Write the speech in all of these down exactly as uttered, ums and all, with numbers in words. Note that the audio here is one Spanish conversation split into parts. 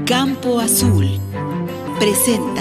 Campo Azul presenta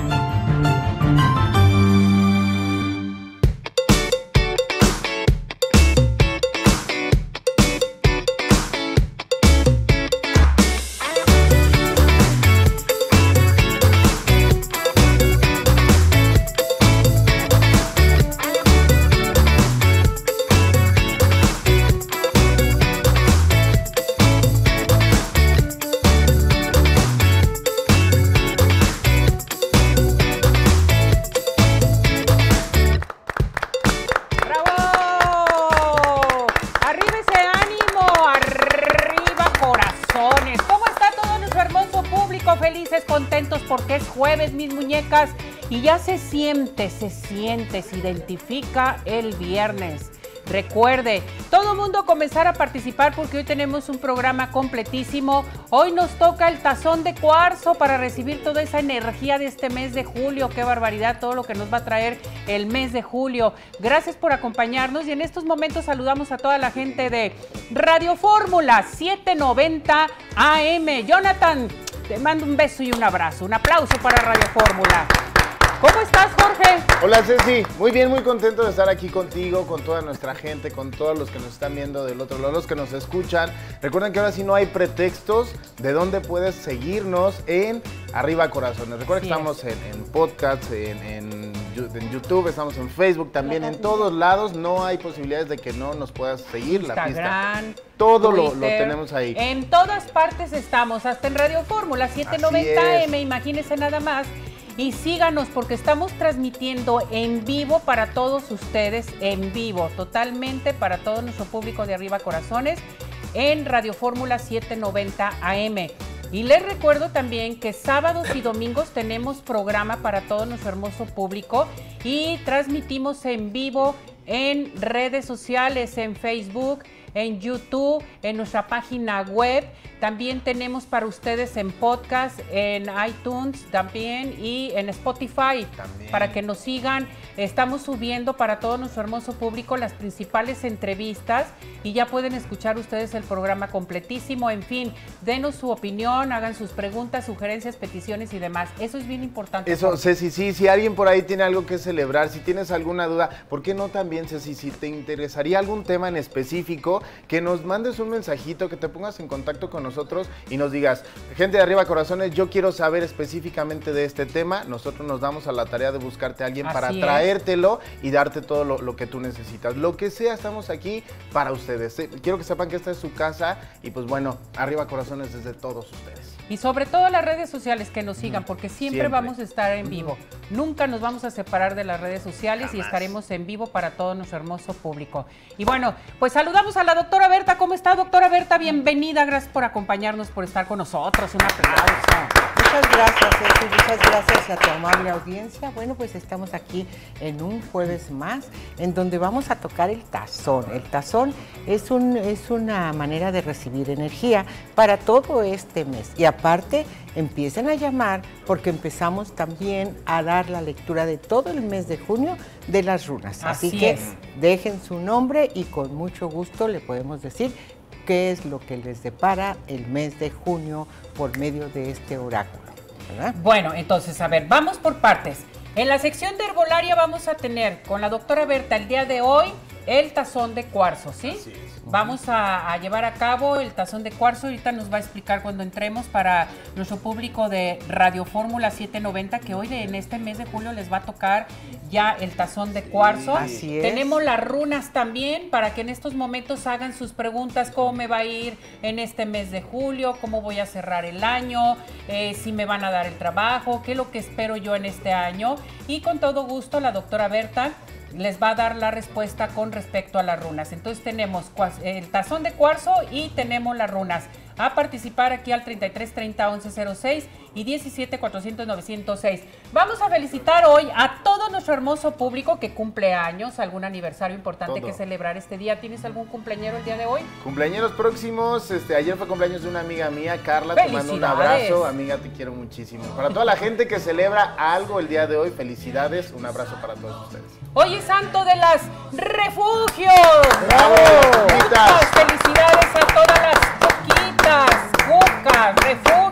jueves, mis muñecas, y ya se siente, se siente, se identifica el viernes. Recuerde, todo mundo comenzar a participar porque hoy tenemos un programa completísimo. Hoy nos toca el tazón de cuarzo para recibir toda esa energía de este mes de julio. Qué barbaridad todo lo que nos va a traer el mes de julio. Gracias por acompañarnos y en estos momentos saludamos a toda la gente de Radio Fórmula setecientos noventa A M. Jonathan, te mando un beso y un abrazo. Un aplauso para Radio Fórmula. ¿Cómo estás, Jorge? Hola, Ceci. Muy bien, muy contento de estar aquí contigo, con toda nuestra gente, con todos los que nos están viendo del otro lado, los que nos escuchan. Recuerden que ahora sí no hay pretextos de dónde puedes seguirnos en Arriba Corazones. Recuerden sí que estamos en, en podcasts, en, en, en YouTube, estamos en Facebook, también en todos lados. No hay posibilidades de que no nos puedas seguir. Instagram, la pista. Todo Twitter, lo, lo tenemos ahí. En todas partes estamos, hasta en Radio Fórmula setecientos noventa A M, imagínense nada más. Y síganos porque estamos transmitiendo en vivo para todos ustedes, en vivo, totalmente para todo nuestro público de Arriba Corazones en Radio Fórmula setecientos noventa A M. Y les recuerdo también que sábados y domingos tenemos programa para todo nuestro hermoso público y transmitimos en vivo en redes sociales, en Facebook, en YouTube, en nuestra página web. También tenemos para ustedes en podcast, en iTunes también y en Spotify. También. Para que nos sigan. Estamos subiendo para todo nuestro hermoso público las principales entrevistas y ya pueden escuchar ustedes el programa completísimo. En fin, denos su opinión, hagan sus preguntas, sugerencias, peticiones y demás. Eso es bien importante. Eso, Ceci, sí, si alguien por ahí tiene algo que celebrar, si tienes alguna duda, ¿por qué no también, Ceci, si te interesaría algún tema en específico, que nos mandes un mensajito, que te pongas en contacto con nosotros y nos digas, gente de Arriba Corazones, yo quiero saber específicamente de este tema. Nosotros nos damos a la tarea de buscarte a alguien Así para es. traértelo y darte todo lo, lo que tú necesitas. Lo que sea, estamos aquí para ustedes. Quiero que sepan que esta es su casa y pues bueno, Arriba Corazones desde todos ustedes. Y sobre todo las redes sociales, que nos sigan, porque siempre, siempre. vamos a estar en vivo. Uh-huh. Nunca nos vamos a separar de las redes sociales. Jamás. Y estaremos en vivo para todo nuestro hermoso público. Y bueno, pues saludamos a la doctora Berta. ¿Cómo está, doctora Berta? Bienvenida, gracias por acompañarnos, por estar con nosotros. Un aplauso. Muchas gracias, Ceci, muchas gracias a tu amable audiencia. Bueno, pues estamos aquí en un jueves más, en donde vamos a tocar el tazón. El tazón es, un, es una manera de recibir energía para todo este mes. Y aparte, empiecen a llamar porque empezamos también a dar la lectura de todo el mes de junio de las runas. Así, Así que es. dejen su nombre y con mucho gusto le podemos decir qué es lo que les depara el mes de junio por medio de este oráculo, ¿verdad? Bueno, entonces, a ver, vamos por partes. En la sección de herbolaria vamos a tener con la doctora Berta el día de hoy el tazón de cuarzo, ¿sí? Así es. Vamos a, a llevar a cabo el tazón de cuarzo. Ahorita nos va a explicar cuando entremos para nuestro público de Radio Fórmula setecientos noventa, que hoy de, en este mes de julio les va a tocar ya el tazón de cuarzo. Así es. Tenemos las runas también para que en estos momentos hagan sus preguntas. ¿Cómo me va a ir en este mes de julio? ¿Cómo voy a cerrar el año? Eh, ¿Si me van a dar el trabajo? ¿Qué es lo que espero yo en este año? Y con todo gusto la doctora Berta les va a dar la respuesta con respecto a las runas. Entonces tenemos el tazón de cuarzo y tenemos las runas. A participar aquí al treinta y tres treinta once cero seis y diecisiete cuatrocientos novecientos seis. Vamos a felicitar hoy a todo nuestro hermoso público que cumple años, algún aniversario importante todo. que celebrar este día. ¿Tienes algún cumpleañero el día de hoy? Cumpleañeros próximos, este, ayer fue cumpleaños de una amiga mía, Carla, te mando un abrazo, amiga, te quiero muchísimo. Para toda la gente que celebra algo el día de hoy, felicidades, un abrazo para todos ustedes. Hoy es santo de las refugios. ¡Bravo! Muchas felicidades a todas las Cucas, refugio,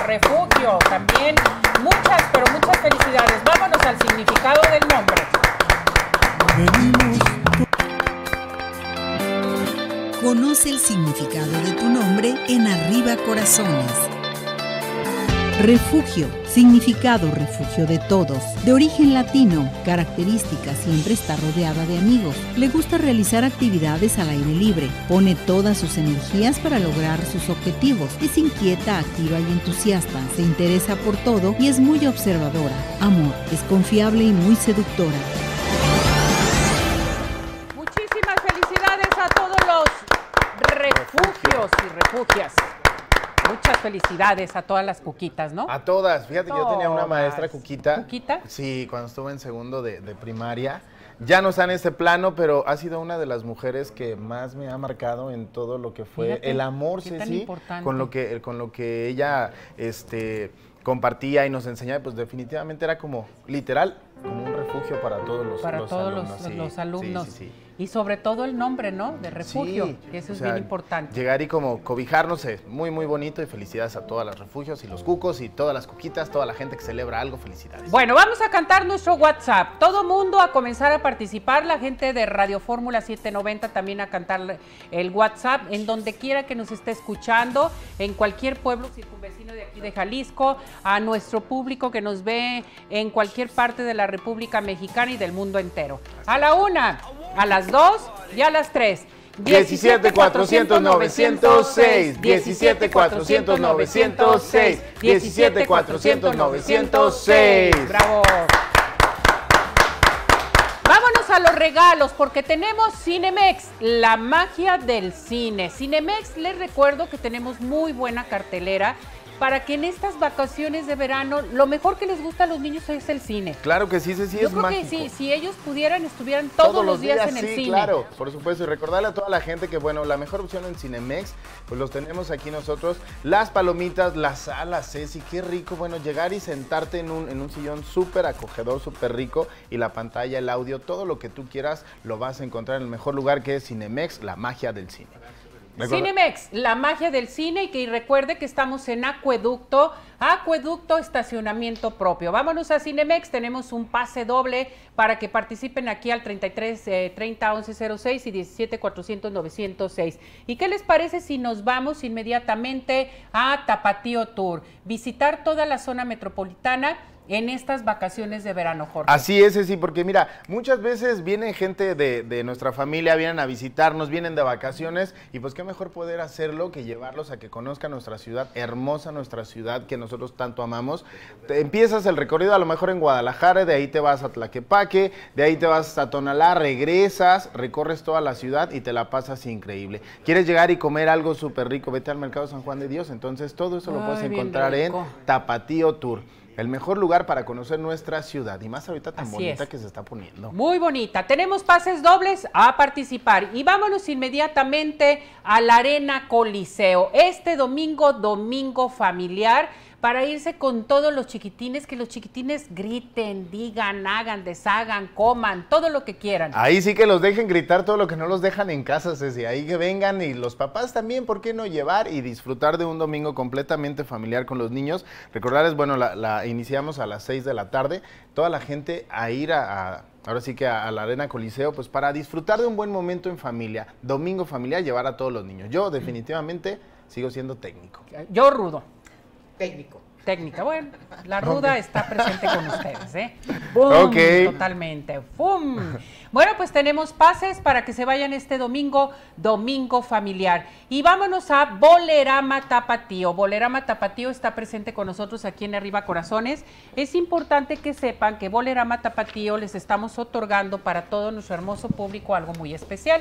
Refugio, también muchas, pero muchas felicidades. Vámonos al significado del nombre. Conoce el significado de tu nombre en Arriba Corazones. Refugio, significado refugio de todos, de origen latino, característica siempre está rodeada de amigos, le gusta realizar actividades al aire libre, pone todas sus energías para lograr sus objetivos, es inquieta, activa y entusiasta, se interesa por todo y es muy observadora. Amor, es confiable y muy seductora. Muchísimas felicidades a todos los refugios y refugias. Muchas felicidades a todas las cuquitas, ¿no? A todas. Fíjate, todas. Yo tenía una maestra cuquita. ¿Cuquita? Sí, cuando estuve en segundo de, de primaria. Ya no está en este plano, pero ha sido una de las mujeres que más me ha marcado en todo lo que fue Fíjate, el amor, Ceci, con lo que con lo que ella este compartía y nos enseñaba, pues definitivamente era como literal, como un refugio para todos los, para los todos alumnos. Los, sí, los alumnos. Sí, sí, sí. Y sobre todo el nombre, ¿no? De refugio, sí, que eso es sea, bien importante. Llegar y como cobijarnos, eh, muy, muy bonito y felicidades a todas las refugios y los cucos y todas las cuquitas, toda la gente que celebra algo, felicidades. Bueno, vamos a cantar nuestro WhatsApp. Todo mundo a comenzar a participar, la gente de Radio Fórmula siete noventa también a cantar el WhatsApp, en donde quiera que nos esté escuchando, en cualquier pueblo circunvecino de aquí de Jalisco, a nuestro público que nos ve en cualquier parte de la República Mexicana y del mundo entero. A la una, a las dos y a las tres. diecisiete, cuatrocientos, novecientos seis, diecisiete, cuatrocientos, novecientos seis, diecisiete, cuatrocientos, novecientos seis. Bravo. Vámonos a los regalos porque tenemos Cinemex, la magia del cine. Cinemex, les recuerdo que tenemos muy buena cartelera para que en estas vacaciones de verano lo mejor que les gusta a los niños es el cine. Claro que sí, sí, sí, Yo es creo mágico. que sí, si ellos pudieran, estuvieran todos, todos los días, días en el sí, cine. Claro, por supuesto. Y recordarle a toda la gente que, bueno, la mejor opción en Cinemex, pues los tenemos aquí nosotros. Las palomitas, las salas, Ceci, qué rico. Bueno, llegar y sentarte en un, en un sillón súper acogedor, súper rico. Y la pantalla, el audio, todo lo que tú quieras, lo vas a encontrar en el mejor lugar que es Cinemex, la magia del cine. ¿Recuerda? Cinemex, la magia del cine, y que recuerde que estamos en Acueducto, Acueducto Estacionamiento Propio. Vámonos a Cinemex, tenemos un pase doble para que participen aquí al treinta y tres, treinta, once cero seis y diecisiete, cuatrocientos, novecientos seis. ¿Y qué les parece si nos vamos inmediatamente a Tapatío Tour? Visitar toda la zona metropolitana en estas vacaciones de verano, Jorge. Así es, sí, porque mira, muchas veces viene gente de, de nuestra familia, vienen a visitarnos, vienen de vacaciones, y pues qué mejor poder hacerlo que llevarlos a que conozcan nuestra ciudad, hermosa nuestra ciudad que nosotros tanto amamos. Te empiezas el recorrido a lo mejor en Guadalajara, de ahí te vas a Tlaquepaque, de ahí te vas a Tonalá, regresas, recorres toda la ciudad y te la pasas increíble. ¿Quieres llegar y comer algo súper rico? Vete al Mercado San Juan de Dios, entonces todo eso lo Ay, puedes encontrar en Tapatío Tour. El mejor lugar para conocer nuestra ciudad, y más ahorita tan Así bonita es. que se está poniendo. Muy bonita. Tenemos pases dobles a participar y vámonos inmediatamente a la Arena Coliseo. Este domingo, domingo familiar, para irse con todos los chiquitines, que los chiquitines griten, digan, hagan, deshagan, coman, todo lo que quieran. Ahí sí que los dejen gritar todo lo que no los dejan en casa, Ceci. Ahí que vengan, y los papás también, ¿por qué no llevar y disfrutar de un domingo completamente familiar con los niños? Recordarles, bueno, la, la iniciamos a las seis de la tarde, toda la gente a ir a... a ahora sí que a, a la Arena Coliseo, pues para disfrutar de un buen momento en familia, domingo familiar, llevar a todos los niños. Yo definitivamente sigo siendo técnico. Yo rudo. Técnico. Técnica, bueno, la ruda okay. está presente con ustedes, ¿eh? ¡Bum! Okay. Totalmente. ¡Bum! Bueno, pues tenemos pases para que se vayan este domingo, domingo familiar. Y vámonos a Bolerama Tapatío. Bolerama Tapatío está presente con nosotros aquí en Arriba Corazones. Es importante que sepan que Bolerama Tapatío les estamos otorgando para todo nuestro hermoso público algo muy especial.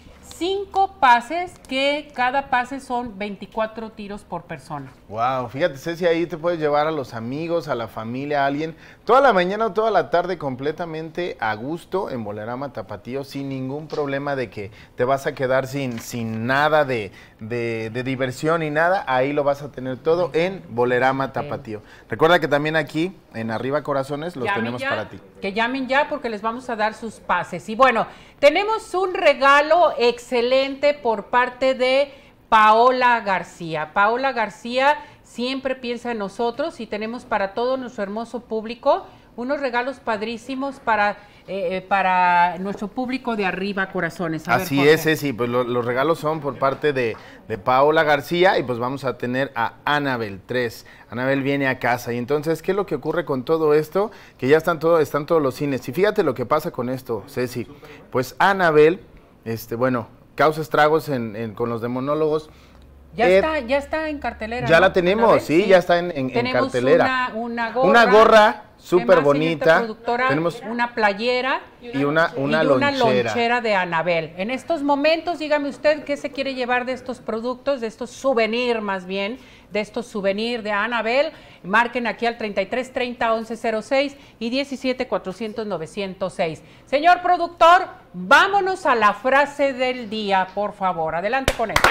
Cinco pases, que cada pase son veinticuatro tiros por persona. Wow, fíjate, Ceci, ahí te puedes llevar a los amigos, a la familia, a alguien, toda la mañana o toda la tarde completamente a gusto en Bolerama Tapatío, sin ningún problema de que te vas a quedar sin, sin nada de, de, de diversión y nada. Ahí lo vas a tener todo en Bolerama Tapatío. Recuerda que también aquí, en Arriba Corazones, los llamen tenemos ya, para ti. Que llamen ya porque les vamos a dar sus pases. Y bueno, tenemos un regalo excelente por parte de Paola García. Paola García, siempre piensa en nosotros y tenemos para todo nuestro hermoso público unos regalos padrísimos para, eh, para nuestro público de Arriba Corazones. A Así ver, es, Ceci, pues lo, los regalos son por parte de, de Paola García y pues vamos a tener a Anabel tres. Anabel viene a casa y entonces, ¿qué es lo que ocurre con todo esto? Que ya están, todo, están todos los cines. Y fíjate lo que pasa con esto, Ceci. Pues Anabel, este, bueno, causa estragos en, en, con los demonólogos. Ya, Ed, está, ya está en cartelera. Ya ¿no? la tenemos, sí, sí, ya está en, en, en cartelera. Una, una gorra. Una gorra súper bonita. Tenemos una playera y una, una, y una lonchera. lonchera de Anabel. En estos momentos, dígame usted qué se quiere llevar de estos productos, de estos souvenirs más bien, de estos souvenirs de Anabel. Marquen aquí al treinta y tres treinta once cero seis y diecisiete cuatrocientos novecientos seis. Señor productor, vámonos a la frase del día, por favor. Adelante con esto.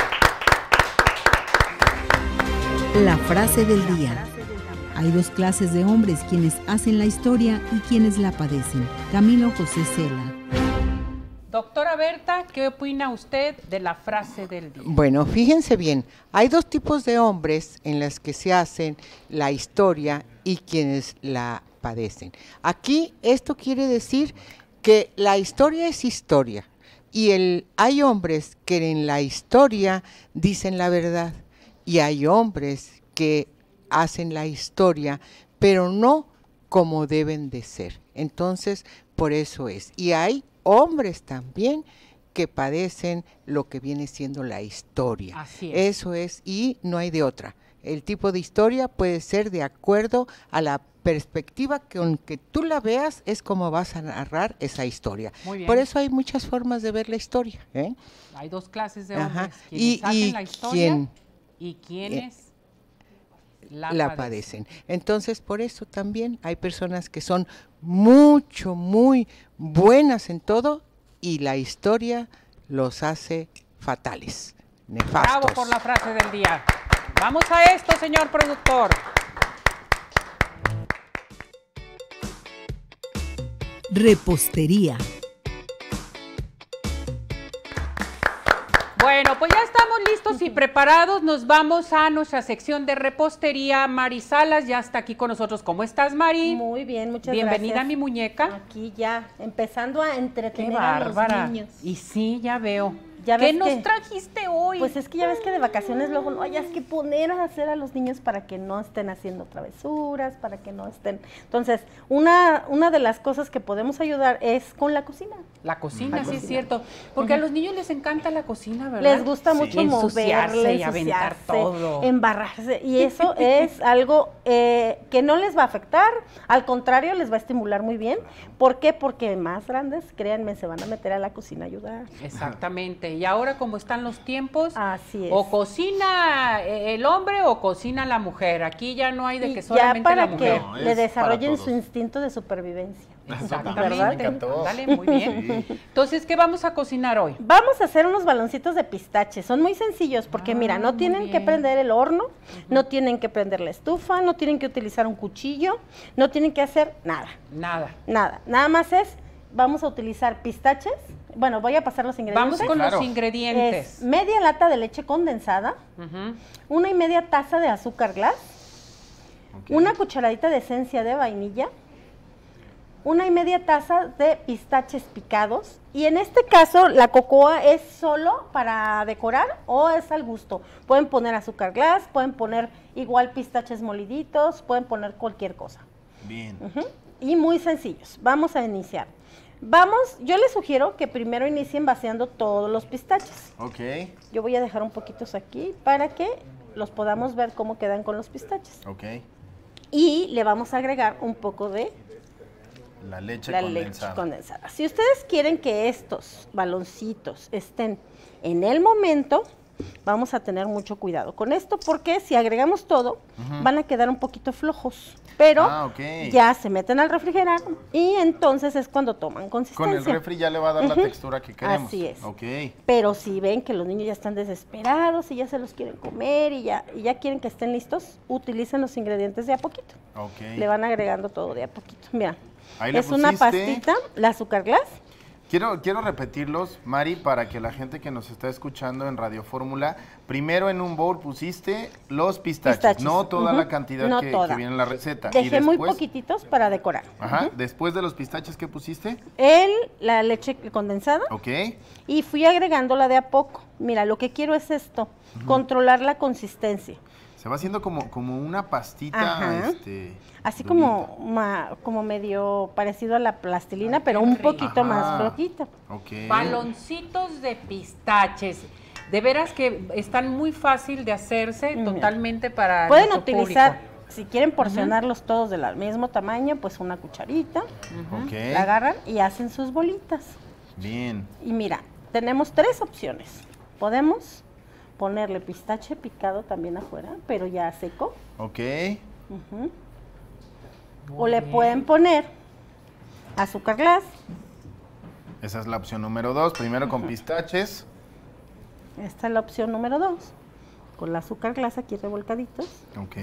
La frase del día. Hay dos clases de hombres, quienes hacen la historia y quienes la padecen. Camilo José Cela. Doctora Berta, ¿qué opina usted de la frase del día? Bueno, fíjense bien, hay dos tipos de hombres en las que se hacen la historia y quienes la padecen. Aquí esto quiere decir que la historia es historia y el, hay hombres que en la historia dicen la verdad y hay hombres que hacen la historia, pero no como deben de ser. Entonces, por eso es. Y hay hombres también que padecen lo que viene siendo la historia. Así es. Eso es, y no hay de otra. El tipo de historia puede ser de acuerdo a la perspectiva que aunque tú la veas, es como vas a narrar esa historia. Muy bien. Por eso hay muchas formas de ver la historia, ¿eh? Hay dos clases de hombres. Ajá. Quienes Y, hacen y la historia quien y quienes eh, la, la padecen. padecen. Entonces, por eso también hay personas que son mucho, muy buenas en todo y la historia los hace fatales, nefastos. Bravo por la frase del día. Vamos a esto, señor productor. Repostería. Bueno, pues ya estamos listos y preparados. Nos vamos a nuestra sección de repostería. Mari Salas ya está aquí con nosotros. ¿Cómo estás, Mari? Muy bien, muchas Bienvenida gracias. a mi muñeca. Aquí ya, empezando a Qué entretener a los bárbara. niños. Y sí, ya veo. Ya ¿Qué ves nos que- trajiste hoy? Pues es que ya ves que de vacaciones luego no hayas que poner a hacer a los niños para que no estén haciendo travesuras, para que no estén... Entonces, una, una de las cosas que podemos ayudar es con la cocina. La cocina, La sí es cocina. cierto. Porque a los niños les encanta la cocina, ¿verdad? Les gusta Sí. mucho Ensuciarse moverle, y aventar ensuciarse, todo. embarrarse. Y eso es algo eh, que no les va a afectar, al contrario, les va a estimular muy bien. ¿Por qué? Porque más grandes, créanme, se van a meter a la cocina a ayudar. Exactamente. Y ahora como están los tiempos, Así es. o cocina eh, el hombre o cocina la mujer. Aquí ya no hay de Y que ya solamente para la mujer. que No, le es desarrollen para su todos. instinto de supervivencia. Exactamente. Me encantó. Dale, muy bien. Sí. Entonces, ¿qué vamos a cocinar hoy? Vamos a hacer unos baloncitos de pistache, son muy sencillos porque Ah, mira, no muy tienen que bien. prender el horno, no tienen que prender la estufa, no tienen que utilizar un cuchillo, no tienen que hacer nada, Nada. nada, nada más es, vamos a utilizar pistaches, bueno, voy a pasar los ingredientes. Vamos con Claro. los ingredientes. Es media lata de leche condensada, Ujú. una y media taza de azúcar glass, Ok. una cucharadita de esencia de vainilla, una y media taza de pistaches picados y en este caso la cocoa es solo para decorar o es al gusto. Pueden poner azúcar glass, pueden poner igual pistaches moliditos, pueden poner cualquier cosa. Bien. Ujú. Y muy sencillos. Vamos a iniciar. Vamos, yo les sugiero que primero inicien vaciando todos los pistaches. Ok. Yo voy a dejar un poquitos aquí para que los podamos ver cómo quedan con los pistaches. Ok. Y le vamos a agregar un poco de La leche la condensada. leche condensada. Si ustedes quieren que estos baloncitos estén en el momento, vamos a tener mucho cuidado con esto, porque si agregamos todo, Ujú. van a quedar un poquito flojos. Pero Ah, ok. ya se meten al refrigerador y entonces es cuando toman consistencia. Con el refri ya le va a dar la Ujú. textura que queremos. Así es. Ok. Pero si ven que los niños ya están desesperados y ya se los quieren comer y ya, y ya quieren que estén listos, utilicen los ingredientes de a poquito. Ok. Le van agregando todo de a poquito. Mira, Ahí le es una pusiste pastita, la azúcar glass. Quiero, quiero repetirlos, Mari, para que la gente que nos está escuchando en Radio Fórmula, primero en un bowl pusiste los pistaches, Pistaches. no toda Uh-huh. la cantidad No que, toda. que viene en la receta. Dejé y después, muy poquititos para decorar. Ajá, Ujú. después de los pistaches, ¿qué pusiste? El, la leche condensada. Ok. Y fui agregándola de a poco. Mira, lo que quiero es esto, uh-huh. controlar la consistencia. Se va haciendo como, como una pastita, Ajá. este, Así durita. como, ma, como medio parecido a la plastilina, pero un poquito Ajá. más flojita. Ok. Baloncitos de pistaches. De veras que están muy fácil de hacerse, Mira. totalmente para Pueden nuestro utilizar, público. si quieren porcionarlos uh-huh. todos del mismo tamaño, pues una cucharita, Uh-huh. Ok. la agarran y hacen sus bolitas. Bien. Y mira, tenemos tres opciones. Podemos ponerle pistache picado también afuera, pero ya seco. Ok. Uh-huh. O le pueden poner azúcar glass. Esa es la opción número dos. Primero con Ujú. pistaches. Esta es la opción número dos. Con el azúcar glass aquí revolcaditos. Ok.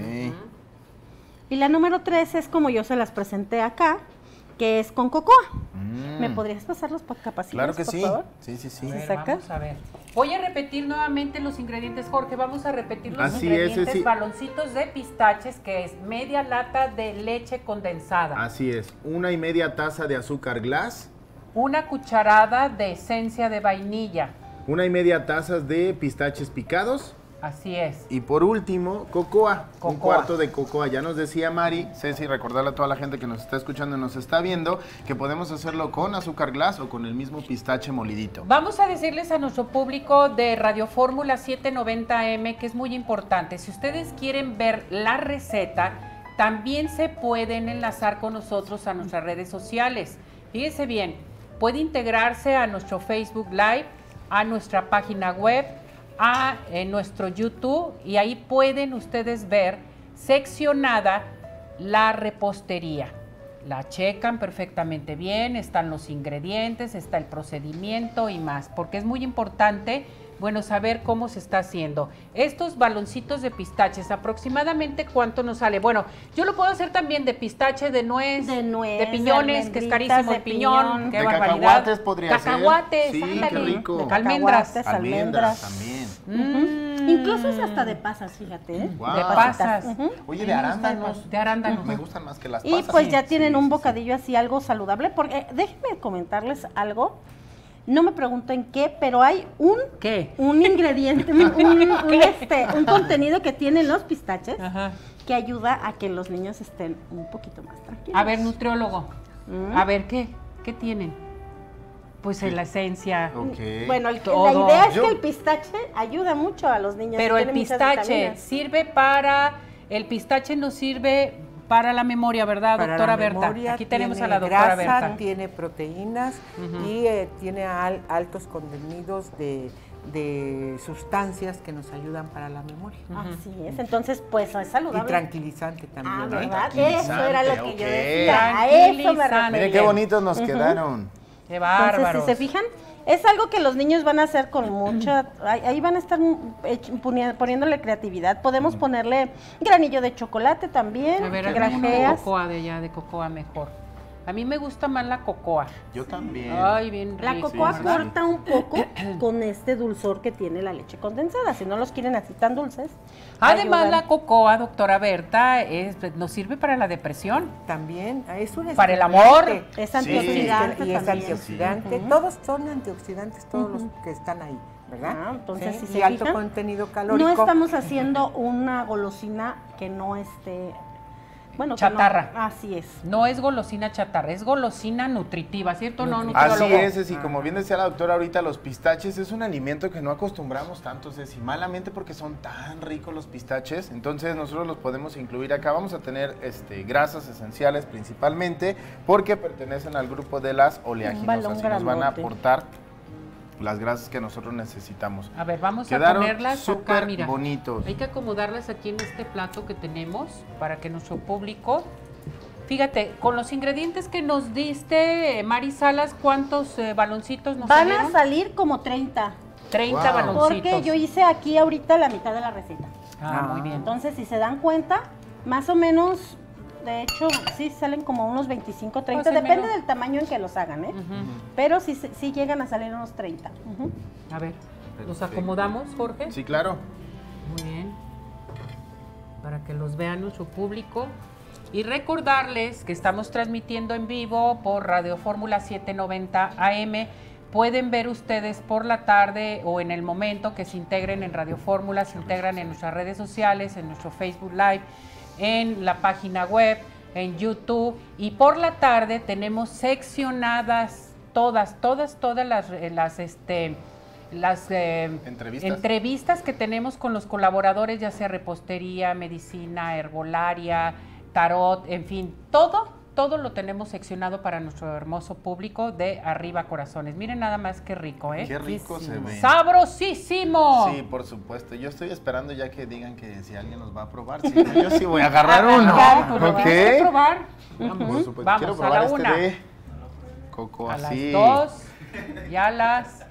Y la número tres es como yo se las presenté acá, que es con cocoa. Mm. ¿Me podrías pasar los pa- capacitos, Claro que por sí. favor? Sí, sí, sí. A ver, saca? vamos a ver. Voy a repetir nuevamente los ingredientes, Jorge. Vamos a repetir los Así es, ingredientes. sí. Baloncitos de pistaches, que es media lata de leche condensada. Así es. Una y media taza de azúcar glass. Una cucharada de esencia de vainilla. Una y media tazas de pistaches picados. Así es. Y por último, cocoa. Un Cocoa. cuarto de cocoa. Ya nos decía Mari, Ceci, recordarle a toda la gente que nos está escuchando y nos está viendo, que podemos hacerlo con azúcar glass o con el mismo pistache molidito. Vamos a decirles a nuestro público de Radio Fórmula setecientos noventa eme que es muy importante. Si ustedes quieren ver la receta, también se pueden enlazar con nosotros a nuestras redes sociales. Fíjense bien, puede integrarse a nuestro Facebook Live, a nuestra página web, a en nuestro YouTube, y ahí pueden ustedes ver seccionada la repostería. La checan perfectamente bien, están los ingredientes, está el procedimiento y más, porque es muy importante, bueno, saber cómo se está haciendo. Estos baloncitos de pistaches, aproximadamente cuánto nos sale. Bueno, yo lo puedo hacer también de pistache, de nuez, De nuez, de piñones, que es almendritas, carísimo de el piñón, piñón. qué De barbaridad. cacahuates podría ser. Cacahuates, Sí, ándale. qué rico. De almendras. Cacahuates, Almendras almendras. también. Ujú. Incluso es hasta de pasas, fíjate. ¿eh? Guau. De pasitas. pasas. Ujú. Oye, Me de gustan arándanos. más, de arándanos. Me gustan más que las Y pasas. pues Sí, ya tienen sí, un sí, sí. bocadillo así, algo saludable, porque eh, déjenme comentarles algo. No me pregunten qué, pero hay un ¿Qué? un ingrediente, un, un- un, este, un contenido que tienen los pistaches Ajá. que ayuda a que los niños estén un poquito más tranquilos. A ver, nutriólogo. Mm. A ver, ¿qué? ¿Qué tienen? Pues en la esencia. Ok. Bueno, el- la Todo. idea es Yo- que el pistache ayuda mucho a los niños. Pero el tiene muchas pistache vitaminas. sirve para, el pistache nos sirve para la memoria, ¿verdad, Para doctora la Berta? memoria, Aquí tenemos a tiene la doctora grasa, Berta. tiene proteínas Ujú. y eh, tiene al- altos contenidos de, de sustancias que nos ayudan para la memoria. Así es, entonces pues es Y saludable. tranquilizante también. Ah, ¿eh? ¿verdad? Tranquilizante, Eso era lo que yo ok. decía. A eso me Tranquilizante. refería. Miren qué bonitos nos quedaron. Qué Entonces, bárbaros. si se fijan, es algo que los niños van a hacer con mucha, ahí ahí van a estar mm, hech- poni- poniéndole creatividad. Podemos ponerle granillo de chocolate también, A ver, hágame una de grajeas. cocoa de allá, de cocoa mejor. A mí me gusta más la cocoa. Yo también. Ay, bien La rico. cocoa sí. corta un poco con este dulzor que tiene la leche condensada. Si no los quieren así tan dulces. Además, ayudan. la cocoa, doctora Berta, es, nos sirve para la depresión. También ah, es un Para el estimulte. amor. Es Sí. antioxidante Y es también. antioxidante. Ujú. Todos son antioxidantes, todos los que están ahí, ¿verdad? Ah, entonces, si y se alto fijan, contenido calórico. No estamos haciendo una golosina que no esté, bueno, que Chatarra. no- así es. No es golosina chatarra, es golosina nutritiva, ¿cierto? No, Así nutriólogo. es, Ceci, como bien decía la doctora ahorita, los pistaches es un alimento que no acostumbramos tanto, Ceci, malamente porque son tan ricos los pistaches, entonces nosotros los podemos incluir acá. Vamos a tener este, grasas esenciales principalmente, porque pertenecen al grupo de las oleaginosas balón y nos van a grandote. aportar las grasas que nosotros necesitamos. A ver, vamos a Quedaron ponerlas acá, súper mira. bonitos. Hay que acomodarlas aquí en este plato que tenemos para que nuestro público... Fíjate, con los ingredientes que nos diste, eh, Mari Salas, ¿cuántos eh, baloncitos nos Van salieron? a salir como treinta, treinta Wow. baloncitos. porque yo hice aquí ahorita la mitad de la receta. Ah, muy bien. Entonces, si se dan cuenta, más o menos De hecho, sí salen como unos veinticinco, treinta, Pásenmelo. depende del tamaño en que los hagan, ¿eh? Ujú. Pero sí, sí llegan a salir unos treinta. Ujú. A ver, ¿los Perfecto. acomodamos, Jorge? Sí, claro. Muy bien. Para que los vean nuestro público. Y recordarles que estamos transmitiendo en vivo por Radio Fórmula setecientos noventa A M. Pueden ver ustedes por la tarde o en el momento que se integren en Radio Fórmula, se integran en nuestras redes sociales, en nuestro Facebook Live, en la página web, en YouTube. Y por la tarde tenemos seccionadas todas, todas, todas las, las este, las eh, Entrevistas. entrevistas que tenemos con los colaboradores, ya sea repostería, medicina, herbolaria, tarot, en fin, todo, todo lo tenemos seccionado para nuestro hermoso público de Arriba Corazones. Miren nada más qué rico, ¿eh? Qué rico se ve. ¡Sabrosísimo! Sí, por supuesto. Yo estoy esperando ya que digan que si alguien nos va a probar. Si no, yo sí voy a agarrar uno. Claro, pues lo ¿Ok? vamos a probar. Por Vamos, supuesto. vamos Quiero a probar la este una, de coco a así. las dos y a las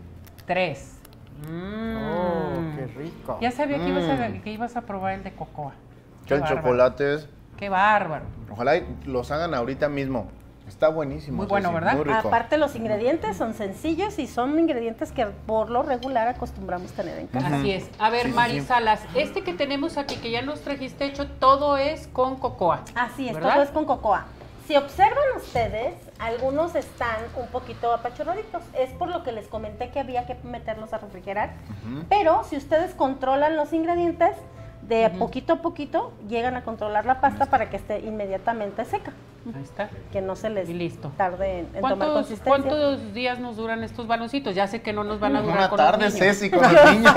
tres. Mm. Oh, qué rico. Ya sabía que, ibas a, Mm. que ibas a probar el de cocoa. Que el bárbaro. chocolate es. Qué bárbaro. Ojalá y los hagan ahorita mismo. Está buenísimo. Muy bueno, Ceci, ¿verdad? Muy rico. Aparte, los ingredientes son sencillos y son ingredientes que por lo regular acostumbramos tener en casa. Así es. A ver, Sí, sí, Mari sí. Salas, este que tenemos aquí, que ya nos trajiste hecho, todo es con cocoa. Así es, ¿verdad? todo es con cocoa. Si observan ustedes, algunos están un poquito apachurraditos. Es por lo que les comenté que había que meterlos a refrigerar. Ujú. Pero si ustedes controlan los ingredientes, de Ujú. poquito a poquito llegan a controlar la pasta para que esté inmediatamente seca. Ahí está. Que no se les Y listo. tarde en, en tomar ¿Cuántos, consistencia. ¿Cuántos días nos duran estos baloncitos? Ya sé que no nos van a durar Una con tarde, los niños. Ceci, con los niños.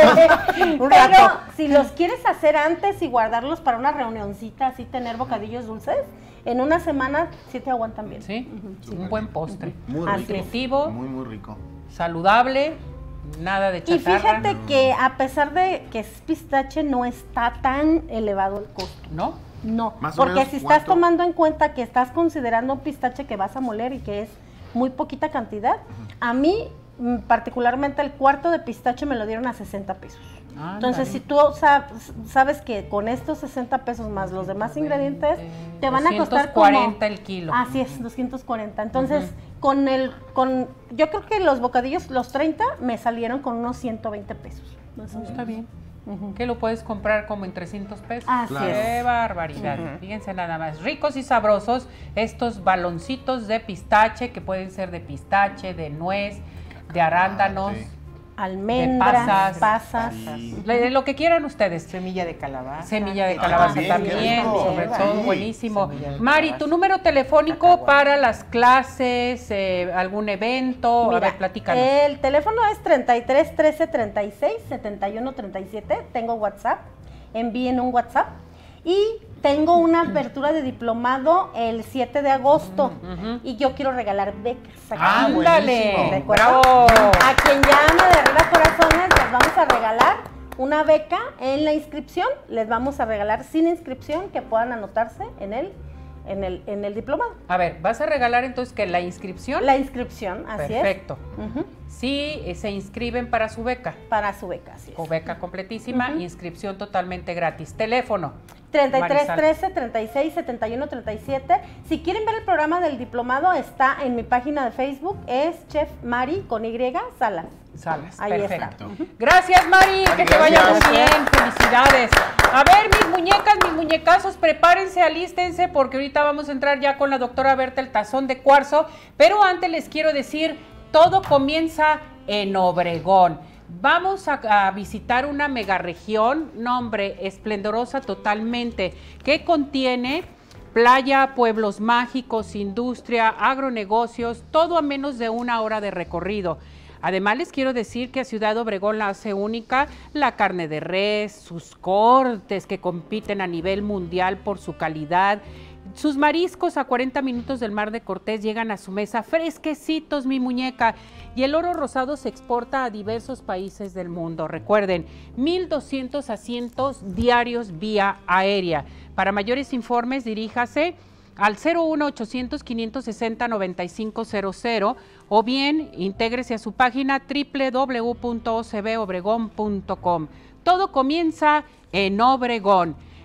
Un Pero rato. si los quieres hacer antes y guardarlos para una reunioncita, así tener bocadillos dulces, en una semana sí te aguantan bien. Sí, Ujú. un buen postre. Muy Así rico. es. Nutritivo, Muy, muy rico. saludable, nada de Y chatarra. fíjate que a pesar de que es pistache, no está tan elevado el costo. ¿No? No, Más o porque menos, si estás ¿cuánto? tomando en cuenta que estás considerando un pistache que vas a moler y que es muy poquita cantidad, a mí mm, particularmente el cuarto de pistache me lo dieron a sesenta pesos. Ándale. Entonces, si tú sabes, sabes que con estos sesenta pesos más los demás ingredientes, te van a costar como... doscientos cuarenta el kilo. Así es, doscientos cuarenta. Entonces, con el, con, yo creo que los bocadillos, los treinta, me salieron con unos ciento veinte pesos. Más o Está menos. bien. Ujú. Que lo puedes comprar como en trescientos pesos. Así Claro. ¡Qué es. barbaridad! Fíjense nada más. Ricos y sabrosos estos baloncitos de pistache, que pueden ser de pistache, de nuez, de arándanos, sí. Almendras, De pasas. pasas. Sí. de de lo que quieran ustedes. Semilla de calabaza. Semilla de Ah, calabaza también, también, qué rico. sobre Sí. todo buenísimo. Semilla de Mari, calabaza. tu número telefónico Cacahuate. para las clases, eh, algún evento, a Mira, ver, platícanos. el teléfono es treinta y tres, trece, treinta y seis, setenta y uno, treinta y siete. Tengo WhatsApp. Envíen un WhatsApp. Y tengo una apertura de diplomado el siete de agosto. Ujú. Y yo quiero regalar becas. Ah, ¡Ándale! buenísimo. ¿De acuerdo? ¡Bravo! A quien llame de Arriba Corazones les vamos a regalar una beca en la inscripción. Les vamos a regalar sin inscripción que puedan anotarse en el, en el, en el diplomado. A ver, ¿vas a regalar entonces que la inscripción? La inscripción, así Perfecto. es. Ujú. Sí, eh, se inscriben para su beca. Para su beca, así O es. beca completísima, Ujú. inscripción totalmente gratis. Teléfono. treinta y tres, Marisal. trece, treinta y seis, setenta y uno, treinta y siete. Si quieren ver el programa del diplomado, está en mi página de Facebook, es Chef Mari con Y Salas. Salas. Ahí está. Perfecto. Gracias, Mari. Que te vaya muy Gracias. bien. Felicidades. A ver, mis muñecas, mis muñecazos, prepárense, alístense, porque ahorita vamos a entrar ya con la doctora Berta el tazón de cuarzo. Pero antes les quiero decir, todo comienza en Obregón. Vamos a, a visitar una megaregión, nombre esplendorosa totalmente, que contiene playa, pueblos mágicos, industria, agronegocios, todo a menos de una hora de recorrido. Además, les quiero decir que a Ciudad Obregón la hace única la carne de res, sus cortes que compiten a nivel mundial por su calidad. Sus mariscos a cuarenta minutos del Mar de Cortés llegan a su mesa fresquecitos, mi muñeca. Y el oro rosado se exporta a diversos países del mundo. Recuerden, mil doscientos asientos diarios vía aérea. Para mayores informes, diríjase al cero uno ochocientos, quinientos sesenta, noventa y cinco cero cero o bien intégrese a su página doble u doble u doble u punto o c b obregón punto com. Todo comienza en Obregón.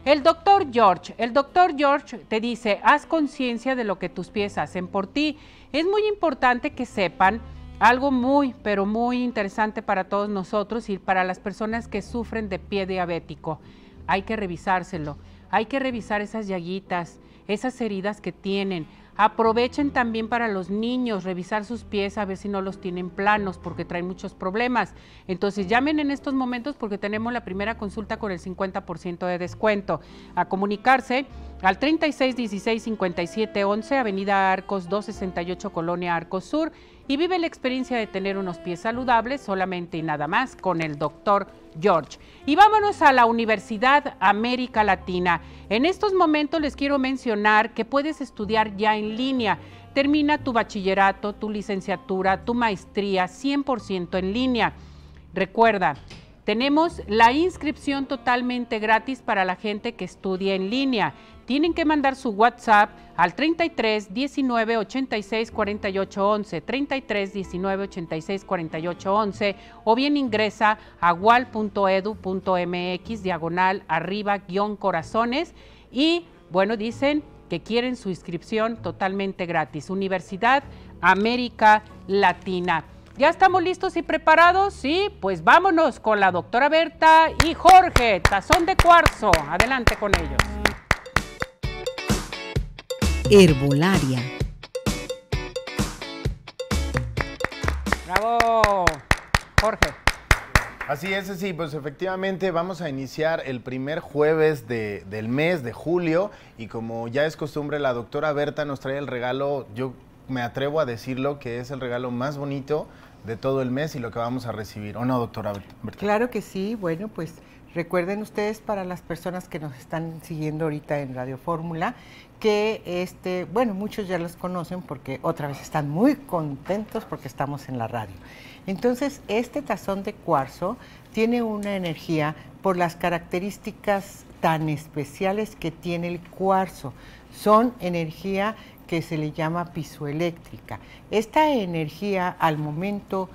El doctor George, el doctor George te dice, haz conciencia de lo que tus pies hacen por ti. Es muy importante que sepan algo muy, pero muy interesante para todos nosotros y para las personas que sufren de pie diabético. Hay que revisárselo, hay que revisar esas llaguitas, esas heridas que tienen. Aprovechen también para los niños, revisar sus pies a ver si no los tienen planos porque traen muchos problemas. Entonces llamen en estos momentos porque tenemos la primera consulta con el cincuenta por ciento de descuento. A comunicarse al treinta y seis dieciséis cincuenta y siete once, Avenida Arcos doscientos sesenta y ocho, Colonia Arcos Sur, y vive la experiencia de tener unos pies saludables solamente y nada más con el doctor George. Y vámonos a la Universidad América Latina. En estos momentos les quiero mencionar que puedes estudiar ya en línea. Termina tu bachillerato, tu licenciatura, tu maestría cien por ciento en línea. Recuerda, tenemos la inscripción totalmente gratis para la gente que estudia en línea. Tienen que mandar su WhatsApp al treinta y tres diecinueve ochenta y seis cuarenta y ocho once, treinta y tres diecinueve ochenta y seis cuarenta y ocho once, o bien ingresa a wal punto edu punto mx diagonal arriba guión corazones y bueno, dicen que quieren su inscripción totalmente gratis. Universidad América Latina. ¿Ya estamos listos y preparados? Sí, pues vámonos con la doctora Berta y Jorge, Tazón de Cuarzo. Adelante con ellos. Herbolaria. Bravo, Jorge. Así es, sí, pues efectivamente vamos a iniciar el primer jueves de, del mes de julio y como ya es costumbre, la doctora Berta nos trae el regalo, yo me atrevo a decirlo, que es el regalo más bonito de todo el mes y lo que vamos a recibir. ¿O no, doctora Berta? Claro que sí. Bueno, pues recuerden ustedes, para las personas que nos están siguiendo ahorita en Radio Fórmula, que este, bueno, muchos ya los conocen porque otra vez están muy contentos porque estamos en la radio. Entonces, este tazón de cuarzo tiene una energía por las características tan especiales que tiene el cuarzo. Son energía que se le llama pisoeléctrica. Esta energía, al momento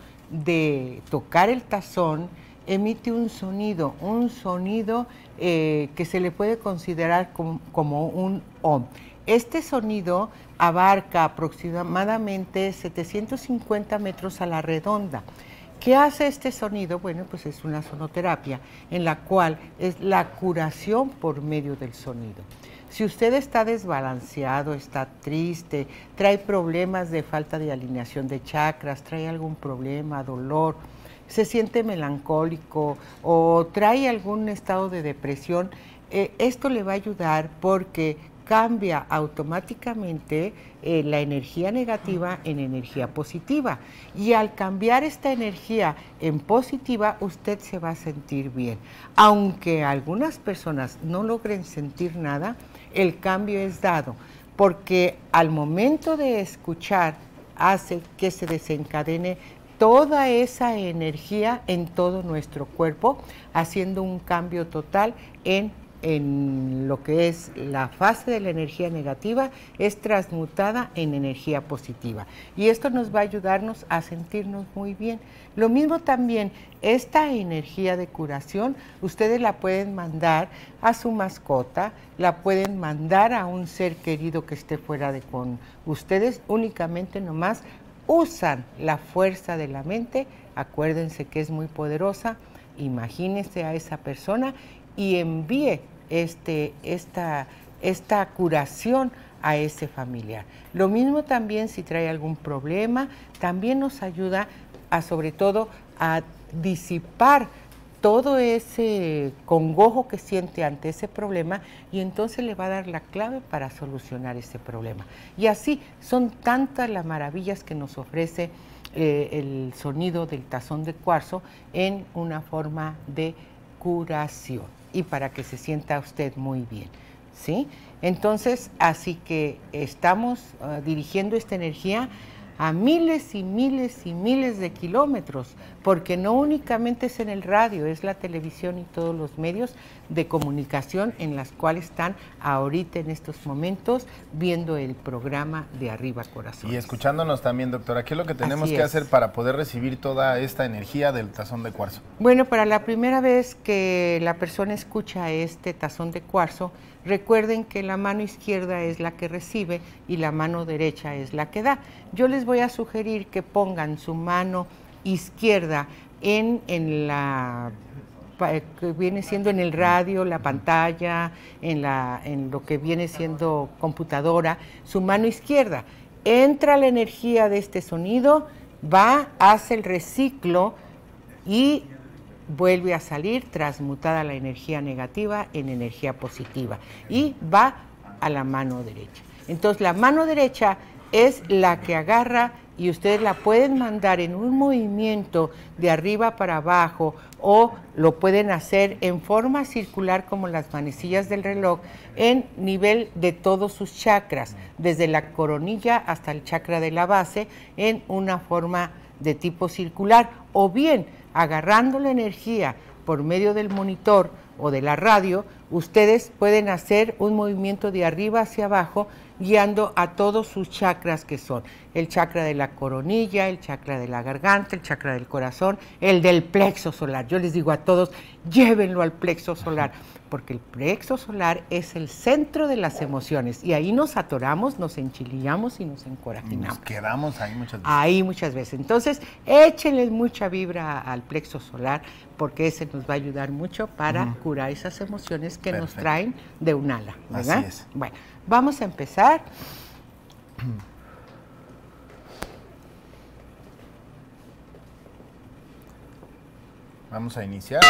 de tocar el tazón, emite un sonido, un sonido eh, que se le puede considerar como, como un om. Este sonido abarca aproximadamente setecientos cincuenta metros a la redonda. ¿Qué hace este sonido? Bueno, pues es una sonoterapia en la cual es la curación por medio del sonido. Si usted está desbalanceado, está triste, trae problemas de falta de alineación de chakras, trae algún problema, dolor, se siente melancólico o trae algún estado de depresión, eh, esto le va a ayudar porque cambia automáticamente eh, la energía negativa en energía positiva. Y al cambiar esta energía en positiva, usted se va a sentir bien. Aunque algunas personas no logren sentir nada, el cambio es dado, porque al momento de escuchar hace que se desencadene toda esa energía en todo nuestro cuerpo, haciendo un cambio total en en lo que es la fase de la energía negativa, es transmutada en energía positiva. Y esto nos va a ayudarnos a sentirnos muy bien. Lo mismo también, esta energía de curación, ustedes la pueden mandar a su mascota, la pueden mandar a un ser querido que esté fuera de con ustedes, únicamente nomás usan la fuerza de la mente, acuérdense que es muy poderosa, imagínense a esa persona y envíe este, esta, esta curación a ese familiar. Lo mismo también si trae algún problema, también nos ayuda a, sobre todo, a disipar todo ese congojo que siente ante ese problema y entonces le va a dar la clave para solucionar ese problema. Y así son tantas las maravillas que nos ofrece eh, el sonido del tazón de cuarzo en una forma de curación y para que se sienta usted muy bien, ¿sí? Entonces, así que estamos uh, dirigiendo esta energía a miles y miles y miles de kilómetros, porque no únicamente es en el radio, es la televisión y todos los medios de comunicación en las cuales están ahorita en estos momentos viendo el programa de Arriba Corazón. Y escuchándonos también, doctora, ¿qué es lo que tenemos Así que es. hacer para poder recibir toda esta energía del tazón de cuarzo? Bueno, para la primera vez que la persona escucha este tazón de cuarzo, recuerden que la mano izquierda es la que recibe y la mano derecha es la que da. Yo les voy a sugerir que pongan su mano izquierda en, en la que viene siendo en el radio, la pantalla, en, la, en lo que viene siendo computadora, su mano izquierda. Entra la energía de este sonido, va, hace el reciclo y vuelve a salir transmutada la energía negativa en energía positiva y va a la mano derecha. Entonces la mano derecha es la que agarra y ustedes la pueden mandar en un movimiento de arriba para abajo o lo pueden hacer en forma circular como las manecillas del reloj en nivel de todos sus chakras, desde la coronilla hasta el chakra de la base en una forma de tipo circular, o bien agarrando la energía por medio del monitor o de la radio, ustedes pueden hacer un movimiento de arriba hacia abajo guiando a todos sus chakras, que son el chakra de la coronilla, el chakra de la garganta, el chakra del corazón, el del plexo solar. Yo les digo a todos, llévenlo al plexo solar, porque el plexo solar es el centro de las emociones y ahí nos atoramos, nos enchilillamos y nos encorajinamos. Nos quedamos ahí muchas veces. Ahí muchas veces. Entonces, échenle mucha vibra al plexo solar porque ese nos va a ayudar mucho para uh-huh. curar esas emociones que Perfecto. Nos traen de un ala, ¿verdad? Así es. Bueno, vamos a empezar. Vamos a iniciar.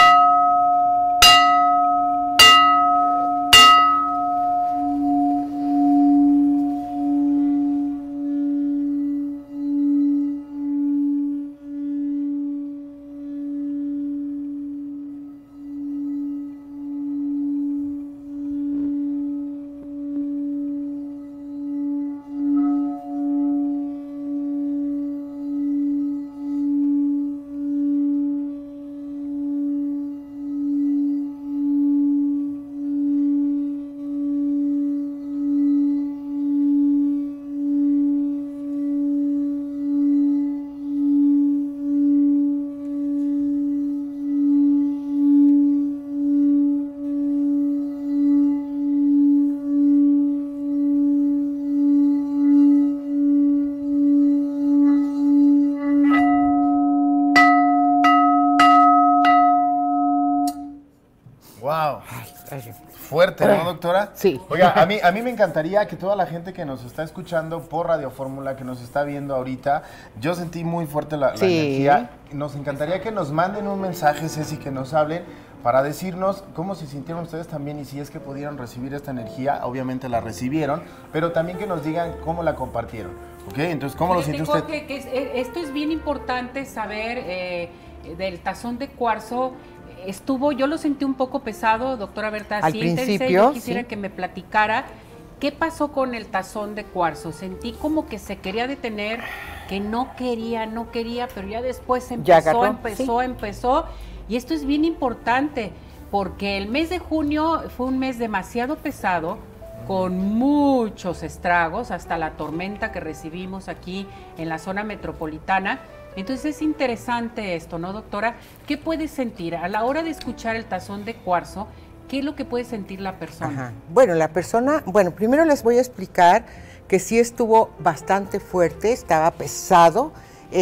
Wow. Fuerte, ¿no, doctora? Sí. Oiga, a mí, a mí me encantaría que toda la gente que nos está escuchando por Radio Fórmula, que nos está viendo ahorita, yo sentí muy fuerte la, sí. la energía. Nos encantaría que nos manden un mensaje, Ceci, que nos hablen para decirnos cómo se sintieron ustedes también y si es que pudieron recibir esta energía. Obviamente la recibieron, pero también que nos digan cómo la compartieron. ¿Ok? Entonces, ¿cómo Fíjate, lo sintió usted? Jorge, que es, esto es bien importante saber eh, del tazón de cuarzo. Estuvo, yo lo sentí un poco pesado, doctora Berta. Al Siéntense, principio, yo quisiera sí. que me platicara qué pasó con el tazón de cuarzo. Sentí como que se quería detener, que no quería, no quería, pero ya después empezó, ya agarró, empezó, sí. empezó. Y esto es bien importante, porque el mes de junio fue un mes demasiado pesado, con muchos estragos, hasta la tormenta que recibimos aquí en la zona metropolitana. Entonces es interesante esto, ¿no, doctora? ¿Qué puede sentir a la hora de escuchar el tazón de cuarzo? ¿Qué es lo que puede sentir la persona? Ajá. Bueno, la persona, bueno, primero les voy a explicar que sí estuvo bastante fuerte, estaba pesado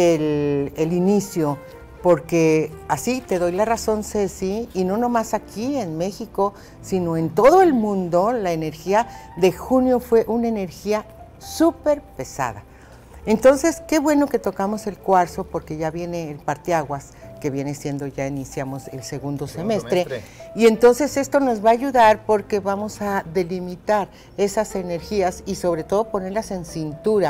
el, el inicio, porque así te doy la razón, Ceci, y no nomás aquí en México, sino en todo el mundo, la energía de junio fue una energía súper pesada. Entonces, qué bueno que tocamos el cuarzo porque ya viene el parteaguas, que viene siendo, ya iniciamos el segundo semestre. semestre. Y entonces esto nos va a ayudar porque vamos a delimitar esas energías y sobre todo ponerlas en cintura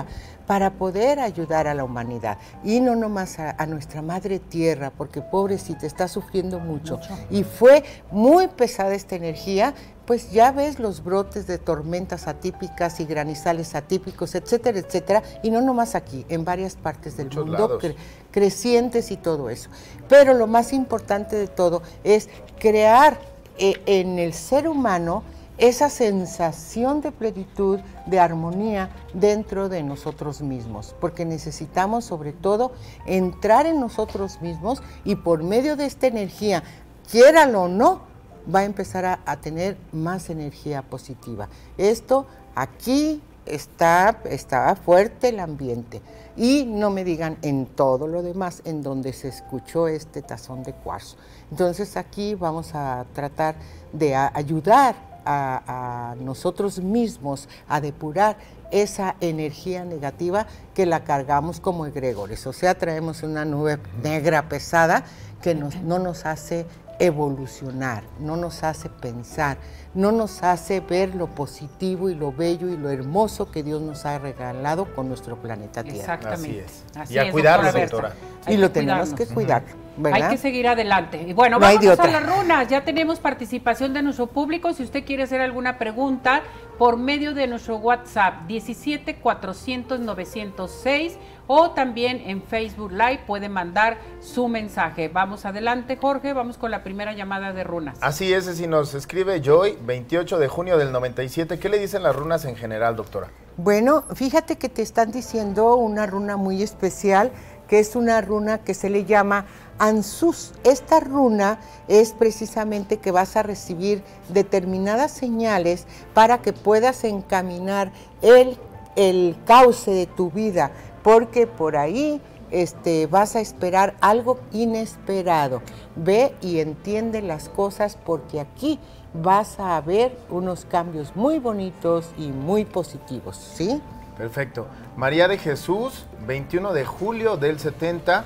para poder ayudar a la humanidad. Y no nomás a, a nuestra madre tierra, porque pobrecita, está sufriendo mucho. mucho. Y fue muy pesada esta energía, pues ya ves los brotes de tormentas atípicas y granizales atípicos, etcétera, etcétera, y no nomás aquí, en varias partes del Muchos mundo, cre crecientes y todo eso. Pero lo más importante de todo es crear eh, en el ser humano esa sensación de plenitud, de armonía dentro de nosotros mismos, porque necesitamos sobre todo entrar en nosotros mismos y por medio de esta energía, quiéralo o no, va a empezar a, a tener más energía positiva. Esto aquí está, está fuerte el ambiente y no me digan en todo lo demás en donde se escuchó este tazón de cuarzo. Entonces aquí vamos a tratar de a, ayudar A, a nosotros mismos a depurar esa energía negativa que la cargamos como egregores, o sea, traemos una nube negra pesada que nos, no nos hace evolucionar, no nos hace pensar, no nos hace ver lo positivo y lo bello y lo hermoso que Dios nos ha regalado con nuestro planeta Tierra. Exactamente. Así es. Así y a es, cuidarnos, doctora. doctora. Y lo tenemos que cuidar, ¿verdad? Hay que seguir adelante. Y bueno, No hay vamos de a otra. las runas. Ya tenemos participación de nuestro público. Si usted quiere hacer alguna pregunta por medio de nuestro WhatsApp diecisiete cuatrocientos novecientos seis o también en Facebook Live puede mandar su mensaje. Vamos adelante, Jorge. Vamos con la primera llamada de runas. Así es, si nos escribe Joy, veintiocho de junio del noventa y siete. ¿Qué le dicen las runas en general, doctora? Bueno, fíjate que te están diciendo una runa muy especial, que es una runa que se le llama Ansus. Esta runa es precisamente que vas a recibir determinadas señales para que puedas encaminar el, el cauce de tu vida, porque por ahí este, vas a esperar algo inesperado. Ve y entiende las cosas, porque aquí vas a ver unos cambios muy bonitos y muy positivos, ¿sí? Perfecto. María de Jesús, veintiuno de julio del setenta.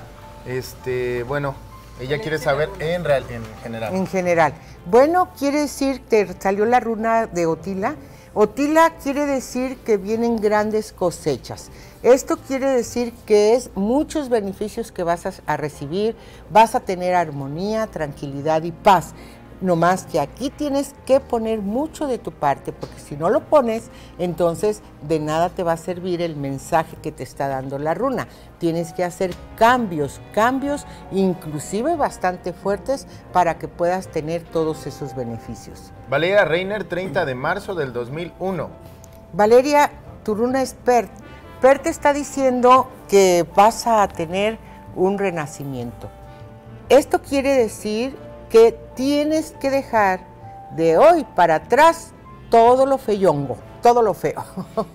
Este, bueno, ella quiere saber en real, en general. En general. Bueno, quiere decir, te salió la runa de Otila. Otila quiere decir que vienen grandes cosechas. Esto quiere decir que es muchos beneficios que vas a, a recibir, vas a tener armonía, tranquilidad y paz. No más que aquí tienes que poner mucho de tu parte, porque si no lo pones, entonces de nada te va a servir el mensaje que te está dando la runa. Tienes que hacer cambios, cambios inclusive bastante fuertes para que puedas tener todos esos beneficios. Valeria Reiner, treinta de marzo del dos mil uno. Valeria, tu runa es Pert. Pert te está diciendo que vas a tener un renacimiento. Esto quiere decir que tienes que dejar de hoy para atrás todo lo feyongo, todo lo feo,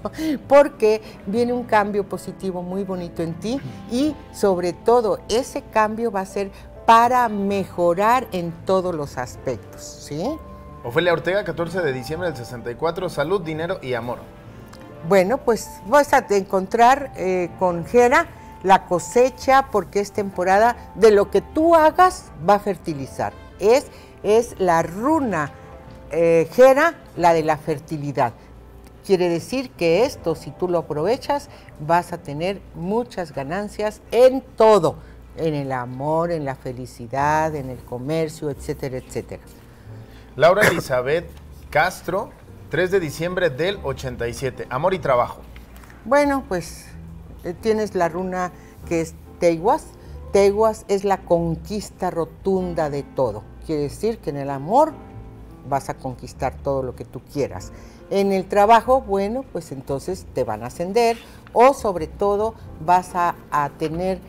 porque viene un cambio positivo muy bonito en ti y sobre todo ese cambio va a ser para mejorar en todos los aspectos, ¿sí? Ofelia Ortega, catorce de diciembre del sesenta y cuatro, salud, dinero y amor. Bueno, pues vas a encontrar eh, con Jera la cosecha, porque es temporada de lo que tú hagas va a fertilizar. Es, es la runa eh, Jera, la de la fertilidad. Quiere decir que esto, si tú lo aprovechas, vas a tener muchas ganancias en todo, en el amor, en la felicidad, en el comercio, etcétera, etcétera. Laura Elizabeth Castro, tres de diciembre del ochenta y siete, amor y trabajo. Bueno, pues eh, tienes la runa que es Teiguas. Teiguas es la conquista rotunda de todo. Quiere decir que en el amor vas a conquistar todo lo que tú quieras. En el trabajo, bueno, pues entonces te van a ascender o sobre todo vas a, a tener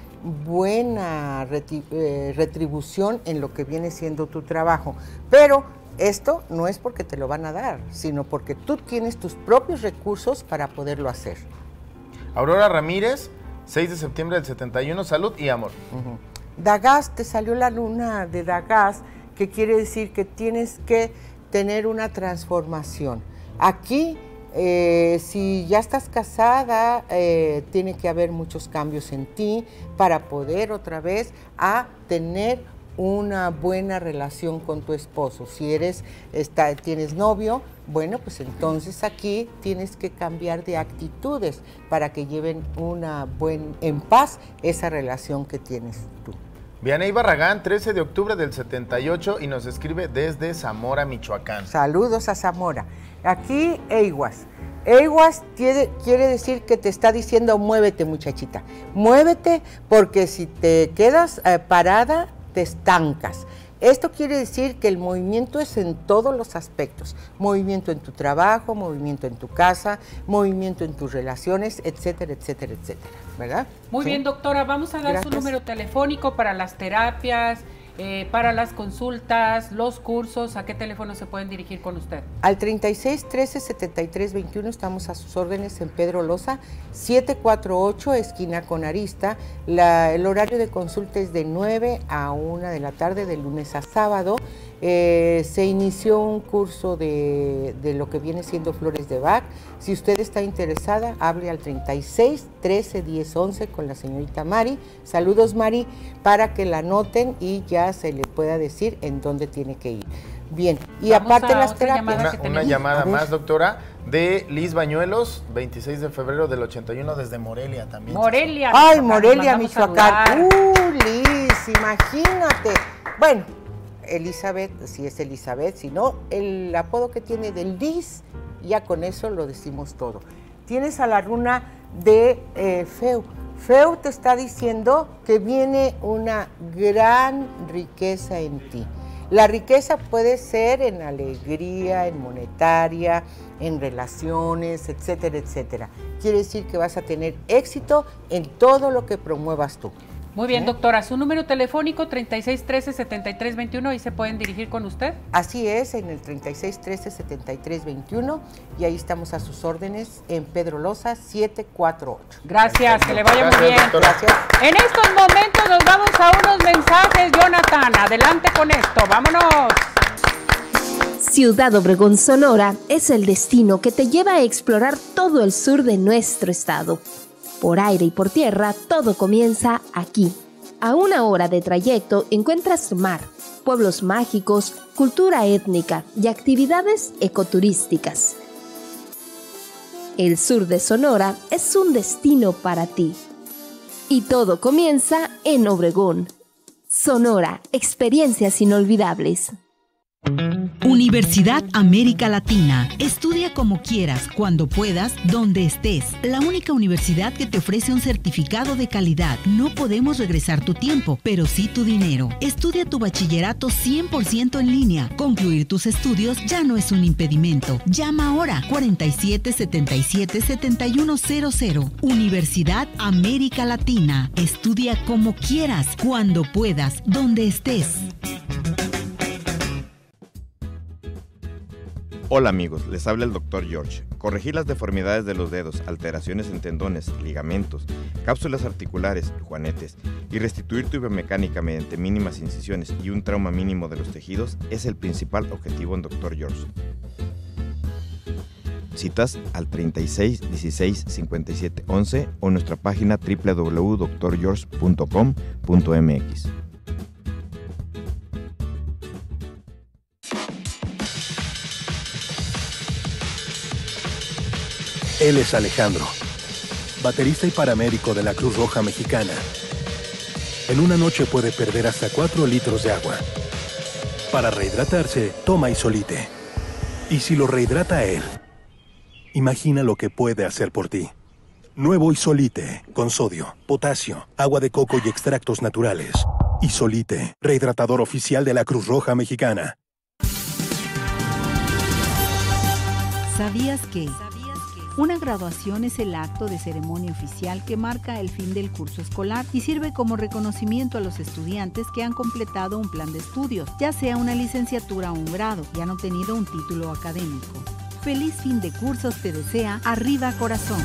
buena eh, retribución en lo que viene siendo tu trabajo. Pero esto no es porque te lo van a dar, sino porque tú tienes tus propios recursos para poderlo hacer. Aurora Ramírez, seis de septiembre del setenta y uno, salud y amor. Uh-huh. Dagas, te salió la luna de Dagas, que quiere decir que tienes que tener una transformación. Aquí, eh, si ya estás casada, eh, tiene que haber muchos cambios en ti para poder otra vez a tener una buena relación con tu esposo. Si eres, está, tienes novio, Bueno, pues entonces aquí tienes que cambiar de actitudes para que lleven una buen, en paz esa relación que tienes tú. Vianey Barragán, trece de octubre del setenta y ocho, y nos escribe desde Zamora, Michoacán. Saludos a Zamora. Aquí, Eiguas. Eiguas quiere, quiere decir que te está diciendo muévete, muchachita. Muévete, porque si te quedas eh, parada, te estancas. Esto quiere decir que el movimiento es en todos los aspectos. Movimiento en tu trabajo, movimiento en tu casa, movimiento en tus relaciones, etcétera, etcétera, etcétera, ¿verdad? Muy ¿Sí? bien, doctora. Vamos a dar Gracias. su número telefónico para las terapias, eh, para las consultas, los cursos. ¿A qué teléfono se pueden dirigir con usted? Al treinta y seis, trece, setenta y tres, veintiuno, estamos a sus órdenes en Pedro Loza, siete cuatro ocho, esquina con Arista. La, el horario de consulta es de nueve a una de la tarde, de lunes a sábado. Eh, se inició un curso de, de lo que viene siendo flores de Bach. Si usted está interesada, hable al treinta y seis, trece, diez, once con la señorita Mari. Saludos, Mari, para que la anoten y ya se le pueda decir en dónde tiene que ir. Bien, y Vamos aparte las terapias. Una, una llamada más, doctora, de Liz Bañuelos, veintiséis de febrero del ochenta y uno, desde Morelia también. Morelia. Ay, Morelia, Michoacán. Uh, Liz, imagínate. Bueno, Elizabeth, si es Elizabeth, si no, el apodo que tiene de Liz, ya con eso lo decimos todo. Tienes a la runa de eh, Feu. Feu te está diciendo que viene una gran riqueza en ti. La riqueza puede ser en alegría, en monetaria, en relaciones, etcétera, etcétera. Quiere decir que vas a tener éxito en todo lo que promuevas tú. Muy bien, ¿Eh? doctora. Su número telefónico treinta y seis, trece, setenta y tres, veintiuno, ¿y se pueden dirigir con usted? Así es, en el treinta y seis, trece, setenta y tres, veintiuno, y ahí estamos a sus órdenes en Pedro Loza, siete cuatro ocho. Gracias, que le vaya Gracias, muy bien. Doctora. Gracias. En estos momentos nos vamos a unos mensajes, Jonathan. Adelante con esto, vámonos. Ciudad Obregón, Sonora, es el destino que te lleva a explorar todo el sur de nuestro estado. Por aire y por tierra, todo comienza aquí. A una hora de trayecto encuentras mar, pueblos mágicos, cultura étnica y actividades ecoturísticas. El sur de Sonora es un destino para ti. Y todo comienza en Obregón. Sonora, experiencias inolvidables. Universidad América Latina. Estudia como quieras, cuando puedas, donde estés. La única universidad que te ofrece un certificado de calidad. No podemos regresar tu tiempo, pero sí tu dinero. Estudia tu bachillerato cien por ciento en línea. Concluir tus estudios ya no es un impedimento. Llama ahora cuarenta y siete, setenta y siete, setenta y uno cero cero. Universidad América Latina. Estudia como quieras, cuando puedas, donde estés. Hola amigos, les habla el doctor George. Corregir las deformidades de los dedos, alteraciones en tendones, ligamentos, cápsulas articulares, juanetes y restituir tu biomecánica mediante mínimas incisiones y un trauma mínimo de los tejidos es el principal objetivo en doctor George. Citas al treinta y seis, dieciséis, cincuenta y siete, once o nuestra página doble u doble u doble u punto doctor george punto com punto m x. Él es Alejandro, baterista y paramédico de la Cruz Roja Mexicana. En una noche puede perder hasta cuatro litros de agua. Para rehidratarse, toma Isolite. Y si lo rehidrata él, imagina lo que puede hacer por ti. Nuevo Isolite, con sodio, potasio, agua de coco y extractos naturales. Isolite, rehidratador oficial de la Cruz Roja Mexicana. ¿Sabías que? Una graduación es el acto de ceremonia oficial que marca el fin del curso escolar y sirve como reconocimiento a los estudiantes que han completado un plan de estudios, ya sea una licenciatura o un grado, y han obtenido un título académico. Feliz fin de cursos te desea Arriba Corazón.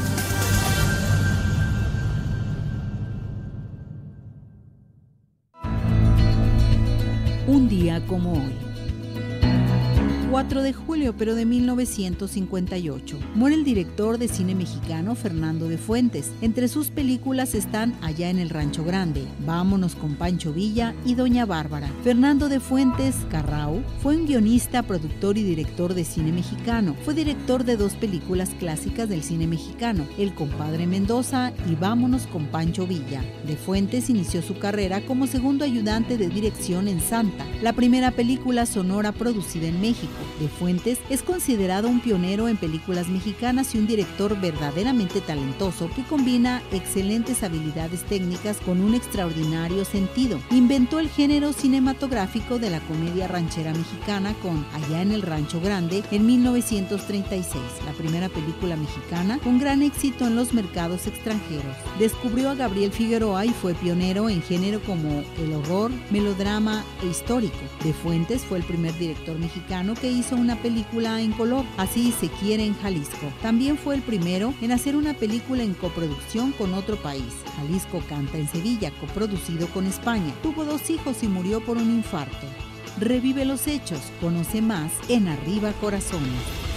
Un día como hoy. cuatro de julio, pero de mil novecientos cincuenta y ocho. Muere el director de cine mexicano Fernando de Fuentes. Entre sus películas están Allá en el Rancho Grande, Vámonos con Pancho Villa y Doña Bárbara. Fernando de Fuentes Carrao fue un guionista, productor y director de cine mexicano. Fue director de dos películas clásicas del cine mexicano, El compadre Mendoza y Vámonos con Pancho Villa. De Fuentes inició su carrera como segundo ayudante de dirección en Santa, la primera película sonora producida en México. De Fuentes es considerado un pionero en películas mexicanas y un director verdaderamente talentoso que combina excelentes habilidades técnicas con un extraordinario sentido. Inventó el género cinematográfico de la comedia ranchera mexicana con Allá en el Rancho Grande en mil novecientos treinta y seis, la primera película mexicana con gran éxito en los mercados extranjeros. Descubrió a Gabriel Figueroa y fue pionero en género como el horror, melodrama e histórico. De Fuentes fue el primer director mexicano que hizo una película en color, Así se quiere en Jalisco. También fue el primero en hacer una película en coproducción con otro país, Jalisco canta en Sevilla, coproducido con España. Tuvo dos hijos y murió por un infarto. Revive los hechos, conoce más en Arriba Corazones.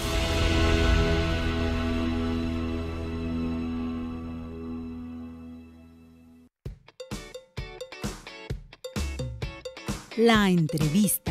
La entrevista.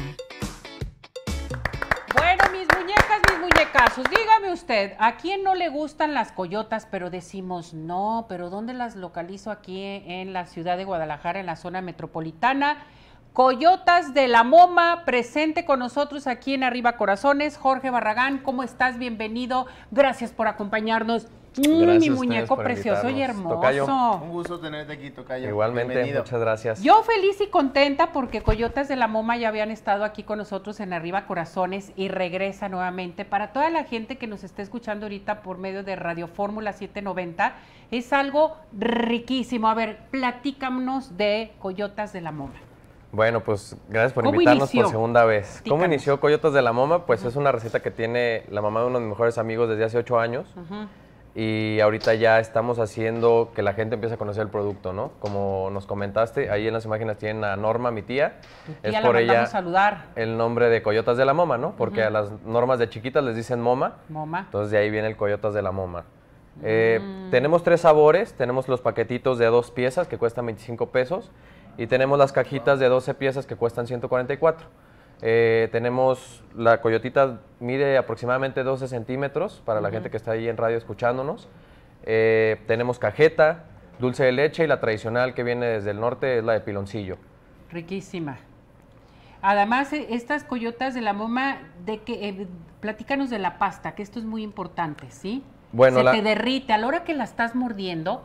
Bueno, mis muñecas, mis muñecazos, dígame usted, ¿a quién no le gustan las coyotas? Pero decimos, no, pero ¿dónde las localizo? Aquí en la ciudad de Guadalajara, en la zona metropolitana. Coyotas de la Moma, presente con nosotros aquí en Arriba Corazones. Jorge Barragán, ¿cómo estás? Bienvenido. Gracias por acompañarnos. Gracias Mi muñeco precioso y hermoso. Tocayo. Un gusto tenerte aquí, Tocayo. Igualmente, bienvenido. Muchas gracias. Yo feliz y contenta porque Coyotas de la Moma ya habían estado aquí con nosotros en Arriba Corazones y regresa nuevamente. Para toda la gente que nos está escuchando ahorita por medio de Radio Fórmula setecientos noventa, es algo riquísimo. A ver, platícanos de Coyotas de la Moma. Bueno, pues gracias por ¿Cómo invitarnos inició? por segunda vez. Platícanos. ¿Cómo inició Coyotas de la Moma? Pues uh-huh. es una receta que tiene la mamá de uno de mis mejores amigos desde hace ocho años. Uh-huh. Y ahorita ya estamos haciendo que la gente empiece a conocer el producto, ¿no? Como nos comentaste, ahí en las imágenes tienen a Norma, mi tía. Tu tía es la por ella a saludar. El nombre de Coyotas de la Moma, ¿no? Porque uh-huh. a las normas de chiquitas les dicen Moma. Moma. Entonces de ahí viene el Coyotas de la Moma. Mm. Eh, tenemos tres sabores, tenemos los paquetitos de dos piezas que cuestan veinticinco pesos y tenemos las cajitas de doce piezas que cuestan ciento cuarenta y cuatro. Eh, tenemos la coyotita, mide aproximadamente doce centímetros para la uh-huh. gente que está ahí en radio escuchándonos. Eh, tenemos cajeta, dulce de leche y la tradicional que viene desde el norte es la de piloncillo. Riquísima. Además, estas Coyotas de la Moma, de que eh, platícanos de la pasta, que esto es muy importante, ¿sí? Bueno, Se la... te derrite a la hora que la estás mordiendo.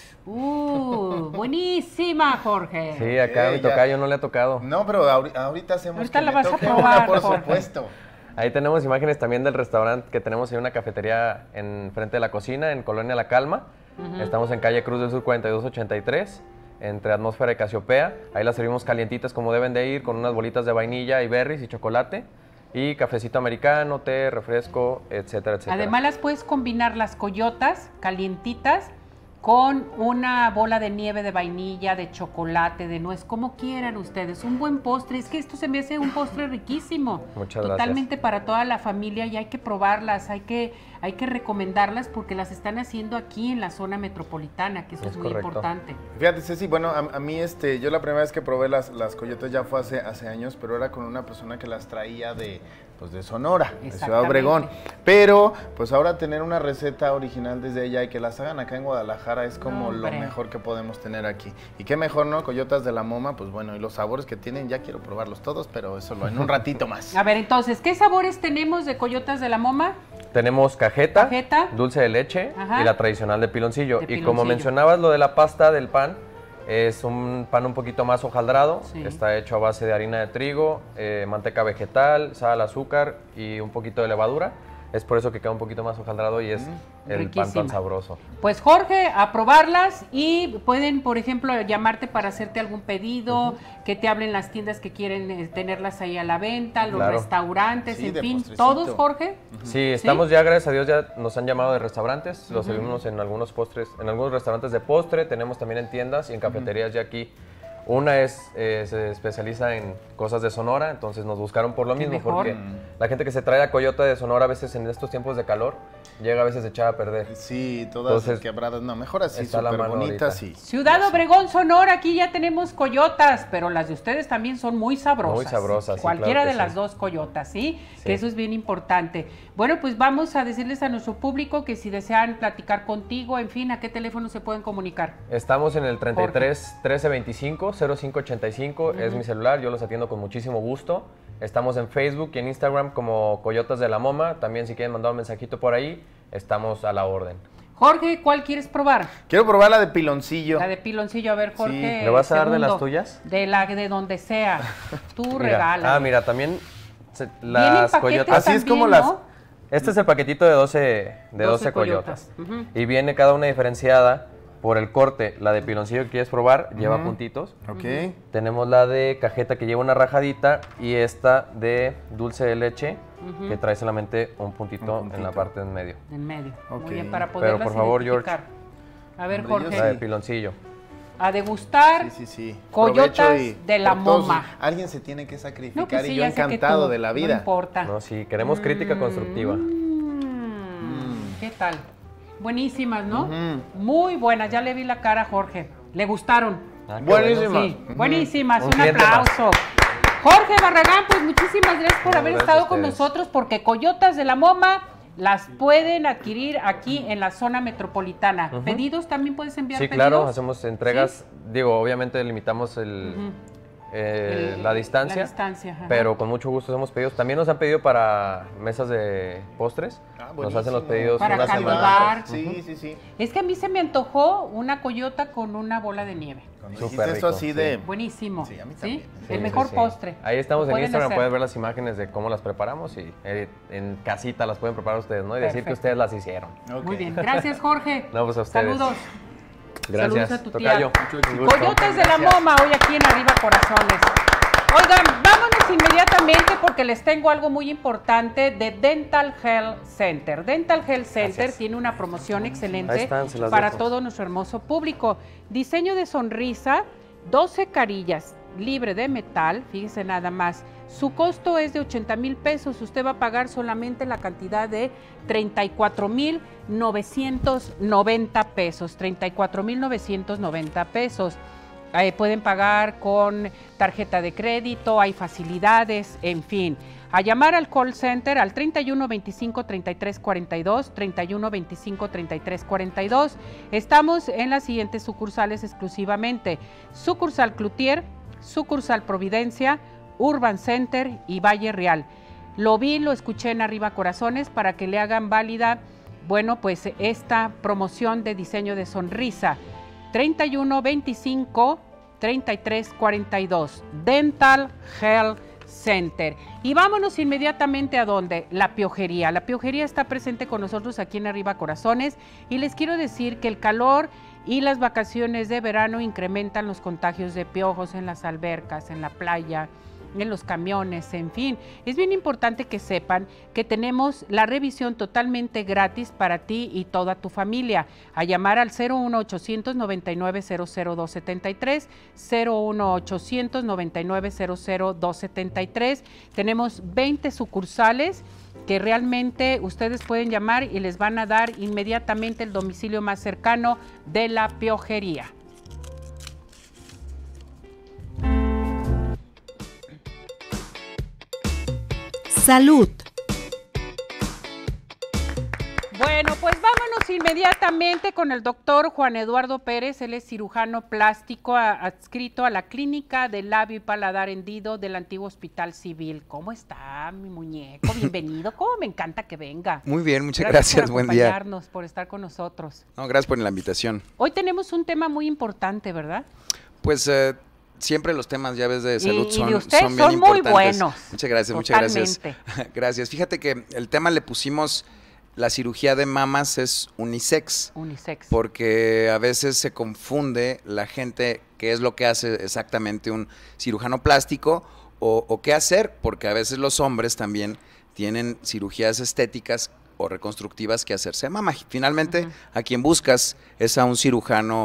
¡Uh! ¡Buenísima, Jorge! Sí, acá a mi tocayo no le ha tocado. No, pero ahorita, ahorita hacemos ahorita que la le vas toque a probar, una, por Jorge. supuesto. Ahí tenemos imágenes también del restaurante que tenemos en una cafetería en frente de la cocina, en Colonia La Calma. Uh-huh. Estamos en calle Cruz del Sur cuarenta y dos ochenta y tres, entre Atmósfera y Casiopea. Ahí las servimos calientitas como deben de ir, con unas bolitas de vainilla y berries y chocolate. Y cafecito americano, té, refresco, etcétera, etcétera. Además las puedes combinar las coyotas calientitas con una bola de nieve de vainilla, de chocolate, de nuez, como quieran ustedes. Un buen postre, es que esto se me hace un postre riquísimo. Muchas Totalmente gracias. para toda la familia y hay que probarlas, hay que, hay que recomendarlas porque las están haciendo aquí en la zona metropolitana, que eso es, es muy correcto. Importante. Fíjate, Ceci, bueno, a, a mí este, yo la primera vez que probé las, las coyotas ya fue hace, hace años, pero era con una persona que las traía de, pues de Sonora, de Ciudad Obregón. Pero, pues ahora tener una receta original desde ella y que las hagan acá en Guadalajara es como no, lo mejor que podemos tener aquí. Y qué mejor, ¿no? Coyotas de la Moma, pues bueno, y los sabores que tienen, ya quiero probarlos todos, pero eso lo en un ratito más. A ver, entonces, ¿qué sabores tenemos de Coyotas de la Moma? Tenemos cajeta, cajeta. dulce de leche Ajá. y la tradicional de piloncillo. de Y piloncillo. como mencionabas lo de la pasta del pan, es un pan un poquito más hojaldrado, sí. está hecho a base de harina de trigo, eh, manteca vegetal, sal, azúcar y un poquito de levadura. Es por eso que queda un poquito más hojaldrado y es mm, el riquísima. Pan tan sabroso. Pues Jorge, a probarlas y pueden, por ejemplo, llamarte para hacerte algún pedido, uh-huh. que te hablen las tiendas que quieren eh, tenerlas ahí a la venta, los claro. restaurantes, sí, en fin, postrecito. ¿Todos, Jorge? Uh-huh. Sí, estamos ¿Sí? ya, gracias a Dios, ya nos han llamado de restaurantes, uh-huh. los servimos en algunos postres, en algunos restaurantes de postre, tenemos también en tiendas y en cafeterías uh-huh. ya aquí Una es, eh, se especializa en cosas de Sonora, entonces nos buscaron por lo mismo, mejor. porque la gente que se trae a Coyota de Sonora a veces en estos tiempos de calor, llega a veces echada a perder. Sí, todas Entonces, quebradas, no, mejor así, está la súper mano bonitas, ahorita. sí. Ciudad Obregón, Sonora, aquí ya tenemos coyotas, pero las de ustedes también son muy sabrosas. Muy sabrosas, sí, Cualquiera claro que de las sí. dos coyotas, ¿sí? Sí. Que eso es bien importante. Bueno, pues vamos a decirles a nuestro público que si desean platicar contigo, en fin, ¿a qué teléfono se pueden comunicar? Estamos en el treinta y tres, trece veinticinco, cero cinco ochenta y cinco, es mi celular, yo los atiendo con muchísimo gusto. Estamos en Facebook y en Instagram como Coyotas de la Moma, también si quieren mandar un mensajito por ahí, estamos a la orden. Jorge, ¿cuál quieres probar? Quiero probar la de piloncillo. La de piloncillo, a ver, Jorge. Sí. ¿Le vas a dar de segundo. las tuyas? De la de donde sea. Tú Mira, regala. Ah, mira, también se- Vienen las paquetes coyotas. Así es como también, las- ¿no? Este es el paquetito de doce, de doce doce coyotas. coyotas. Ujú. Y viene cada una diferenciada por el corte. La de piloncillo que quieres probar lleva Ujú. puntitos. Ok. Tenemos la de cajeta que lleva una rajadita y esta de dulce de leche Ujú. que trae solamente un puntito, Un puntito. en la parte en medio. En medio. Ok. Muy bien, para Pero, poderlas por favor, George. identificar. A ver, Hombre, yo Jorge. La de Sí. piloncillo. A degustar. Sí, sí, sí. Coyotas Provecho de la por todos- Moma. Alguien se tiene que sacrificar No, pues sí, y yo ya sé que encantado tú, de la No vida. importa. No, sí, queremos crítica constructiva. Mm, ¿Qué tal? Buenísimas, ¿no? Ujú. Muy buenas. Ya le vi la cara a Jorge. ¿Le gustaron? Ah, qué Buenísima. bueno. Sí, Ujú. buenísimas. Un Un, cliente más. aplauso. Jorge Barragán, pues muchísimas gracias por No, haber gracias estado a con ustedes. nosotros, porque Coyotas de la Moma las pueden adquirir aquí en la zona metropolitana. Ujú. ¿Pedidos también puedes enviar Sí, pedidos? claro, hacemos entregas. Digo, obviamente limitamos el, Ujú. eh, El- la distancia. La distancia, ajá. Pero con mucho gusto hacemos pedidos. También nos han pedido para mesas de postres. Ah, nos hacen los buenísimo. pedidos Para una caviar. semana. Sí, sí, sí. Es que a mí se me antojó una coyota con una bola de nieve. Cuando Súper dijiste eso rico, así sí. de... Buenísimo. Sí, a mí ¿Sí? también. El Sí, mejor sí, sí. postre. Ahí estamos Lo en pueden Instagram, hacer. pueden ver las imágenes de cómo las preparamos y eh, en casita las pueden preparar ustedes, ¿no? Y decir que Perfecto. ustedes las hicieron. Ok. Muy bien. Gracias, Jorge. No, pues a ustedes. Saludos. Gracias. Saludos a tu tía. Tocayo. Un gusto. Coyotes de la Moma, hoy aquí en Arriba Corazones. Oigan, vámonos inmediatamente porque les tengo algo muy importante de Dental Health Center. Dental Health Center Gracias. tiene una promoción Ahí excelente están, se las para dejo. todo nuestro hermoso público. Diseño de sonrisa, doce carillas, libre de metal, fíjense nada más. Su costo es de ochenta mil pesos, usted va a pagar solamente la cantidad de treinta y cuatro mil novecientos noventa pesos, treinta y cuatro mil novecientos noventa pesos. Eh, pueden pagar con tarjeta de crédito, hay facilidades, en fin. A llamar al call center al treinta y uno veinticinco treinta y tres cuarenta y dos, treinta y uno veinticinco treinta y tres cuarenta y dos. Estamos en las siguientes sucursales exclusivamente. Sucursal Cloutier, sucursal Providencia, Urban Center y Valle Real. Lo vi, lo escuché en Arriba Corazones para que le hagan válida, bueno, pues esta promoción de diseño de sonrisa. treinta y uno veinticinco treinta y tres cuarenta y dos, Dental Health Center. Y vámonos inmediatamente a donde, la piojería. La piojería está presente con nosotros aquí en Arriba Corazones y les quiero decir que el calor y las vacaciones de verano incrementan los contagios de piojos en las albercas, en la playa, en los camiones, en fin. Es bien importante que sepan que tenemos la revisión totalmente gratis para ti y toda tu familia. A llamar al cero uno ochocientos noventa y nueve cero cero dos setenta y tres, cero uno ochocientos noventa y nueve cero cero dos setenta y tres. Tenemos veinte sucursales que realmente ustedes pueden llamar y les van a dar inmediatamente el domicilio más cercano de la piojería. Salud. Bueno, pues vámonos inmediatamente con el doctor Juan Eduardo Pérez. Él es cirujano plástico a- adscrito a la Clínica de Labio y Paladar Hendido del antiguo Hospital Civil. ¿Cómo está, mi muñeco? Bienvenido. ¿Cómo me encanta que venga? Muy bien, muchas gracias, por buen día. acompañarnos, por estar con nosotros. No, gracias por la invitación. Hoy tenemos un tema muy importante, ¿verdad? Pues eh, siempre los temas, ya ves, de salud y son, de ustedes son bien son muy importantes. buenos. Muchas gracias, muchas gracias. Totalmente. Gracias. Fíjate que el tema le pusimos, la cirugía de mamas es unisex, Unisex. porque a veces se confunde la gente qué es lo que hace exactamente un cirujano plástico o, o qué hacer, porque a veces los hombres también tienen cirugías estéticas o reconstructivas que hacerse de mama. Finalmente, Ujú. a quien buscas es a un cirujano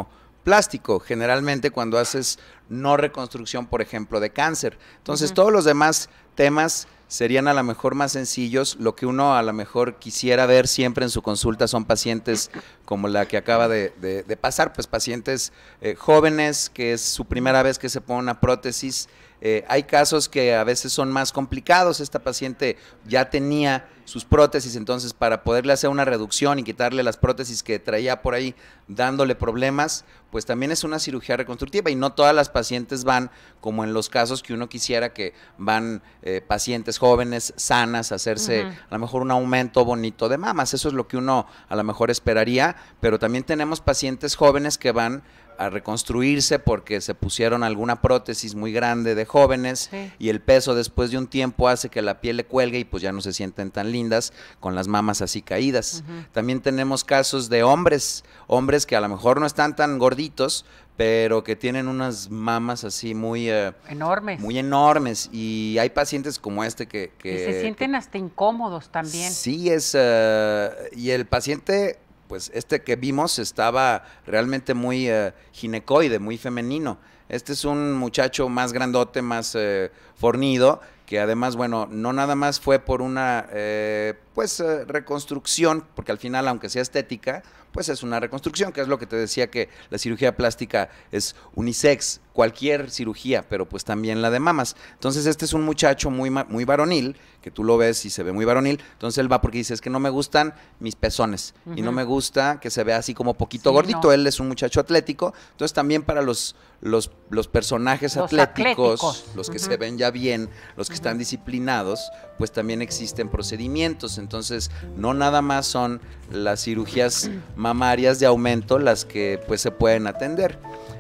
plástico, generalmente cuando haces no reconstrucción, por ejemplo, de cáncer. Entonces, uh-huh. todos los demás temas serían a lo mejor más sencillos. Lo que uno a lo mejor quisiera ver siempre en su consulta son pacientes como la que acaba de, de, de pasar, pues pacientes eh, jóvenes, que es su primera vez que se pone una prótesis. Eh, hay casos que a veces son más complicados. Esta paciente ya tenía sus prótesis, entonces para poderle hacer una reducción y quitarle las prótesis que traía por ahí dándole problemas, pues también es una cirugía reconstructiva, y no todas las pacientes van como en los casos que uno quisiera, que van eh, pacientes jóvenes, sanas, a hacerse uh-huh. a lo mejor un aumento bonito de mamas. Eso es lo que uno a lo mejor esperaría, pero también tenemos pacientes jóvenes que van a reconstruirse porque se pusieron alguna prótesis muy grande de jóvenes, sí. y el peso después de un tiempo hace que la piel le cuelgue y pues ya no se sienten tan lindas con las mamas así caídas. Uh-huh. También tenemos casos de hombres, hombres que a lo mejor no están tan gorditos, pero que tienen unas mamas así muy uh, enormes, muy enormes, y hay pacientes como este que, que, que se sienten que, hasta incómodos también. Sí, es uh, y el paciente, pues este que vimos estaba realmente muy uh, ginecoide, muy femenino. Este es un muchacho más grandote, más uh, fornido, que además, bueno, no nada más fue por una eh, pues uh, reconstrucción, porque al final, aunque sea estética, pues es una reconstrucción, que es lo que te decía, que la cirugía plástica es unisex, cualquier cirugía, pero pues también la de mamas. Entonces este es un muchacho muy, muy varonil, que tú lo ves y se ve muy varonil. Entonces él va porque dice, es que no me gustan mis pezones, uh-huh. y no me gusta que se vea así como poquito sí, gordito. No. Él es un muchacho atlético, entonces también para los, los, los personajes los atléticos, atléticos, los que uh-huh. se ven ya bien, los que uh-huh. están disciplinados, pues también existen procedimientos. Entonces no nada más son las cirugías mamarias de aumento las que pues se pueden atender.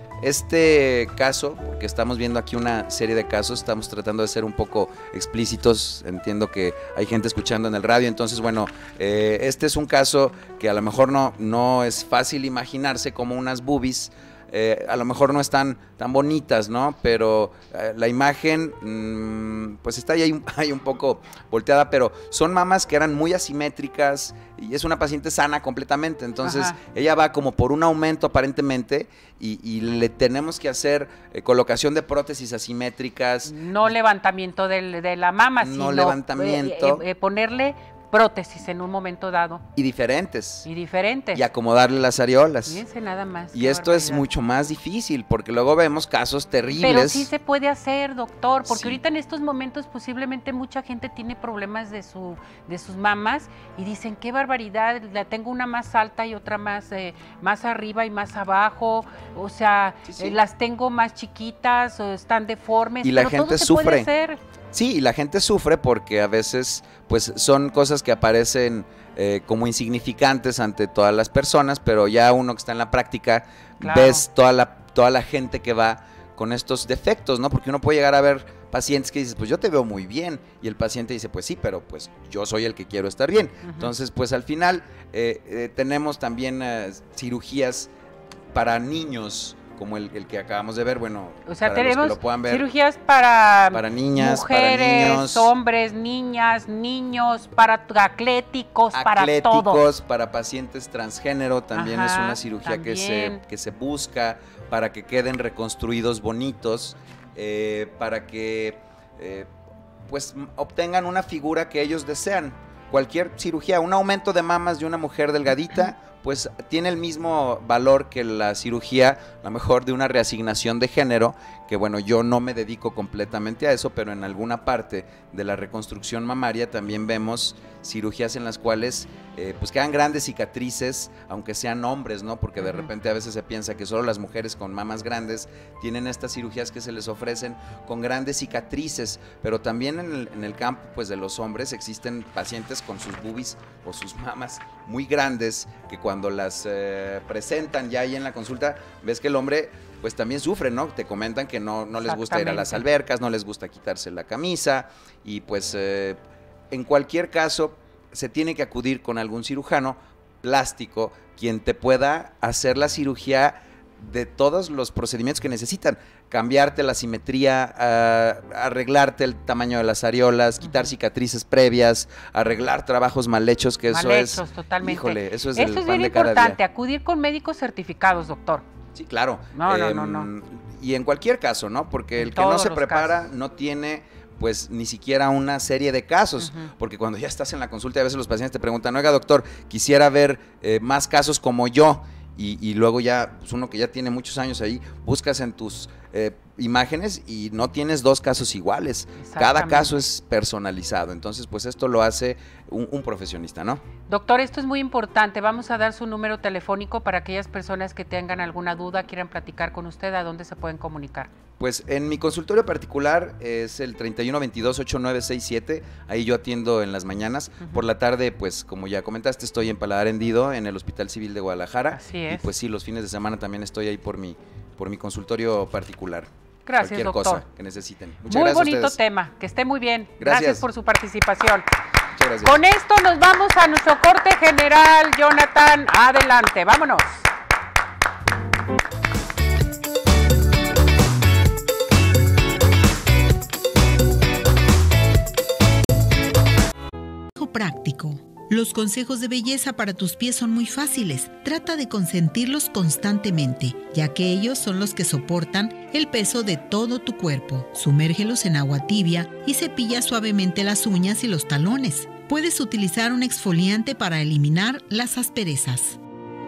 Este caso, porque estamos viendo aquí una serie de casos, estamos tratando de ser un poco explícitos, entiendo que hay gente escuchando en el radio, entonces bueno, eh, este es un caso que a lo mejor no, no es fácil imaginarse como unas boobies, eh, a lo mejor no están tan bonitas, ¿no? Pero eh, la imagen, mmm, pues está ahí un, ahí un poco volteada, pero son mamas que eran muy asimétricas, y es una paciente sana completamente, entonces Ajá. ella va como por un aumento aparentemente, y, y le tenemos que hacer eh, colocación de prótesis asimétricas. No levantamiento del, de la mama, no sino levantamiento. Eh, eh, ponerle prótesis en un momento dado. Y diferentes. Y diferentes. Y acomodarle las areolas. Fíjense nada más. Y esto barbaridad. Es mucho más difícil, porque luego vemos casos terribles. Pero sí se puede hacer, doctor, porque sí. ahorita en estos momentos posiblemente mucha gente tiene problemas de su de sus mamas y dicen, qué barbaridad, la tengo una más alta y otra más, eh, más arriba y más abajo, o sea, sí, sí. Eh, las tengo más chiquitas o están deformes. Y la pero gente todo se sufre. Puede hacer. Sí, y la gente sufre porque a veces pues son cosas que aparecen eh, como insignificantes ante todas las personas, pero ya uno que está en la práctica, claro. ves toda la, toda la gente que va con estos defectos, ¿no? Porque uno puede llegar a ver pacientes que dices, pues yo te veo muy bien, y el paciente dice, pues sí, pero pues yo soy el que quiero estar bien. Uh-huh. Entonces, pues al final eh, eh, tenemos también eh, cirugías para niños, como el, el que acabamos de ver, bueno, o sea, para tenemos los que lo puedan ver, cirugías para, para niñas, mujeres, para niños, hombres, niñas, niños, para atléticos, para todo. Atléticos, para pacientes transgénero, también Ajá, es una cirugía que se, que se busca para que queden reconstruidos bonitos, eh, para que eh, pues obtengan una figura que ellos desean. Cualquier cirugía, un aumento de mamas de una mujer delgadita, pues tiene el mismo valor que la cirugía, a lo mejor de una reasignación de género, que bueno, yo no me dedico completamente a eso, pero en alguna parte de la reconstrucción mamaria también vemos cirugías en las cuales eh, pues quedan grandes cicatrices, aunque sean hombres, ¿no? Porque de repente a veces se piensa que solo las mujeres con mamas grandes tienen estas cirugías que se les ofrecen con grandes cicatrices, pero también en el, en el campo pues de los hombres existen pacientes con sus boobies o sus mamas muy grandes, que cuando las eh, presentan ya ahí en la consulta, ves que el hombre pues también sufre, ¿no? Te comentan que no, no les gusta ir a las albercas, no les gusta quitarse la camisa, y pues eh, en cualquier caso se tiene que acudir con algún cirujano plástico, quien te pueda hacer la cirugía de todos los procedimientos que necesitan, cambiarte la simetría, uh, arreglarte el tamaño de las areolas, quitar uh-huh. cicatrices previas, arreglar trabajos mal hechos, que mal eso hechos, es, totalmente. híjole, eso es Eso el es pan bien de cada importante, día. Acudir con médicos certificados, doctor. Sí, claro. No, no, eh, no, no. Y en cualquier caso, ¿no? Porque el En que no todos se los prepara casos. no tiene pues ni siquiera una serie de casos, Ujú. porque cuando ya estás en la consulta a veces los pacientes te preguntan, oiga doctor, quisiera ver eh, más casos como yo, y, y luego ya, pues uno que ya tiene muchos años ahí, buscas en tus eh, imágenes y no tienes dos casos iguales, cada Exactamente. caso es personalizado, entonces pues esto lo hace un, un profesionista, ¿no? Doctor, esto es muy importante. Vamos a dar su número telefónico para aquellas personas que tengan alguna duda, quieran platicar con usted, ¿a dónde se pueden comunicar? Pues en mi consultorio particular es el treinta y uno veintidós ochenta y nueve sesenta y siete, ahí yo atiendo en las mañanas, Ujú. por la tarde pues como ya comentaste estoy en Paladar Hendido en el Hospital Civil de Guadalajara. Así Y es. pues sí, los fines de semana también estoy ahí por mi, por mi consultorio particular. Gracias, Cualquier doctor. cosa que necesiten. Muchas Muy gracias a bonito ustedes. tema, que esté muy bien. Gracias. Gracias por su participación. Muchas gracias. Con esto nos vamos a nuestro corte general. Jonathan, adelante, vámonos. Práctico. Los consejos de belleza para tus pies son muy fáciles. Trata de consentirlos constantemente, ya que ellos son los que soportan el peso de todo tu cuerpo. Sumérgelos en agua tibia y cepilla suavemente las uñas y los talones. Puedes utilizar un exfoliante para eliminar las asperezas.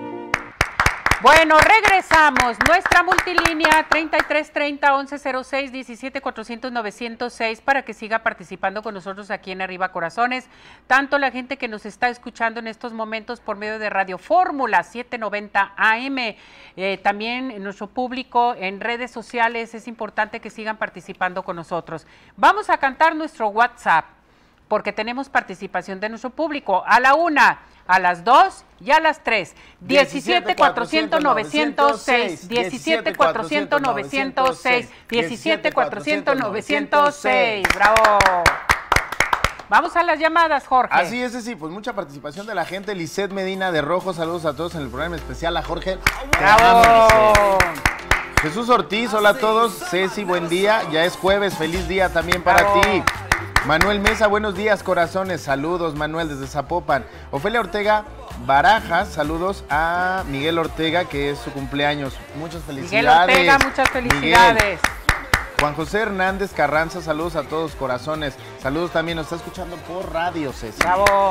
Bueno, regresamos. Nuestra multilínea treinta y tres treinta, once cero seis, diecisiete cuatrocientos, novecientos seis para que siga participando con nosotros aquí en Arriba Corazones. Tanto la gente que nos está escuchando en estos momentos por medio de Radio Fórmula setecientos noventa A M, eh, también nuestro público en redes sociales, es importante que sigan participando con nosotros. Vamos a cantar nuestro WhatsApp, porque tenemos participación de nuestro público a la una, a las dos y a las tres. diecisiete cuatrocientos, novecientos seis, diecisiete cuatrocientos, novecientos seis, diecisiete cuatrocientos, novecientos seis. ¡Bravo! Vamos a las llamadas, Jorge. Así es, sí, pues mucha participación de la gente. Lisette Medina de Rojo, saludos a todos en el programa especial. A Jorge. ¡Bravo! Jesús Ortiz, hola a todos. Ceci, buen día. Ya es jueves, feliz día también para Bravo. ti. Manuel Mesa, buenos días, corazones. Saludos, Manuel, desde Zapopan. Ofelia Ortega Barajas, saludos a Miguel Ortega, que es su cumpleaños. Muchas felicidades. Miguel Ortega, muchas felicidades. Miguel. Juan José Hernández Carranza, saludos a todos, corazones. Saludos también, nos está escuchando por radio, Ceci. ¡Bravo!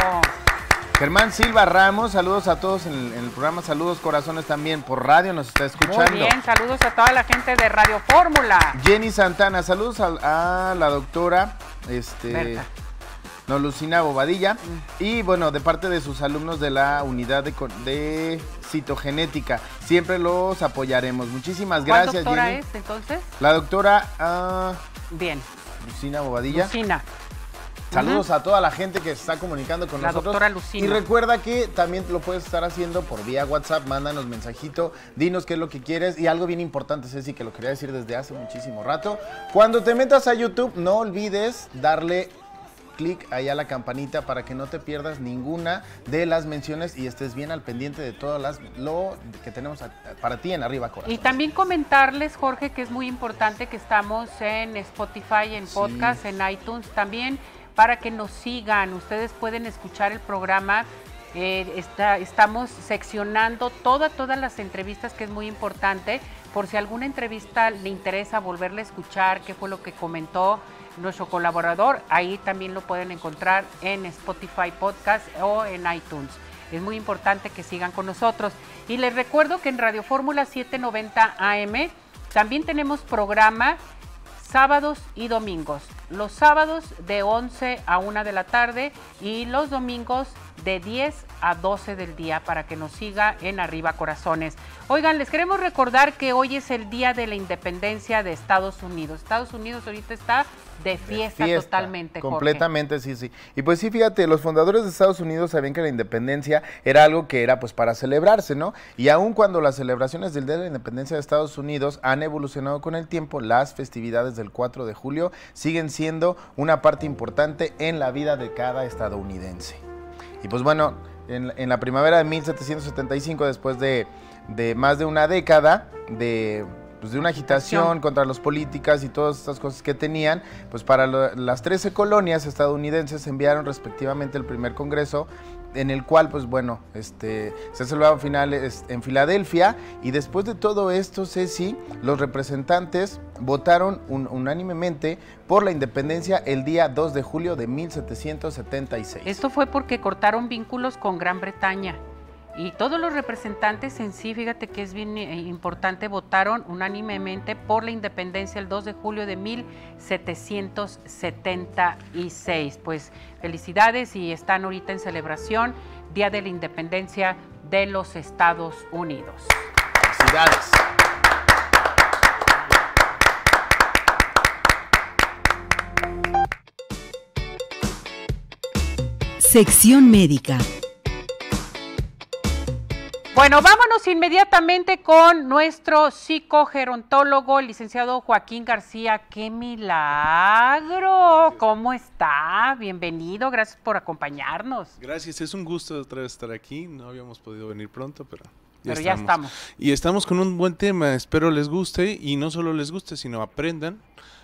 Germán Silva Ramos, saludos a todos en el, en el programa, saludos, corazones también por radio, nos está escuchando. Muy bien, saludos a toda la gente de Radio Fórmula. Jenny Santana, saludos a, a la doctora, este, Berta. no, Lucina Bobadilla, mm. y bueno, de parte de sus alumnos de la unidad de, de citogenética, siempre los apoyaremos. Muchísimas gracias, ¿Cuál doctora Jenny. es, entonces? La doctora uh, Bien. Lucina Bobadilla. Lucina. Saludos uh-huh. a toda la gente que se está comunicando con la nosotros. Doctora Lucina. Y recuerda que también lo puedes estar haciendo por vía WhatsApp, mándanos mensajito, dinos qué es lo que quieres. Y algo bien importante, Ceci, que lo quería decir desde hace muchísimo rato. Cuando te metas a YouTube, no olvides darle clic ahí a la campanita para que no te pierdas ninguna de las menciones y estés bien al pendiente de todo las, lo que tenemos a, para ti en Arriba Corazón. Y también comentarles, Jorge, que es muy importante que estamos en Spotify, en podcast, sí. en iTunes también, para que nos sigan. Ustedes pueden escuchar el programa. Eh, está, estamos seccionando toda, todas las entrevistas, que es muy importante, por si alguna entrevista le interesa volverle a escuchar, qué fue lo que comentó nuestro colaborador, ahí también lo pueden encontrar en Spotify Podcast o en iTunes. Es muy importante que sigan con nosotros. Y les recuerdo que en Radio Fórmula setecientos noventa A M también tenemos programa sábados y domingos. Los sábados de once a una de la tarde y los domingos de diez a doce del día, para que nos siga en Arriba Corazones. Oigan, les queremos recordar que hoy es el Día de la Independencia de Estados Unidos. Estados Unidos ahorita está de fiesta, de fiesta totalmente, Jorge. Completamente, sí, sí. Y pues sí, fíjate, los fundadores de Estados Unidos sabían que la independencia era algo que era pues para celebrarse, ¿no? Y aun cuando las celebraciones del Día de la Independencia de Estados Unidos han evolucionado con el tiempo, las festividades del cuatro de julio siguen siendo una parte importante en la vida de cada estadounidense. Y pues bueno, en, en la primavera de mil setecientos setenta y cinco, después de, de más de una década de... Pues de una agitación contra las políticas y todas estas cosas que tenían, pues para lo, las trece colonias estadounidenses enviaron respectivamente el primer congreso en el cual, pues bueno, este, se celebraron finales en Filadelfia, y después de todo esto, Ceci, los representantes votaron un, unánimemente por la independencia el día dos de julio de mil setecientos setenta y seis. Esto fue porque cortaron vínculos con Gran Bretaña. Y todos los representantes en sí, fíjate que es bien importante, votaron unánimemente por la independencia el dos de julio de mil setecientos setenta y seis. Pues felicidades, y están ahorita en celebración, Día de la Independencia de los Estados Unidos. Felicidades. Sección médica. Bueno, vámonos inmediatamente con nuestro psicogerontólogo, el licenciado Joaquín García. ¡Qué milagro! ¿Cómo está? Bienvenido, gracias por acompañarnos. Gracias, es un gusto otra vez estar aquí. No habíamos podido venir pronto, pero ya pero estamos. ya estamos. Y estamos con un buen tema, espero les guste, y no solo les guste, sino aprendan.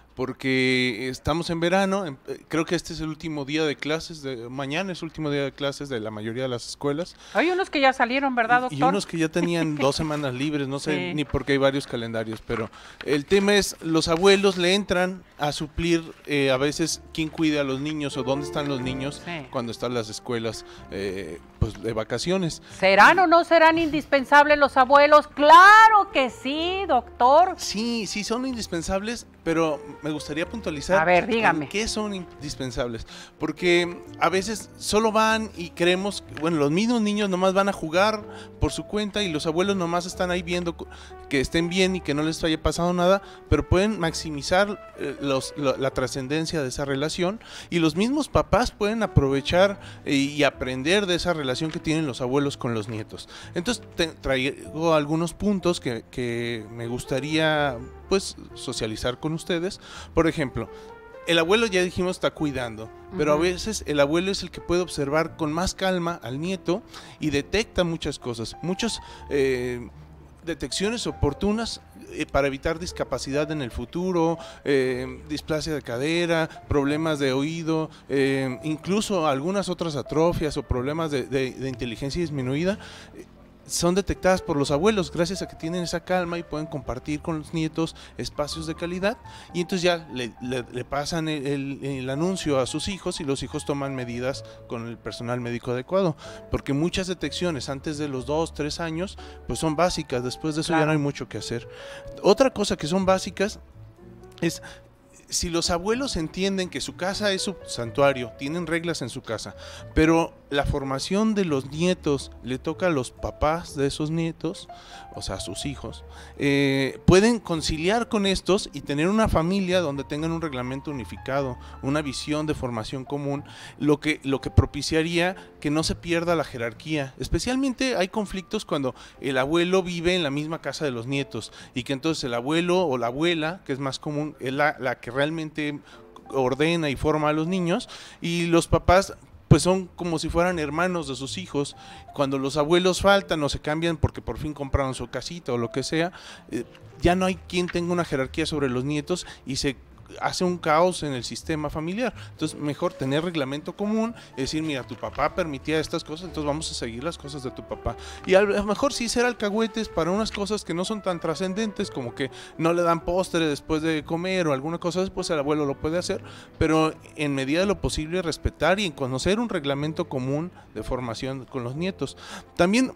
Porque estamos en verano, creo que este es el último día de clases, de, mañana es el último día de clases de la mayoría de las escuelas. Hay unos que ya salieron, ¿verdad, doctor? Y unos que ya tenían dos semanas libres, no sé sí. ni por qué hay varios calendarios, pero el tema es, los abuelos le entran a suplir eh, a veces quién cuida a los niños o dónde están los niños sí. cuando están las escuelas eh, pues de vacaciones. ¿Serán o no serán indispensables los abuelos? ¡Claro que sí, doctor! Sí, sí son indispensables, pero me gustaría puntualizar. A ver, dígame. ¿Qué son indispensables? Porque a veces solo van y creemos, bueno, los mismos niños nomás van a jugar por su cuenta y los abuelos nomás están ahí viendo que estén bien y que no les haya pasado nada, pero pueden maximizar eh, los, lo, la trascendencia de esa relación, y los mismos papás pueden aprovechar eh, y aprender de esa relación que tienen los abuelos con los nietos. Entonces te, traigo algunos puntos que, que me gustaría pues socializar con ustedes. Por ejemplo, el abuelo, ya dijimos, está cuidando, pero uh-huh. a veces el abuelo es el que puede observar con más calma al nieto y detecta muchas cosas, muchas eh, detecciones oportunas eh, para evitar discapacidad en el futuro, eh, displasia de cadera, problemas de oído, eh, incluso algunas otras atrofias o problemas de, de, de inteligencia disminuida. Eh, son detectadas por los abuelos gracias a que tienen esa calma y pueden compartir con los nietos espacios de calidad, y entonces ya le, le, le pasan el, el, el anuncio a sus hijos y los hijos toman medidas con el personal médico adecuado, porque muchas detecciones antes de los dos, tres años pues son básicas, después de eso claro. ya no hay mucho que hacer. Otra cosa que son básicas es, si los abuelos entienden que su casa es su santuario, tienen reglas en su casa, pero la formación de los nietos le toca a los papás de esos nietos, o sea, a sus hijos, eh, pueden conciliar con estos y tener una familia donde tengan un reglamento unificado, una visión de formación común, lo que, lo que propiciaría que no se pierda la jerarquía. Especialmente hay conflictos cuando el abuelo vive en la misma casa de los nietos y que entonces el abuelo o la abuela, que es más común, es la, la que realmente ordena y forma a los niños, y los papás pues son como si fueran hermanos de sus hijos. Cuando los abuelos faltan o se cambian porque por fin compraron su casita o lo que sea, eh, ya no hay quien tenga una jerarquía sobre los nietos y se hace un caos en el sistema familiar. Entonces mejor tener reglamento común, es decir, mira, tu papá permitía estas cosas, entonces vamos a seguir las cosas de tu papá, y a lo mejor sí ser alcahuetes para unas cosas que no son tan trascendentes, como que no le dan postre después de comer o alguna cosa, después el abuelo lo puede hacer, pero en medida de lo posible respetar y conocer un reglamento común de formación con los nietos. También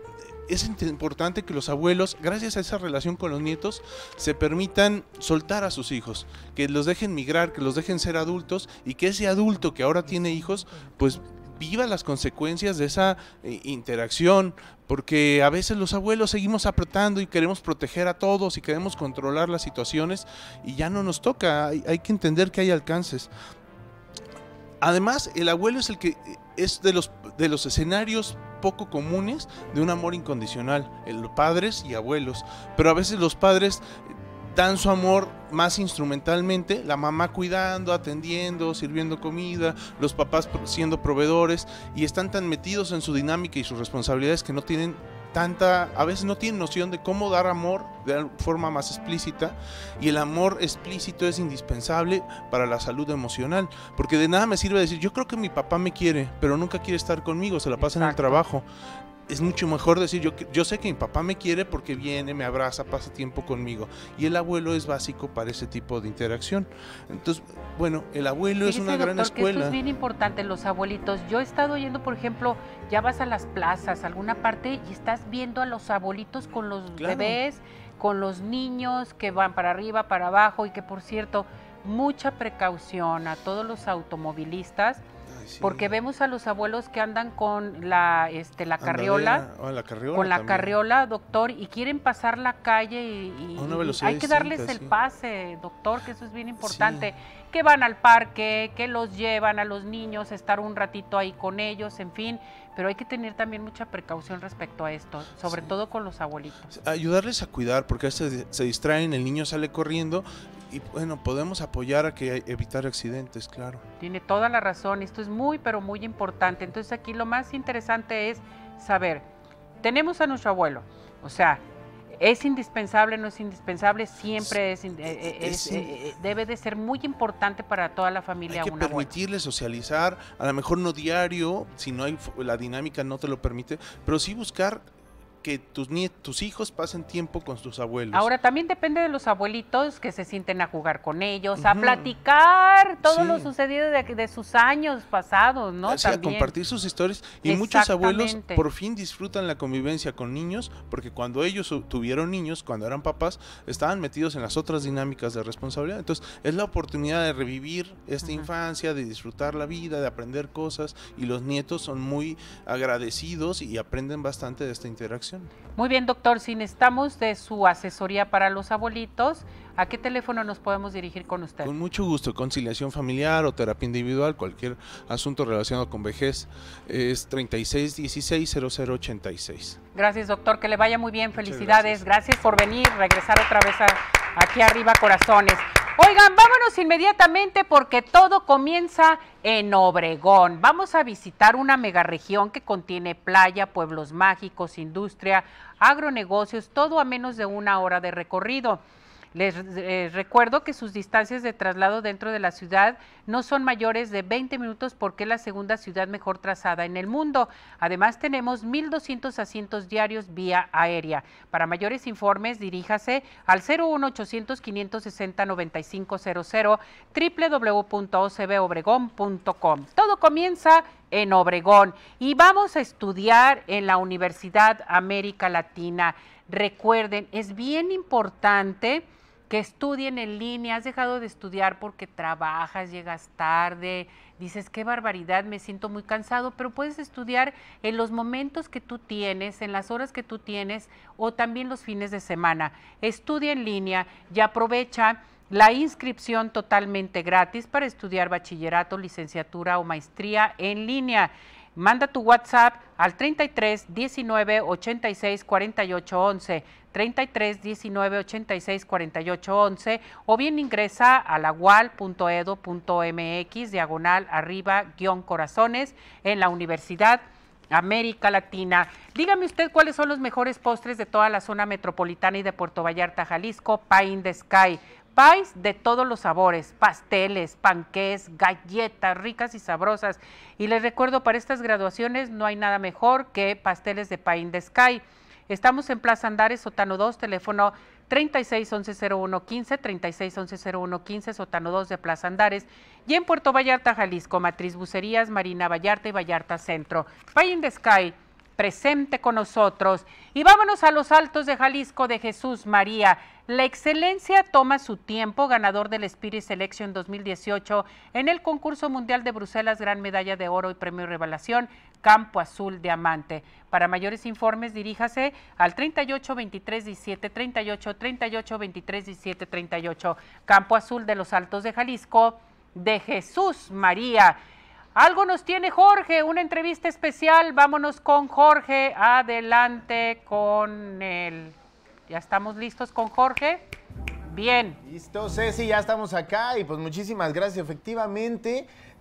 es importante que los abuelos, gracias a esa relación con los nietos, se permitan soltar a sus hijos, que los dejen migrar, que los dejen ser adultos, y que ese adulto que ahora tiene hijos, pues viva las consecuencias de esa eh, interacción, porque a veces los abuelos seguimos apretando y queremos proteger a todos y queremos controlar las situaciones, y ya no nos toca, hay, hay que entender que hay alcances. Además, el abuelo es el que es de los, de los escenarios poco comunes de un amor incondicional, los padres y abuelos, pero a veces los padres dan su amor más instrumentalmente, la mamá cuidando, atendiendo, sirviendo comida, los papás siendo proveedores, y están tan metidos en su dinámica y sus responsabilidades que no tienen tanta, a veces no tienen noción de cómo dar amor de forma más explícita, y el amor explícito es indispensable para la salud emocional, porque de nada me sirve decir, yo creo que mi papá me quiere, pero nunca quiere estar conmigo, se la pasa en el trabajo. Es mucho mejor decir, yo, yo sé que mi papá me quiere porque viene, me abraza, pasa tiempo conmigo. Y el abuelo es básico para ese tipo de interacción. Entonces, bueno, el abuelo Fíjese, es una gran doctor, que escuela. esto es bien importante, los abuelitos. Yo he estado yendo, por ejemplo, ya vas a las plazas, a alguna parte, y estás viendo a los abuelitos con los Claro. bebés, con los niños que van para arriba, para abajo, y que, por cierto, mucha precaución a todos los automovilistas. Sí. Porque vemos a los abuelos que andan con la, este, la carriola, oh, la carriola con la también. carriola, doctor, y quieren pasar la calle y, y, A una velocidad hay que darles distinta, el sí. pase, doctor, que eso es bien importante. Sí. Que van al parque, que los llevan a los niños, estar un ratito ahí con ellos, en fin, pero hay que tener también mucha precaución respecto a esto, sobre sí. todo con los abuelitos. Ayudarles a cuidar, porque a veces se distraen, el niño sale corriendo. Y bueno, podemos apoyar a que evitar accidentes, claro. Tiene toda la razón, esto es muy, pero muy importante. Entonces aquí lo más interesante es saber, tenemos a nuestro abuelo, o sea, ¿es indispensable, no es indispensable? Siempre es, es, es, es debe de ser muy importante para toda la familia. Hay que una permitirle socializar, a lo mejor no diario, si no hay, la dinámica no te lo permite, pero sí buscar que tus, tus hijos pasen tiempo con tus abuelos. Ahora, también depende de los abuelitos que se sienten a jugar con ellos, uh-huh. a platicar todo sí. lo sucedido de, de sus años pasados, ¿no? Sí, a compartir sus historias. Y muchos abuelos por fin disfrutan la convivencia con niños, porque cuando ellos tuvieron niños, cuando eran papás, estaban metidos en las otras dinámicas de responsabilidad. Entonces, es la oportunidad de revivir esta uh-huh. infancia, de disfrutar la vida, de aprender cosas, y los nietos son muy agradecidos y aprenden bastante de esta interacción. Muy bien, doctor, si necesitamos de su asesoría para los abuelitos, ¿a qué teléfono nos podemos dirigir con usted? Con mucho gusto, conciliación familiar o terapia individual, cualquier asunto relacionado con vejez, es treinta y seis dieciséis cero cero ochenta y seis. Gracias, doctor, que le vaya muy bien, felicidades, gracias. gracias por venir, regresar otra vez a, aquí arriba, corazones. Oigan, vámonos inmediatamente porque todo comienza en Obregón. Vamos a visitar una megaregión que contiene playa, pueblos mágicos, industria, agronegocios, todo a menos de una hora de recorrido. Les eh, recuerdo que sus distancias de traslado dentro de la ciudad no son mayores de veinte minutos porque es la segunda ciudad mejor trazada en el mundo. Además, tenemos mil doscientos asientos diarios vía aérea. Para mayores informes, diríjase al cero uno ochocientos quinientos sesenta noventa y cinco cero cero, doble u doble u doble u punto o c b obregón punto com. Todo comienza en Obregón y vamos a estudiar en la Universidad América Latina. Recuerden, es bien importante que estudien en línea. Has dejado de estudiar porque trabajas, llegas tarde, dices qué barbaridad, me siento muy cansado, pero puedes estudiar en los momentos que tú tienes, en las horas que tú tienes o también los fines de semana. Estudia en línea y aprovecha la inscripción totalmente gratis para estudiar bachillerato, licenciatura o maestría en línea. Manda tu WhatsApp al treinta y tres diecinueve ochenta y seis cuarenta y ocho once, treinta y tres diecinueve ochenta y seis cuarenta y ocho once, o bien ingresa a la u a l punto e d u punto m x diagonal arriba guión corazones en la Universidad América Latina. Dígame usted cuáles son los mejores postres de toda la zona metropolitana y de Puerto Vallarta, Jalisco. Pie in the Sky. Pies de todos los sabores, pasteles, panqués, galletas ricas y sabrosas. Y les recuerdo, para estas graduaciones no hay nada mejor que pasteles de Pie in the Sky. Estamos en Plaza Andares, Sótano dos, teléfono treinta y seis once cero uno quince, treinta y seis once cero uno quince, Sótano dos de Plaza Andares. Y en Puerto Vallarta, Jalisco, Matriz Bucerías, Marina Vallarta y Vallarta Centro. Pie in the Sky, presente con nosotros. Y vámonos a los Altos de Jalisco de Jesús María. La excelencia toma su tiempo, ganador del Spirit Selection dos mil dieciocho en el concurso mundial de Bruselas, Gran Medalla de Oro y Premio Revelación, Campo Azul Diamante. Para mayores informes, diríjase al treinta y ocho veintitrés diecisiete treinta y ocho, treinta y ocho veintitrés diecisiete treinta y ocho. Campo Azul de los Altos de Jalisco de Jesús María. Algo nos tiene Jorge, una entrevista especial. Vámonos con Jorge. Adelante con él. ¿Ya estamos listos con Jorge? Bien. Listo, Ceci, ya estamos acá y pues muchísimas gracias. Efectivamente,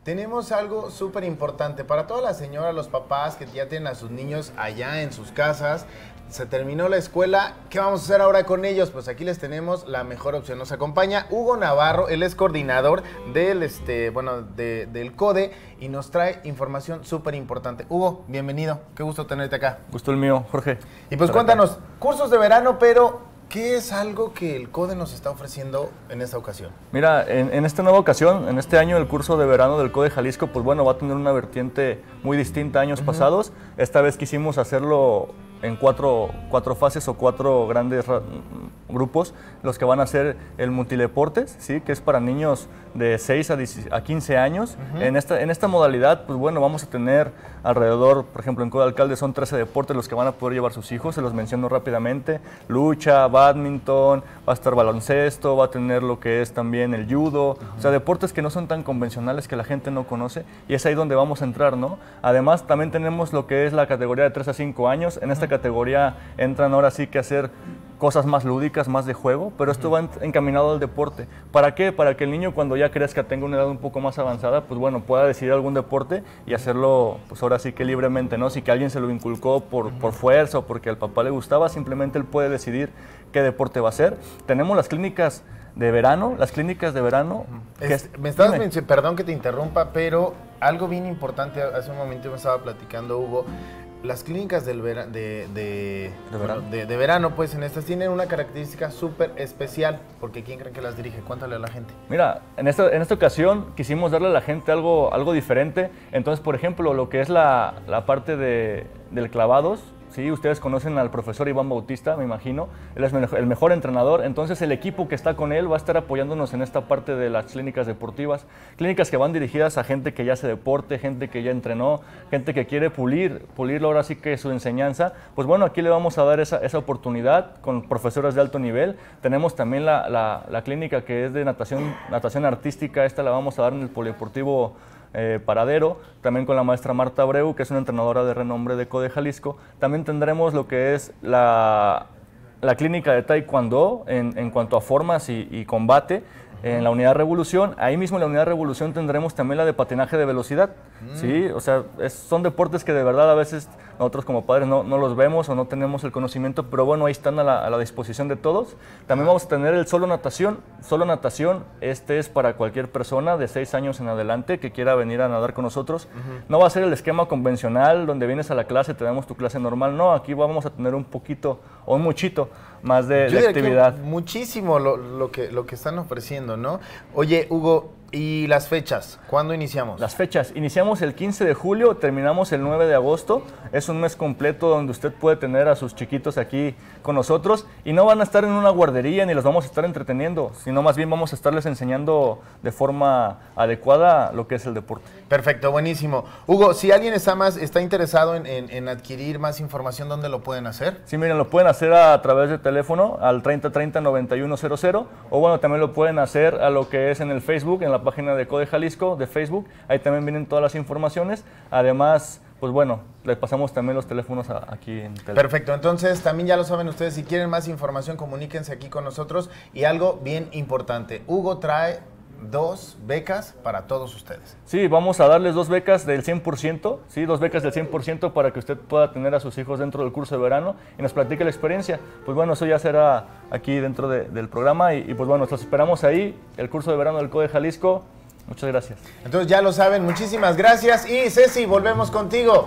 tenemos algo súper importante para todas las señoras, los papás que ya tienen a sus niños allá en sus casas. Se terminó la escuela, ¿qué vamos a hacer ahora con ellos? Pues aquí les tenemos la mejor opción. Nos acompaña Hugo Navarro, él es coordinador del, este, bueno, de, del CODE y nos trae información súper importante. Hugo, bienvenido, qué gusto tenerte acá. Gusto el mío, Jorge. Y pues cuéntanos, cursos de verano, pero ¿qué es algo que el CODE nos está ofreciendo en esta ocasión? Mira, en, en esta nueva ocasión, en este año, el curso de verano del CODE Jalisco, pues bueno, va a tener una vertiente muy distinta a años uh-huh. pasados. Esta vez quisimos hacerlo en cuatro, cuatro fases o cuatro grandes grupos, los que van a ser el multideportes, ¿sí? Que es para niños de seis a quince años. Uh-huh. en, esta, en esta modalidad, pues bueno, vamos a tener alrededor, por ejemplo, en CODE Alcalde son trece deportes los que van a poder llevar sus hijos, se los menciono rápidamente: lucha, bádminton, va a estar baloncesto, va a tener lo que es también el judo, uh-huh. o sea, deportes que no son tan convencionales, que la gente no conoce, y es ahí donde vamos a entrar, ¿no? Además, también tenemos lo que es la categoría de tres a cinco años. En esta uh-huh. categoría entran ahora sí que a hacer cosas más lúdicas, más de juego, pero esto va encaminado al deporte. ¿Para qué? Para que el niño, cuando ya crezca, tenga una edad un poco más avanzada, pues bueno, pueda decidir algún deporte y hacerlo, pues ahora sí que libremente, ¿no? Si que alguien se lo inculcó por, por fuerza o porque al papá le gustaba, simplemente él puede decidir qué deporte va a hacer. Tenemos las clínicas de verano, las clínicas de verano. Es, que, me estabas mencionando, perdón que te interrumpa, pero algo bien importante, hace un momento me estaba platicando Hugo. Las clínicas del vera, de, de, ¿De, verano? Bueno, de, de verano, pues en estas tienen una característica súper especial, porque ¿quién creen que las dirige? Cuéntale a la gente. Mira, en esta, en esta ocasión quisimos darle a la gente algo, algo diferente. Entonces, por ejemplo, lo que es la, la parte de, del clavados, sí, ustedes conocen al profesor Iván Bautista, me imagino, él es el mejor entrenador. Entonces el equipo que está con él va a estar apoyándonos en esta parte de las clínicas deportivas, clínicas que van dirigidas a gente que ya hace deporte, gente que ya entrenó, gente que quiere pulir, pulir ahora sí que su enseñanza. Pues bueno, aquí le vamos a dar esa, esa oportunidad con profesores de alto nivel. Tenemos también la, la, la clínica que es de natación, natación artística, esta la vamos a dar en el Polideportivo Eh, Paradero, también con la maestra Marta Abreu, que es una entrenadora de renombre de CODE Jalisco. También tendremos lo que es la, la clínica de Taekwondo en, en cuanto a formas y, y combate en la Unidad Revolución. Ahí mismo en la Unidad Revolución tendremos también la de patinaje de velocidad. Mm. ¿Sí? O sea, es, son deportes que de verdad a veces nosotros como padres no, no los vemos o no tenemos el conocimiento, pero bueno, ahí están a la, a la disposición de todos. También vamos a tener el solo natación. Solo natación, este es para cualquier persona de seis años en adelante que quiera venir a nadar con nosotros. Uh-huh. No va a ser el esquema convencional donde vienes a la clase, te damos tu clase normal. No, aquí vamos a tener un poquito o un muchito más de, de actividad. Muchísimo lo, lo, que, lo que están ofreciendo, ¿no? Oye, Hugo, ¿y las fechas? ¿Cuándo iniciamos? Las fechas. Iniciamos el quince de julio, terminamos el nueve de agosto. Es un mes completo donde usted puede tener a sus chiquitos aquí con nosotros y no van a estar en una guardería ni los vamos a estar entreteniendo, sino más bien vamos a estarles enseñando de forma adecuada lo que es el deporte. Perfecto, buenísimo. Hugo, si alguien está más está interesado en, en, en adquirir más información, ¿dónde lo pueden hacer? Sí, miren, lo pueden hacer a, a través de teléfono al treinta treinta noventa y uno cero cero o bueno, también lo pueden hacer a lo que es en el Facebook, en la página de CODE Jalisco, de Facebook. Ahí también vienen todas las informaciones. Además, pues bueno, les pasamos también los teléfonos a, aquí en teléfono. Perfecto, entonces también ya lo saben ustedes, si quieren más información, comuníquense aquí con nosotros. Y algo bien importante, Hugo trae dos becas para todos ustedes. Sí, vamos a darles dos becas del cien por ciento, sí, dos becas del cien por ciento para que usted pueda tener a sus hijos dentro del curso de verano y nos platique la experiencia. Pues bueno, eso ya será aquí dentro de, del programa y, y pues bueno, los esperamos ahí, el curso de verano del CODE Jalisco. Muchas gracias. Entonces ya lo saben, muchísimas gracias y Ceci, volvemos contigo.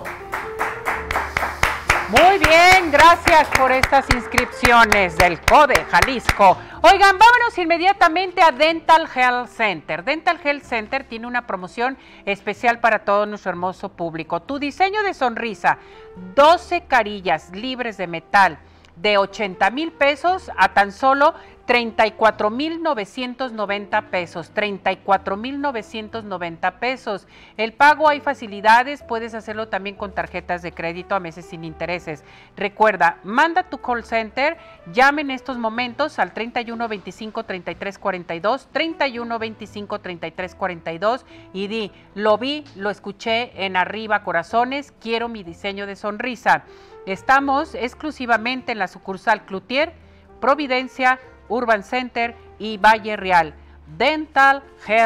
Muy bien, gracias por estas inscripciones del CODE Jalisco. Oigan, vámonos inmediatamente a Dental Health Center. Dental Health Center tiene una promoción especial para todo nuestro hermoso público. Tu diseño de sonrisa, doce carillas libres de metal de ochenta mil pesos a tan solo treinta y cuatro mil novecientos noventa pesos, treinta y cuatro mil novecientos noventa pesos. El pago hay facilidades, puedes hacerlo también con tarjetas de crédito a meses sin intereses. Recuerda, manda tu call center, llame en estos momentos al treinta y uno veinticinco treinta y tres cuarenta y dos, treinta y uno veinticinco treinta y tres cuarenta y dos y di, lo vi, lo escuché en Arriba Corazones, quiero mi diseño de sonrisa. Estamos exclusivamente en la sucursal Cloutier, Providencia, Urban Center y Valle Real. Dental Health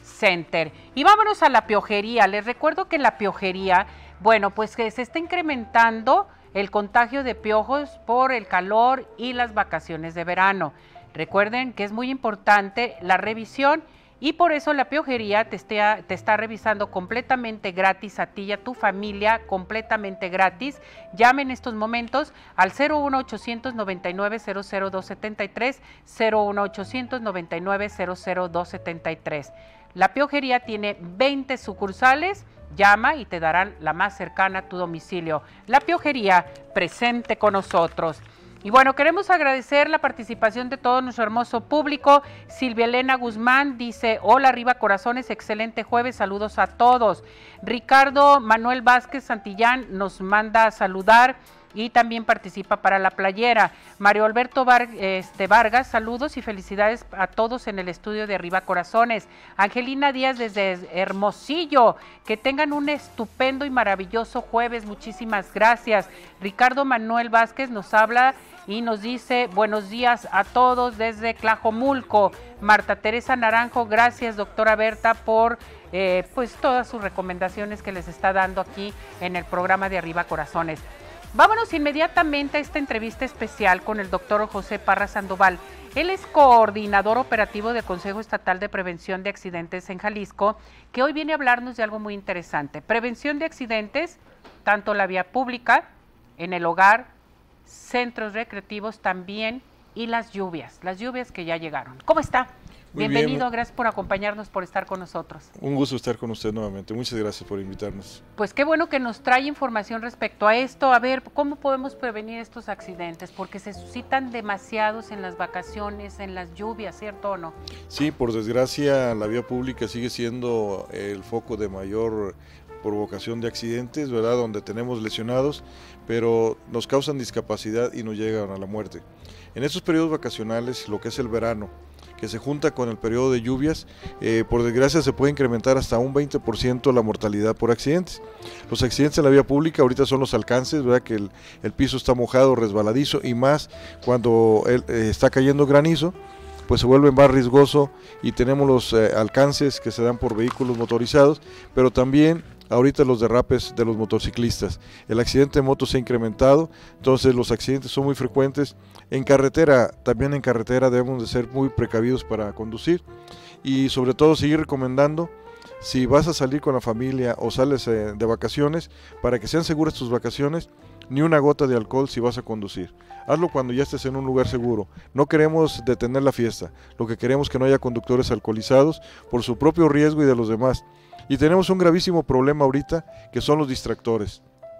Center. Y vámonos a la piojería. Les recuerdo que en la piojería, bueno, pues que se está incrementando el contagio de piojos por el calor y las vacaciones de verano. Recuerden que es muy importante la revisión y por eso la piojería te está, te está revisando completamente gratis a ti y a tu familia, completamente gratis. Llame en estos momentos al cero uno ochocientos noventa y nueve cero cero dos setenta y tres, cero uno ochocientos noventa y nueve cero cero dos setenta y tres. La piojería tiene veinte sucursales. Llama y te darán la más cercana a tu domicilio. La piojería, presente con nosotros. Y bueno, queremos agradecer la participación de todo nuestro hermoso público. Silvia Elena Guzmán dice, hola arriba corazones, excelente jueves, saludos a todos. Ricardo Manuel Vázquez Santillán nos manda a saludar y también participa para la playera. Mario Alberto Var, este, Vargas, saludos y felicidades a todos en el estudio de Arriba Corazones. Angelina Díaz desde Hermosillo, que tengan un estupendo y maravilloso jueves, muchísimas gracias. Ricardo Manuel Vázquez nos habla y nos dice, buenos días a todos desde Tlajomulco. Marta Teresa Naranjo, gracias doctora Berta por eh, pues todas sus recomendaciones que les está dando aquí en el programa de Arriba Corazones. Vámonos inmediatamente a esta entrevista especial con el doctor José Parra Sandoval. Él es coordinador operativo del Consejo Estatal de Prevención de Accidentes en Jalisco, que hoy viene a hablarnos de algo muy interesante. Prevención de accidentes, tanto en la vía pública, en el hogar, centros recreativos también, y las lluvias, las lluvias que ya llegaron. ¿Cómo está? Muy Bienvenido, bien. Gracias por acompañarnos, por estar con nosotros. Un gusto estar con usted nuevamente, muchas gracias por invitarnos. Pues qué bueno que nos trae información respecto a esto. A ver, ¿cómo podemos prevenir estos accidentes? Porque se suscitan demasiados en las vacaciones, en las lluvias, ¿cierto o no? Sí, por desgracia la vía pública sigue siendo el foco de mayor provocación de accidentes, ¿verdad? Donde tenemos lesionados, pero nos causan discapacidad y nos llegan a la muerte. En estos periodos vacacionales, lo que es el verano, que se junta con el periodo de lluvias, eh, por desgracia se puede incrementar hasta un veinte por ciento la mortalidad por accidentes. Los accidentes en la vía pública ahorita son los alcances, ¿verdad? Que el, el piso está mojado, resbaladizo, y más cuando el, eh, está cayendo granizo, pues se vuelve más riesgoso, y tenemos los eh, alcances que se dan por vehículos motorizados, pero también ahorita los derrapes de los motociclistas. El accidente de moto se ha incrementado, entonces los accidentes son muy frecuentes. En carretera, también en carretera debemos de ser muy precavidos para conducir, y sobre todo seguir recomendando, si vas a salir con la familia o sales eh, de vacaciones, para que sean seguras tus vacaciones, ni una gota de alcohol si vas a conducir. Hazlo cuando ya estés en un lugar seguro. No queremos detener la fiesta, lo que queremos es que no haya conductores alcoholizados por su propio riesgo y de los demás. Y tenemos un gravísimo problema ahorita, que son los distractores.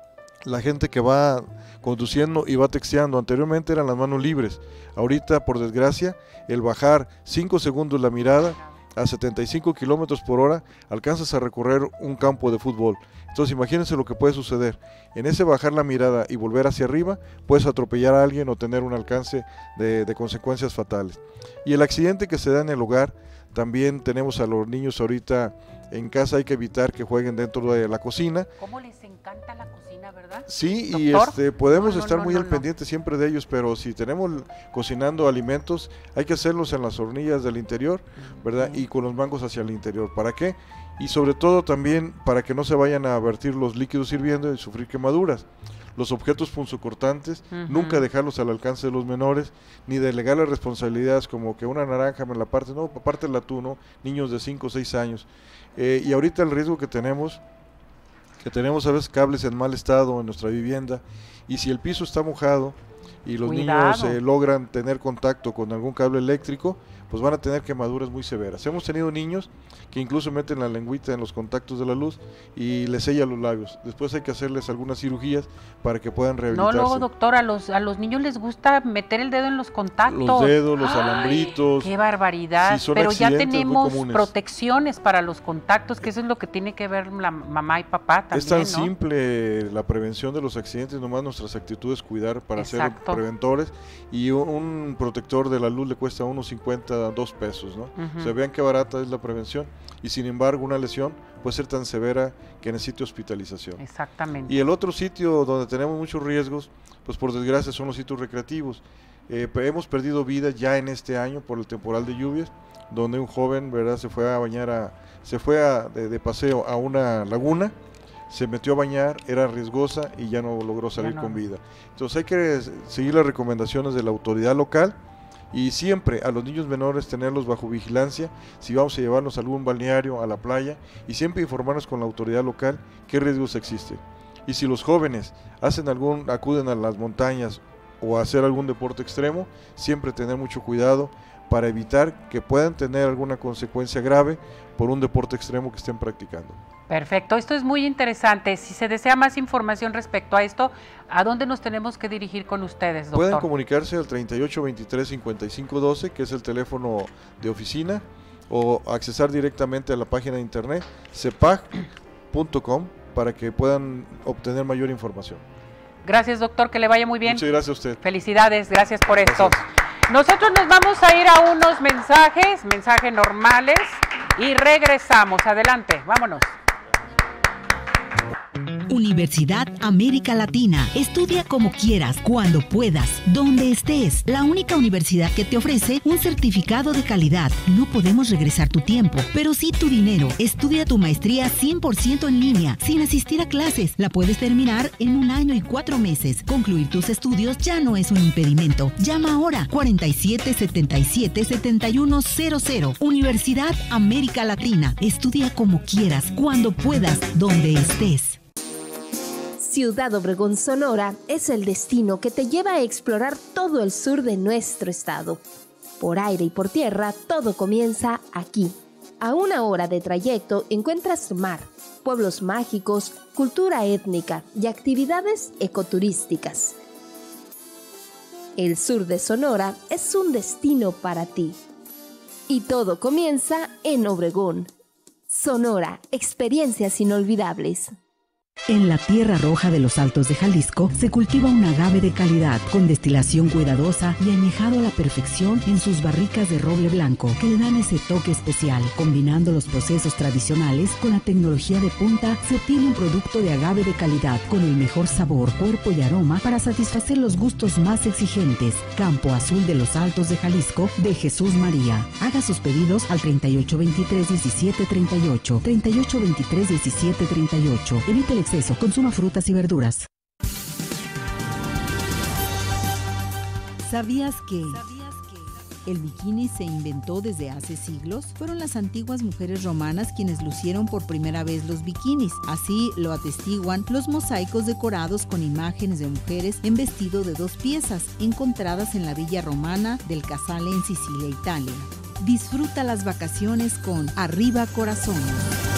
La gente que va conduciendo y va texteando, anteriormente eran las manos libres, ahorita por desgracia el bajar cinco segundos la mirada a setenta y cinco kilómetros por hora, alcanzas a recorrer un campo de fútbol. Entonces imagínense lo que puede suceder, en ese bajar la mirada y volver hacia arriba, puedes atropellar a alguien o tener un alcance de, de consecuencias fatales. Y el accidente que se da en el hogar, también tenemos a los niños ahorita en casa, hay que evitar que jueguen dentro de la cocina. ¿Cómo les encanta la cocina, verdad? Sí, ¿Doctor? y este, podemos no, no, estar no, muy no, al no. pendiente siempre de ellos, pero si tenemos cocinando alimentos, hay que hacerlos en las hornillas del interior, ¿verdad? Y con los mangos hacia el interior. ¿Para qué? Y sobre todo también para que no se vayan a vertir los líquidos hirviendo y sufrir quemaduras. Los objetos punzocortantes, Ujú. nunca dejarlos al alcance de los menores, ni delegarles responsabilidades como que una naranja me la parte, no, pártela tú, ¿no? Niños de cinco o seis años. Eh, y ahorita el riesgo que tenemos, que tenemos a veces cables en mal estado en nuestra vivienda, y si el piso está mojado y los Cuidado. niños eh, logran tener contacto con algún cable eléctrico, pues van a tener quemaduras muy severas. Hemos tenido niños que incluso meten la lengüita en los contactos de la luz y les sella los labios. Después hay que hacerles algunas cirugías para que puedan No, rehabilitarse. luego, doctor, a los, a los niños les gusta meter el dedo en los contactos. Los dedos, los Ay, alambritos. ¡Qué barbaridad! Sí, son Pero ya accidentes muy tenemos comunes. protecciones para los contactos, que eso es lo que tiene que ver la mamá y papá también, Es tan ¿no? simple la prevención de los accidentes, nomás nuestras actitudes cuidar para Exacto. ser preventores, y un, un protector de la luz le cuesta unos cincuenta cuesta dos pesos, ¿no? Uh-huh. O sea, vean qué barata es la prevención y sin embargo una lesión puede ser tan severa que necesite hospitalización. Exactamente. Y el otro sitio donde tenemos muchos riesgos, pues por desgracia son los sitios recreativos. Eh, hemos perdido vidas ya en este año por el temporal de lluvias, donde un joven, ¿verdad?, se fue a bañar, a, se fue a, de, de paseo a una laguna, se metió a bañar, era riesgosa y ya no logró salir no. con vida. Entonces hay que seguir las recomendaciones de la autoridad local y siempre a los niños menores tenerlos bajo vigilancia, si vamos a llevarlos a algún balneario, a la playa, y siempre informarnos con la autoridad local qué riesgos existen. Y si los jóvenes hacen algún, acuden a las montañas o a hacer algún deporte extremo, siempre tener mucho cuidado para evitar que puedan tener alguna consecuencia grave por un deporte extremo que estén practicando. Perfecto, esto es muy interesante. Si se desea más información respecto a esto, ¿a dónde nos tenemos que dirigir con ustedes, doctor? Pueden comunicarse al treinta y ocho veintitrés cincuenta y cinco doce, que es el teléfono de oficina, o accesar directamente a la página de internet cepag punto com para que puedan obtener mayor información. Gracias, doctor, que le vaya muy bien. Muchas gracias a usted. Felicidades, gracias por esto. Gracias. Nosotros nos vamos a ir a unos mensajes, mensajes normales, y regresamos. Adelante, vámonos. Universidad América Latina. Estudia como quieras, cuando puedas, donde estés. La única universidad que te ofrece un certificado de calidad. No podemos regresar tu tiempo, pero sí tu dinero. Estudia tu maestría cien por ciento en línea, sin asistir a clases. La puedes terminar en un año y cuatro meses. Concluir tus estudios ya no es un impedimento. Llama ahora cuarenta y siete setenta y siete setenta y uno cero cero. Universidad América Latina. Estudia como quieras, cuando puedas, donde estés. Ciudad Obregón, Sonora, es el destino que te lleva a explorar todo el sur de nuestro estado. Por aire y por tierra, todo comienza aquí. A una hora de trayecto encuentras mar, pueblos mágicos, cultura étnica y actividades ecoturísticas. El sur de Sonora es un destino para ti. Y todo comienza en Obregón. Sonora, experiencias inolvidables. En la Tierra Roja de los Altos de Jalisco se cultiva un agave de calidad con destilación cuidadosa y añejado a la perfección en sus barricas de roble blanco que le dan ese toque especial. Combinando los procesos tradicionales con la tecnología de punta, se obtiene un producto de agave de calidad con el mejor sabor, cuerpo y aroma para satisfacer los gustos más exigentes. Campo Azul de los Altos de Jalisco de Jesús María. Haga sus pedidos al treinta y ocho veintitrés diecisiete treinta y ocho, treinta y ocho veintitrés diecisiete treinta y ocho. Evite el exceso, consuma frutas y verduras. ¿Sabías que el bikini se inventó desde hace siglos? Fueron las antiguas mujeres romanas quienes lucieron por primera vez los bikinis. Así lo atestiguan los mosaicos decorados con imágenes de mujeres en vestido de dos piezas, encontradas en la villa romana del Casale en Sicilia, Italia. Disfruta las vacaciones con Arriba Corazones.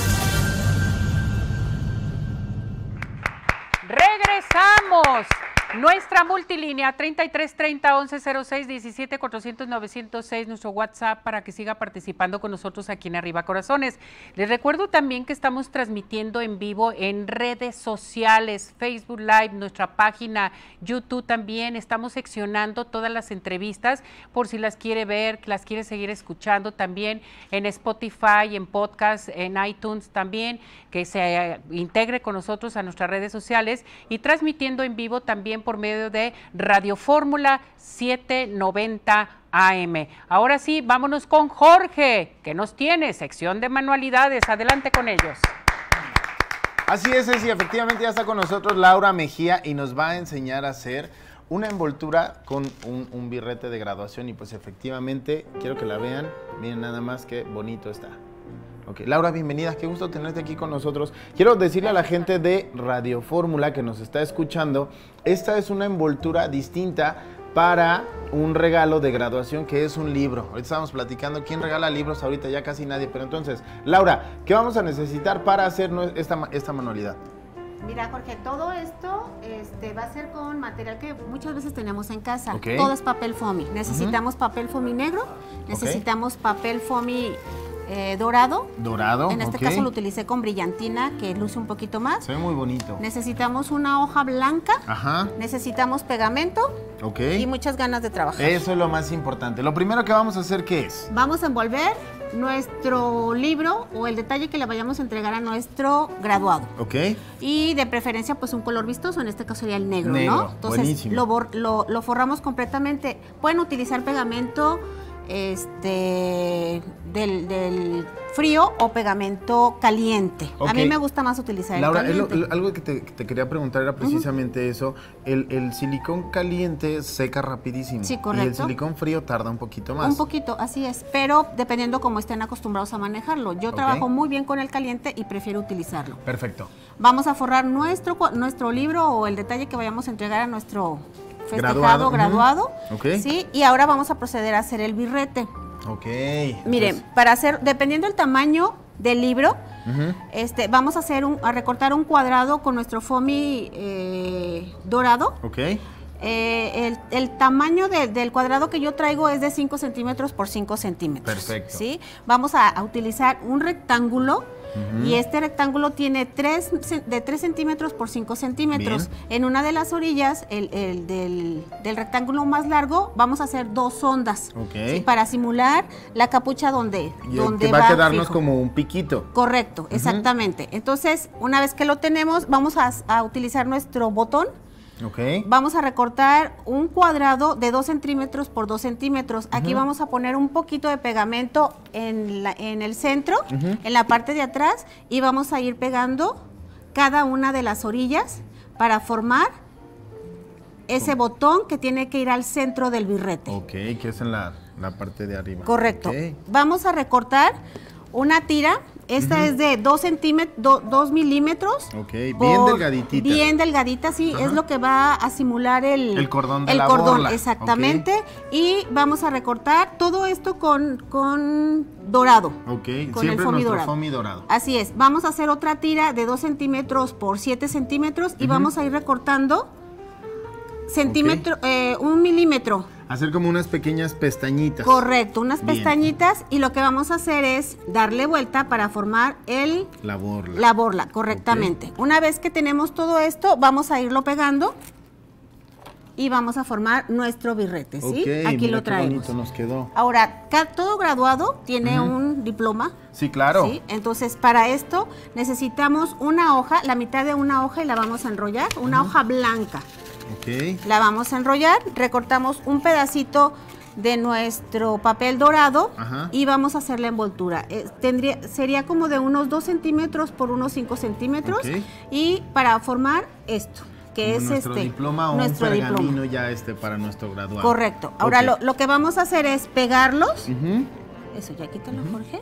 ¡Regresamos! Nuestra multilínea treinta y tres treinta once cero seis diecisiete cuatrocientos novecientos seis, nuestro WhatsApp para que siga participando con nosotros aquí en Arriba Corazones. Les recuerdo también que estamos transmitiendo en vivo en redes sociales, Facebook Live, nuestra página YouTube también. Estamos seccionando todas las entrevistas por si las quiere ver, las quiere seguir escuchando también en Spotify, en podcast, en iTunes también, que se integre con nosotros a nuestras redes sociales y transmitiendo en vivo también por medio de Radio Fórmula setecientos noventa A M. Ahora sí, vámonos con Jorge, que nos tiene sección de manualidades. Adelante con ellos. Así es, Ceci, efectivamente ya está con nosotros Laura Mejía y nos va a enseñar a hacer una envoltura con un, un birrete de graduación y pues efectivamente quiero que la vean. Miren nada más qué bonito está. Ok, Laura, bienvenida, qué gusto tenerte aquí con nosotros. Quiero decirle a la gente de Radio Fórmula que nos está escuchando, esta es una envoltura distinta para un regalo de graduación que es un libro. Ahorita estamos platicando quién regala libros, ahorita ya casi nadie, pero entonces, Laura, ¿qué vamos a necesitar para hacer esta, esta manualidad? Mira, Jorge, todo esto este, va a ser con material que muchas veces tenemos en casa. Okay. Todo es papel foamy. Necesitamos uh-huh. papel foamy negro, necesitamos okay. papel foamy eh, dorado. Dorado, En este ok. caso lo utilicé con brillantina, que luce un poquito más. Se ve muy bonito. Necesitamos una hoja blanca. Ajá. Necesitamos pegamento. Ok. Y muchas ganas de trabajar. Eso es lo más importante. Lo primero que vamos a hacer, ¿qué es? Vamos a envolver nuestro libro o el detalle que le vayamos a entregar a nuestro graduado. Ok. Y de preferencia, pues un color vistoso, en este caso sería el negro, Negro, ¿no? Entonces buenísimo. lo, bor- lo, lo forramos completamente. Pueden utilizar pegamento este del, del frío o pegamento caliente. Ok. A mí me gusta más utilizar Laura, el es lo- caliente. lo- algo que te, que te quería preguntar era precisamente eso. El, el silicón caliente seca rapidísimo. Sí, Y el correcto. silicón frío tarda un poquito más. Un poquito, así es, pero dependiendo cómo estén acostumbrados a manejarlo. Yo Ok. trabajo muy bien con el caliente y prefiero utilizarlo. Perfecto. Vamos a forrar nuestro, cua- nuestro libro o el detalle que vayamos a entregar a nuestro festejado, Graduado, graduado. ujú. Ok. ¿Sí? Y ahora vamos a proceder a hacer el birrete. Ok. Miren, para hacer, dependiendo del tamaño del libro, Ujú. este, vamos a hacer un, a recortar un cuadrado con nuestro foamy eh, dorado. Ok. Eh, el, el tamaño de- del cuadrado que yo traigo es de cinco centímetros por cinco centímetros. Perfecto. ¿Sí? Vamos a, a utilizar un rectángulo. Ujú. Y este rectángulo tiene tres, cen- de tres centímetros por cinco centímetros. Bien. En una de las orillas el, el del, del rectángulo más largo vamos a hacer dos ondas. Ok. ¿Sí? Para simular la capucha donde, Y donde que va a quedarnos fijo. como un piquito. Correcto, exactamente. Entonces, una vez que lo tenemos, vamos a, a utilizar nuestro botón. Ok. Vamos a recortar un cuadrado de dos centímetros por dos centímetros. Aquí Ujú. vamos a poner un poquito de pegamento en, la- en el centro, Ujú. en la parte de atrás, y vamos a ir pegando cada una de las orillas para formar ese botón que tiene que ir al centro del birrete. Ok, que es en la, la parte de arriba. Correcto. Ok. Vamos a recortar una tira. Esta Ujú. es de dos centímetros, dos milímetros. Ok, bien por- delgaditita. Bien delgadita, sí, Ajá. es lo que va a simular el, El cordón de el la cordón, borla. exactamente. Y vamos a recortar todo esto con, con dorado. Ok, Con siempre el foamy nuestro dorado. foamy dorado. Así es, vamos a hacer otra tira de dos centímetros por siete centímetros y Ujú. vamos a ir recortando centímetro, eh, un milímetro. Hacer como unas pequeñas pestañitas. Correcto, unas Bien. pestañitas, y lo que vamos a hacer es darle vuelta para formar el, La borla. la borla, correctamente. Una vez que tenemos todo esto, vamos a irlo pegando y vamos a formar nuestro birrete, ¿sí? Ok, Aquí mira lo qué traemos. bonito nos quedó. Ahora, ca- todo graduado tiene Ujú. un diploma. Sí, claro. ¿Sí? Entonces, para esto necesitamos una hoja, la mitad de una hoja, y la vamos a enrollar, una hoja blanca. Ok. La vamos a enrollar, recortamos un pedacito de nuestro papel dorado. Ajá. Y vamos a hacer la envoltura. Eh, tendría, sería como de unos dos centímetros por unos cinco centímetros. Ok. Y para formar esto, que Como es nuestro este diploma o nuestro un pergamino diploma. ya este para nuestro graduado. Correcto. Ahora Ok. lo, lo que vamos a hacer es pegarlos. Ujú. Eso, ya quítalo, Jorge.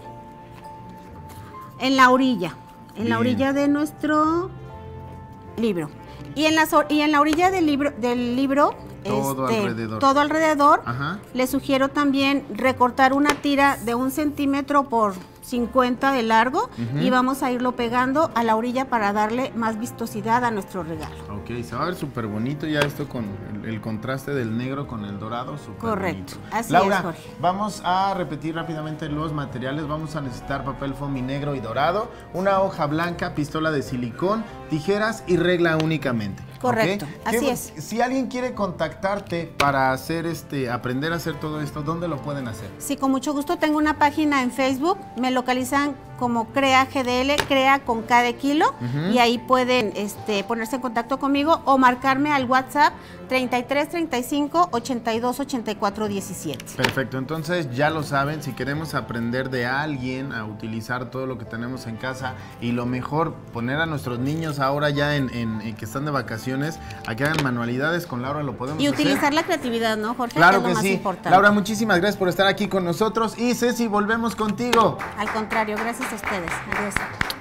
En la orilla. En la Bien. orilla de nuestro libro. Y en, las or- y en la orilla del libro, del libro Todo este, alrededor. todo alrededor, Ajá. les sugiero también recortar una tira de un centímetro por cincuenta de largo. Ujú. Y vamos a irlo pegando a la orilla para darle más vistosidad a nuestro regalo. Ok, se va a ver súper bonito ya esto con el, el contraste del negro con el dorado, súper Correcto, bonito. así Laura, es, Jorge. vamos a repetir rápidamente los materiales. Vamos a necesitar papel foamy negro y dorado, una hoja blanca, pistola de silicón, tijeras y regla únicamente. Correcto, ¿ok? así ¿Qué- es. Si alguien quiere contactarte para hacer este, aprender a hacer todo esto, ¿dónde lo pueden hacer? Sí, con mucho gusto. Tengo una página en Facebook, me localizan como Crea G D L, Crea con K de kilo, Ujú. y ahí pueden este, ponerse en contacto conmigo o marcarme al WhatsApp treinta y tres, treinta y cinco, ochenta y dos, ochenta y cuatro, diecisiete. Perfecto, entonces ya lo saben, si queremos aprender de alguien a utilizar todo lo que tenemos en casa y lo mejor, poner a nuestros niños ahora ya en, en- en que están de vacaciones a que hagan manualidades, con Laura lo podemos Y hacer. utilizar la creatividad, ¿no, Jorge? Claro es lo que más sí. importante. Laura, muchísimas gracias por estar aquí con nosotros y Ceci, volvemos contigo. Al contrario, gracias a ustedes. Adiós.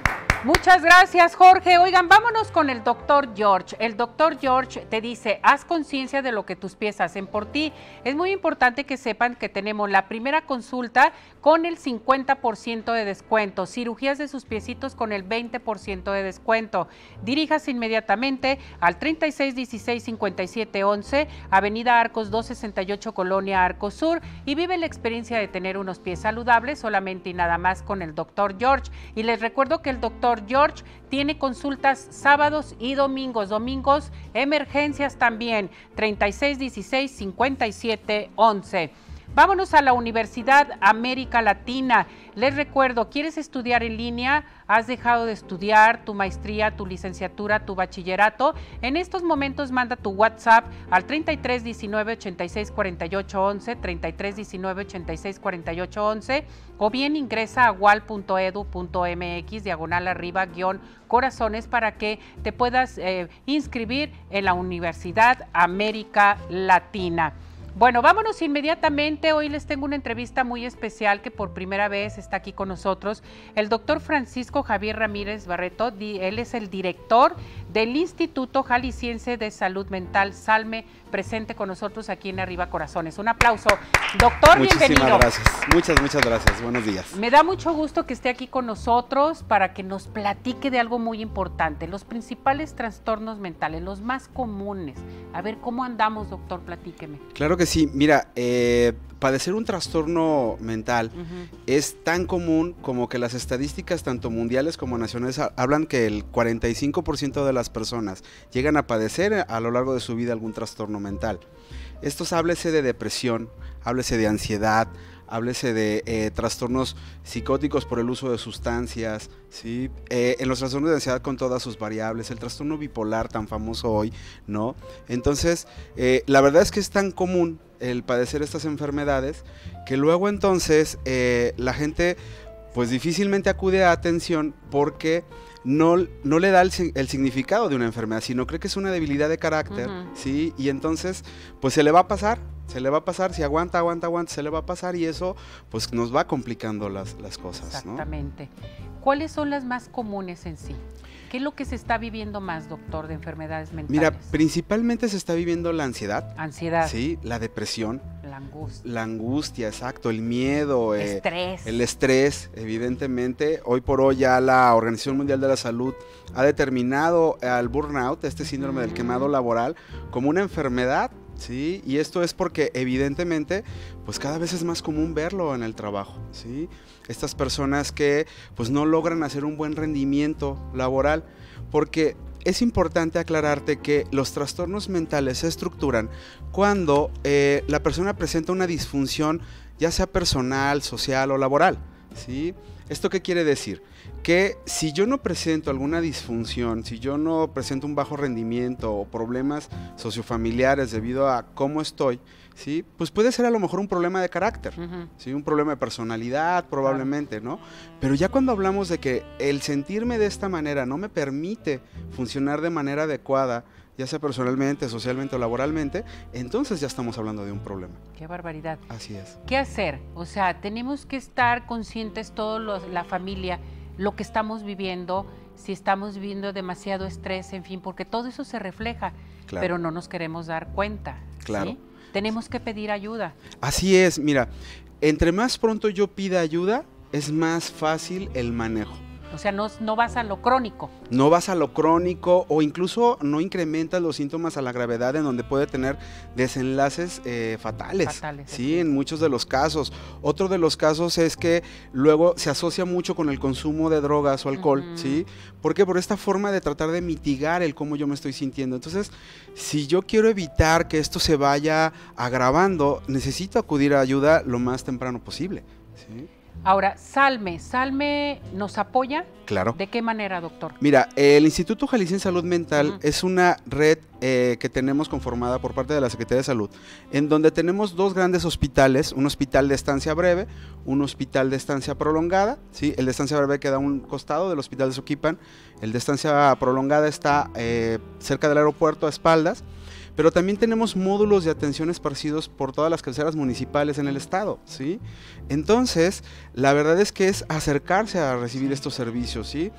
Muchas gracias, Jorge. Oigan, vámonos con el doctor George. El doctor George te dice, haz conciencia de lo que tus pies hacen por ti. Es muy importante que sepan que tenemos la primera consulta con el cincuenta por ciento de descuento, cirugías de sus piecitos con el veinte por ciento de descuento. Diríjase inmediatamente al treinta y seis dieciséis cincuenta y siete once, Avenida Arcos doscientos sesenta y ocho, Colonia Arcos Sur, y vive la experiencia de tener unos pies saludables solamente y nada más con el doctor George. Y les recuerdo que el doctor George tiene consultas sábados y domingos, domingos emergencias también, treinta y seis dieciséis cincuenta y siete once. Vámonos a la Universidad América Latina. Les recuerdo, ¿quieres estudiar en línea? ¿Has dejado de estudiar tu maestría, tu licenciatura, tu bachillerato? En estos momentos manda tu WhatsApp al treinta y tres diecinueve ochenta y seis cuarenta y ocho once, treinta y tres diecinueve ochenta y seis cuarenta y ocho once, o bien ingresa a wal punto edu punto mx, diagonal arriba, guión corazones, para que te puedas eh, inscribir en la Universidad América Latina. Bueno, vámonos inmediatamente. Hoy les tengo una entrevista muy especial que por primera vez está aquí con nosotros el doctor Francisco Javier Ramírez Barreto. Él es el director del Instituto Jalisciense de Salud Mental, SALME, presente con nosotros aquí en Arriba Corazones. Un aplauso. Doctor, Muchísimas bienvenido. gracias. Muchas, muchas gracias. Buenos días. Me da mucho gusto que esté aquí con nosotros para que nos platique de algo muy importante, los principales trastornos mentales, los más comunes. A ver, ¿cómo andamos, doctor? Platíqueme. Claro que sí. Mira, eh, padecer un trastorno mental uh-huh. es tan común como que las estadísticas tanto mundiales como nacionales hablan que el cuarenta y cinco por ciento de las personas llegan a padecer a lo largo de su vida algún trastorno mental. Estos, háblese de depresión, háblese de ansiedad, háblese de eh, trastornos psicóticos por el uso de sustancias, ¿sí? Eh, en los trastornos de ansiedad con todas sus variables, el trastorno bipolar tan famoso hoy, ¿no? Entonces, eh, la verdad es que es tan común el padecer estas enfermedades que luego entonces eh, la gente pues difícilmente acude a atención porque no, no le da el, el significado de una enfermedad, sino cree que es una debilidad de carácter, uh-huh. ¿sí? Y entonces pues se le va a pasar, se le va a pasar, si aguanta, aguanta, aguanta, se le va a pasar y eso pues nos va complicando las, las cosas. Exactamente. ¿No? ¿Cuáles son las más comunes en sí? ¿Qué es lo que se está viviendo más, doctor, de enfermedades mentales? Mira, principalmente se está viviendo la ansiedad. Ansiedad. Sí, la depresión. La angustia. La angustia, exacto, el miedo. Estrés. Eh, el estrés, evidentemente. Hoy por hoy ya la Organización Mundial de la Salud ha determinado al burnout, este síndrome mm. del quemado laboral, como una enfermedad. Sí, y esto es porque evidentemente pues cada vez es más común verlo en el trabajo, ¿sí? Estas personas que pues no logran hacer un buen rendimiento laboral, porque es importante aclararte que los trastornos mentales se estructuran cuando eh, la persona presenta una disfunción, ya sea personal, social o laboral, ¿sí? ¿Esto qué quiere decir? Que si yo no presento alguna disfunción, si yo no presento un bajo rendimiento o problemas sociofamiliares debido a cómo estoy, ¿sí? Pues puede ser a lo mejor un problema de carácter, uh-huh. ¿sí? Un problema de personalidad probablemente, ¿no? Pero ya cuando hablamos de que el sentirme de esta manera no me permite funcionar de manera adecuada, ya sea personalmente, socialmente o laboralmente, entonces ya estamos hablando de un problema. ¡Qué barbaridad! Así es. ¿Qué hacer? O sea, tenemos que estar conscientes todos los, la familia, lo que estamos viviendo, si estamos viviendo demasiado estrés, en fin, porque todo eso se refleja, claro. Pero no nos queremos dar cuenta. Claro. ¿Sí? Tenemos que pedir ayuda. Así es, mira, entre más pronto yo pida ayuda, es más fácil el manejo. O sea, no, no vas a lo crónico. No vas a lo crónico o incluso no incrementas los síntomas a la gravedad en donde puede tener desenlaces eh, fatales. Fatales. Sí, en muchos de los casos. Otro de los casos es que luego se asocia mucho con el consumo de drogas o alcohol, uh-huh. ¿sí? ¿Por qué? Por esta forma de tratar de mitigar el cómo yo me estoy sintiendo. Entonces, si yo quiero evitar que esto se vaya agravando, necesito acudir a ayuda lo más temprano posible, ¿sí? Ahora, Salme, ¿Salme nos apoya? Claro. ¿De qué manera, doctor? Mira, el Instituto Jalisciense de Salud Mental uh-huh. es una red eh, que tenemos conformada por parte de la Secretaría de Salud, en donde tenemos dos grandes hospitales, un hospital de estancia breve, un hospital de estancia prolongada, ¿sí? El de estancia breve queda a un costado del hospital de Soquipan, el de estancia prolongada está eh, cerca del aeropuerto a espaldas, pero también tenemos módulos de atención esparcidos por todas las cabeceras municipales en el estado, ¿sí? Entonces, la verdad es que es acercarse a recibir estos servicios, ¿sí?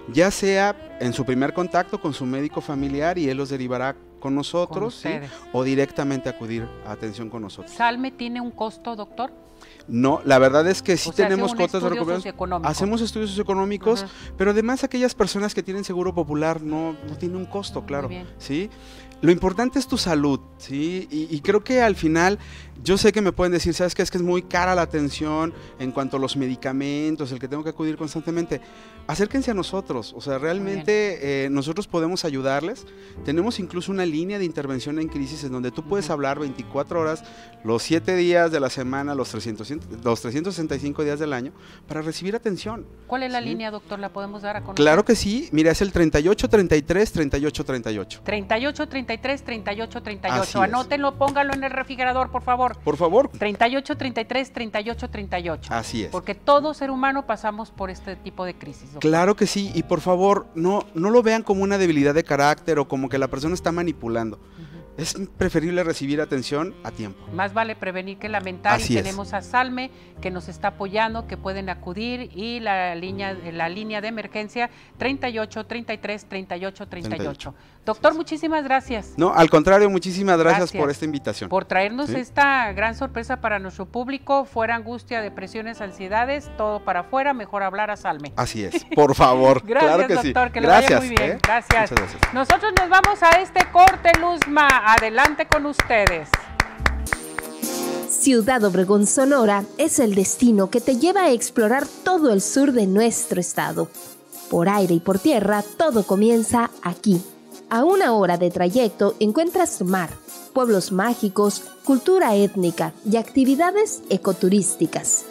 ya sea en su primer contacto con su médico familiar y él los derivará con nosotros, ¿sí? O directamente acudir a atención con nosotros. ¿Salme tiene un costo, doctor? No, la verdad es que sí o sea, tenemos hace cuotas de recuperación. Hacemos estudios socioeconómicos, uh-huh. pero además aquellas personas que tienen seguro popular no, no tiene un costo, claro, ¿sí? Lo importante es tu salud, ¿sí? Y, y creo que al final, yo sé que me pueden decir, ¿sabes qué? Es que es muy cara la atención en cuanto a los medicamentos, el que tengo que acudir constantemente. Acérquense a nosotros, o sea, realmente eh, nosotros podemos ayudarles. Tenemos incluso una línea de intervención en crisis en donde tú puedes uh-huh. hablar veinticuatro horas, los siete días de la semana, los trescientos, los trescientos sesenta y cinco días del año, para recibir atención. ¿Cuál es la ¿sí? línea, doctor? ¿La podemos dar a conocer? Claro que sí, mira, es el treinta y ocho, treinta y tres, treinta y ocho, treinta y ocho. treinta y ocho, treinta y tres, treinta y ocho, treinta y ocho. Así Anótenlo, pónganlo en el refrigerador, por favor. Por favor. treinta y ocho, treinta y tres, treinta y ocho, treinta y ocho. Así es. Porque todo ser humano pasamos por este tipo de crisis, doctor. Claro que sí, y por favor, no, no lo vean como una debilidad de carácter o como que la persona está manipulando. Uh-huh. Es preferible recibir atención a tiempo. Más vale prevenir que lamentar. Así y es. Tenemos a Salme, que nos está apoyando, que pueden acudir, y la línea, la línea de emergencia treinta y ocho, treinta y tres, treinta y ocho, treinta y ocho. Doctor, muchísimas gracias. No, al contrario, muchísimas gracias, gracias por esta invitación. Por traernos ¿sí? esta gran sorpresa para nuestro público. Fuera angustia, depresiones, ansiedades, todo para afuera, mejor hablar a Salme. Así es, por favor. Gracias, claro que doctor, sí. que le gracias, vaya muy bien. ¿eh? Gracias. Muchas gracias. Nosotros nos vamos a este corte, Luzma. Adelante con ustedes. Ciudad Obregón, Sonora, es el destino que te lleva a explorar todo el sur de nuestro estado. Por aire y por tierra, todo comienza aquí. A una hora de trayecto encuentras mar, pueblos mágicos, cultura étnica y actividades ecoturísticas.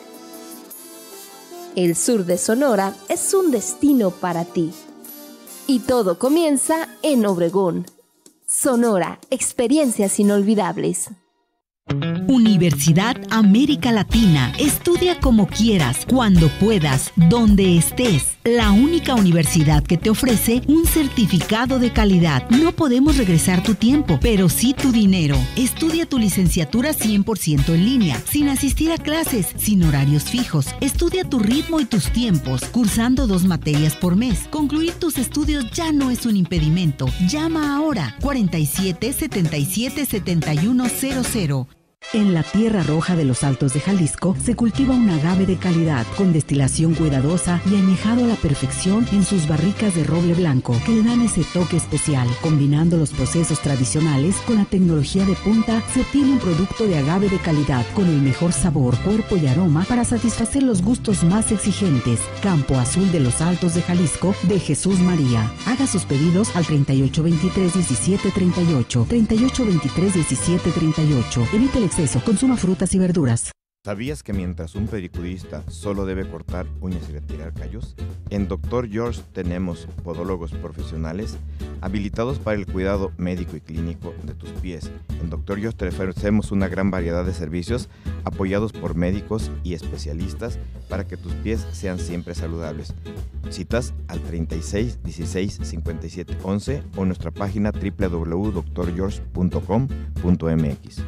El sur de Sonora es un destino para ti. Y todo comienza en Obregón. Sonora, experiencias inolvidables. Universidad América Latina. Estudia como quieras, cuando puedas, donde estés. La única universidad que te ofrece un certificado de calidad. No podemos regresar tu tiempo, pero sí tu dinero. Estudia tu licenciatura cien por ciento en línea, sin asistir a clases, sin horarios fijos. Estudia tu ritmo y tus tiempos, cursando dos materias por mes. Concluir tus estudios ya no es un impedimento. Llama ahora cuarenta y siete, setenta y siete, setenta y uno cero cero. En la Tierra Roja de los Altos de Jalisco se cultiva un agave de calidad, con destilación cuidadosa y añejado a la perfección en sus barricas de roble blanco, que le dan ese toque especial. Combinando los procesos tradicionales con la tecnología de punta, se obtiene un producto de agave de calidad, con el mejor sabor, cuerpo y aroma para satisfacer los gustos más exigentes. Campo Azul de los Altos de Jalisco, de Jesús María. Haga sus pedidos al treinta y ocho veintitrés diecisiete treinta y ocho, treinta y ocho veintitrés diecisiete treinta y ocho. Evite el exceso, consuma frutas y verduras. ¿Sabías que mientras un pedicurista solo debe cortar uñas y retirar callos? En doctor George tenemos podólogos profesionales habilitados para el cuidado médico y clínico de tus pies. En doctor George te ofrecemos una gran variedad de servicios apoyados por médicos y especialistas para que tus pies sean siempre saludables. Citas al treinta y seis, dieciséis, cincuenta y siete, once o nuestra página doble u doble u doble u punto doctor george punto com punto m x.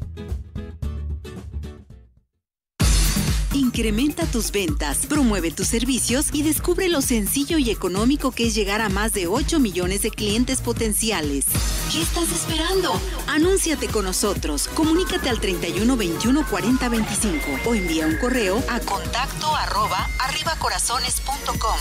Incrementa tus ventas, promueve tus servicios y descubre lo sencillo y económico que es llegar a más de ocho millones de clientes potenciales. ¿Qué estás esperando? Anúnciate con nosotros. Comunícate al treinta y uno, veintiuno, cuarenta, veinticinco o envía un correo a contacto arroba arribacorazones punto com.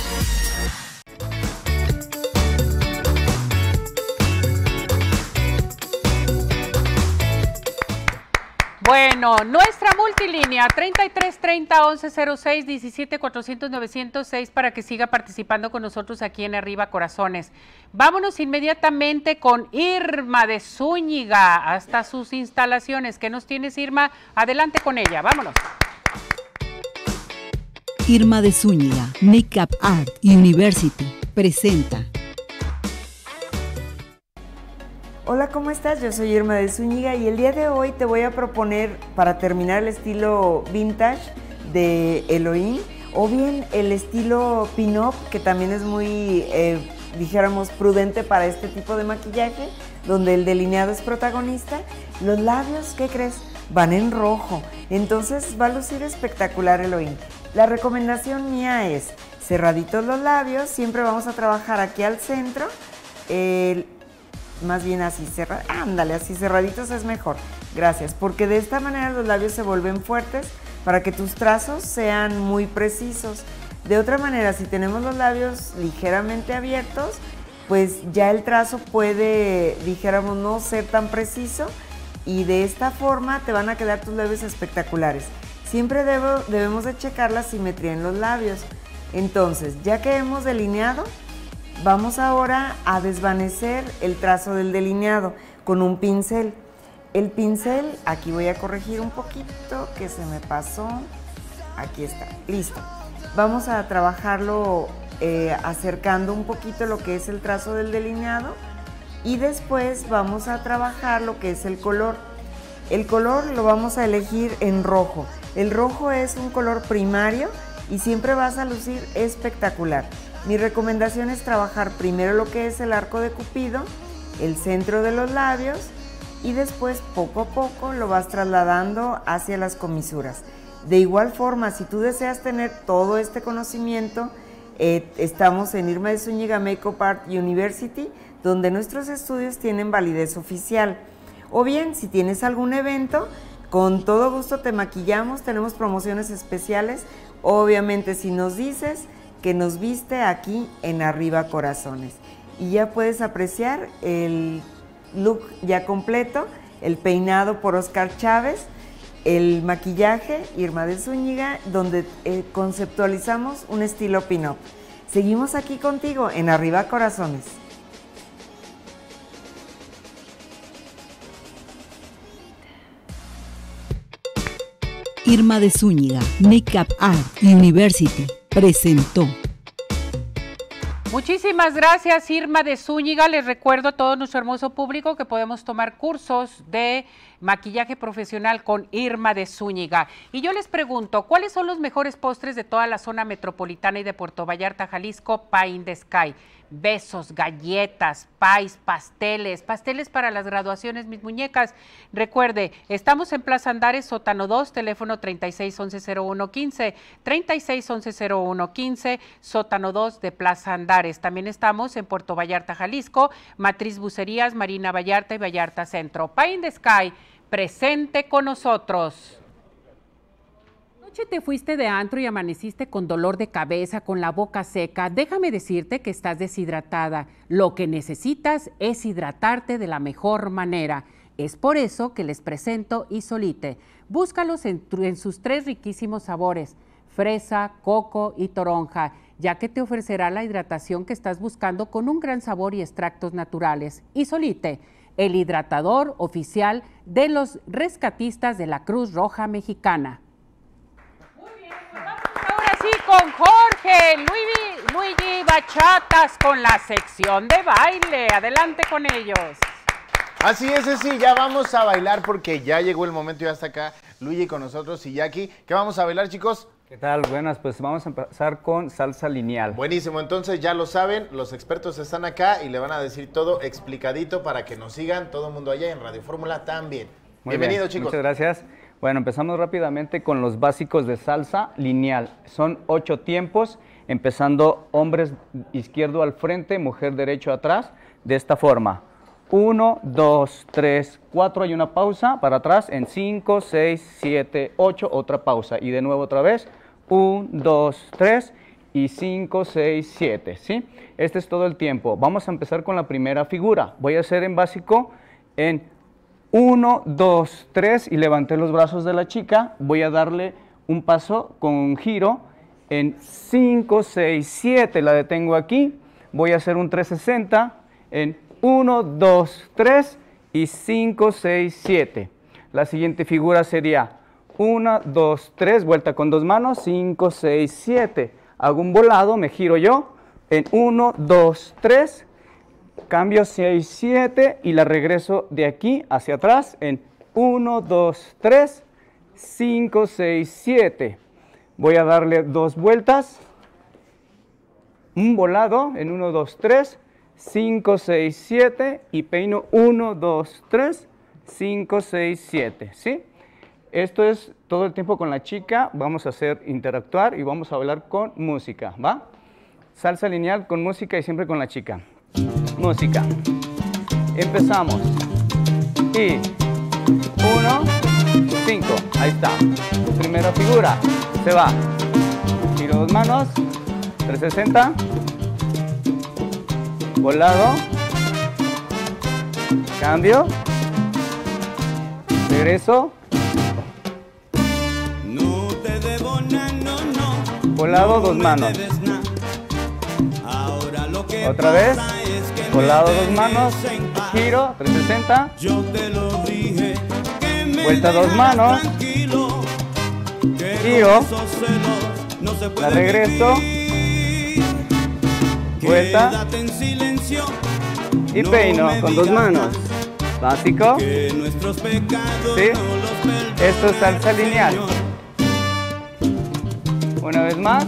Bueno, nuestra multilínea treinta y tres, treinta, once, cero seis, diecisiete, cuatrocientos, novecientos seis para que siga participando con nosotros aquí en Arriba Corazones. Vámonos inmediatamente con Irma de Zúñiga hasta sus instalaciones. ¿Qué nos tienes, Irma? Adelante con ella, vámonos. Irma de Zúñiga, Makeup Art University, presenta. Hola, ¿cómo estás? Yo soy Irma de Zúñiga y el día de hoy te voy a proponer, para terminar, el estilo vintage de Elohim o bien el estilo pin-up, que también es muy, eh, dijéramos, prudente para este tipo de maquillaje, donde el delineado es protagonista. Los labios, ¿qué crees? Van en rojo, entonces va a lucir espectacular Elohim. La recomendación mía es: cerraditos los labios, siempre vamos a trabajar aquí al centro, el, más bien así cerrados, ándale, así cerraditos es mejor, gracias, porque de esta manera los labios se vuelven fuertes para que tus trazos sean muy precisos. De otra manera, si tenemos los labios ligeramente abiertos, pues ya el trazo puede, dijéramos, no ser tan preciso y de esta forma te van a quedar tus labios espectaculares. Siempre debo, debemos de checar la simetría en los labios. Entonces, ya que hemos delineado, vamos ahora a desvanecer el trazo del delineado con un pincel. El pincel, aquí voy a corregir un poquito que se me pasó. Aquí está, listo. Vamos a trabajarlo eh, acercando un poquito lo que es el trazo del delineado y después vamos a trabajar lo que es el color. El color lo vamos a elegir en rojo. El rojo es un color primario y siempre vas a lucir espectacular. Mi recomendación es trabajar primero lo que es el arco de Cupido, el centro de los labios y después poco a poco lo vas trasladando hacia las comisuras. De igual forma, si tú deseas tener todo este conocimiento, eh, estamos en Irma de Zúñiga Makeup Art University, donde nuestros estudios tienen validez oficial. O bien, si tienes algún evento, con todo gusto te maquillamos, tenemos promociones especiales. Obviamente, si nos dices que nos viste aquí en Arriba Corazones. Y ya puedes apreciar el look ya completo, el peinado por Oscar Chávez, el maquillaje Irma de Zúñiga, donde eh, conceptualizamos un estilo pin-up. Seguimos aquí contigo en Arriba Corazones. Irma de Zúñiga Makeup Art University presentó. Muchísimas gracias, Irma de Zúñiga. Les recuerdo a todo nuestro hermoso público que podemos tomar cursos de maquillaje profesional con Irma de Zúñiga. Y yo les pregunto, ¿cuáles son los mejores postres de toda la zona metropolitana y de Puerto Vallarta, Jalisco? Pie in the Sky. Besos, galletas, pies, pasteles, pasteles para las graduaciones, mis muñecas. Recuerde, estamos en Plaza Andares, sótano dos, teléfono treinta y seis once cero uno quince, treinta y seis once cero uno quince, sótano dos de Plaza Andares. También estamos en Puerto Vallarta, Jalisco, Matriz Bucerías, Marina Vallarta y Vallarta Centro. Pie in the Sky, presente con nosotros. Anoche te fuiste de antro y amaneciste con dolor de cabeza, con la boca seca. Déjame decirte que estás deshidratada. Lo que necesitas es hidratarte de la mejor manera. Es por eso que les presento Isolite. Búscalos en, en sus tres riquísimos sabores, fresa, coco y toronja, ya que te ofrecerá la hidratación que estás buscando con un gran sabor y extractos naturales. Isolite, el hidratador oficial de los rescatistas de la Cruz Roja Mexicana. Ahora sí, con Jorge, Luigi, Luigi Bachatas, con la sección de baile. Adelante con ellos. Así es, sí, ya vamos a bailar porque ya llegó el momento, ya está acá Luigi con nosotros y Jackie. ¿Qué vamos a bailar, chicos? ¿Qué tal? Buenas, pues vamos a empezar con salsa lineal. Buenísimo, entonces ya lo saben, los expertos están acá y le van a decir todo explicadito para que nos sigan todo el mundo allá en Radio Fórmula también. Muy Bienvenido, bien, chicos. Muchas gracias. Bueno, empezamos rápidamente con los básicos de salsa lineal. Son ocho tiempos, empezando hombres izquierdo al frente, mujer derecho atrás, de esta forma. Uno, dos, tres, cuatro, hay una pausa para atrás, en cinco, seis, siete, ocho, otra pausa. Y de nuevo otra vez, uno, dos, tres y cinco, seis, siete, ¿sí? Este es todo el tiempo. Vamos a empezar con la primera figura. Voy a hacer en básico en uno, dos, tres y levanté los brazos de la chica. Voy a darle un paso con un giro en cinco, seis, siete. La detengo aquí. Voy a hacer un trescientos sesenta en uno, dos, tres y cinco, seis, siete. La siguiente figura sería uno, dos, tres, vuelta con dos manos, cinco, seis, siete. Hago un volado, me giro yo en uno, dos, tres. Cambio seis, siete y la regreso de aquí hacia atrás en uno, dos, tres, cinco, seis, siete. Voy a darle dos vueltas, un volado en uno, dos, tres, cinco, seis, siete y peino uno, dos, tres, cinco, seis, siete, ¿sí? Esto es todo el tiempo con la chica, vamos a hacer interactuar y vamos a hablar con música, ¿va? Salsa lineal con música y siempre con la chica. Música. Empezamos. Y uno, cinco. Ahí está. Primera figura. Se va. Giro dos manos. trescientos sesenta. Volado. Cambio. Regreso. No te debo nada, no, no. Volado, dos manos. Otra vez. Volado, dos manos. Giro, trescientos sesenta. Vuelta, dos manos. Giro. La regreso. Vuelta. Y peino con dos manos. Básico. ¿Sí? Esto es salsa lineal. Una vez más.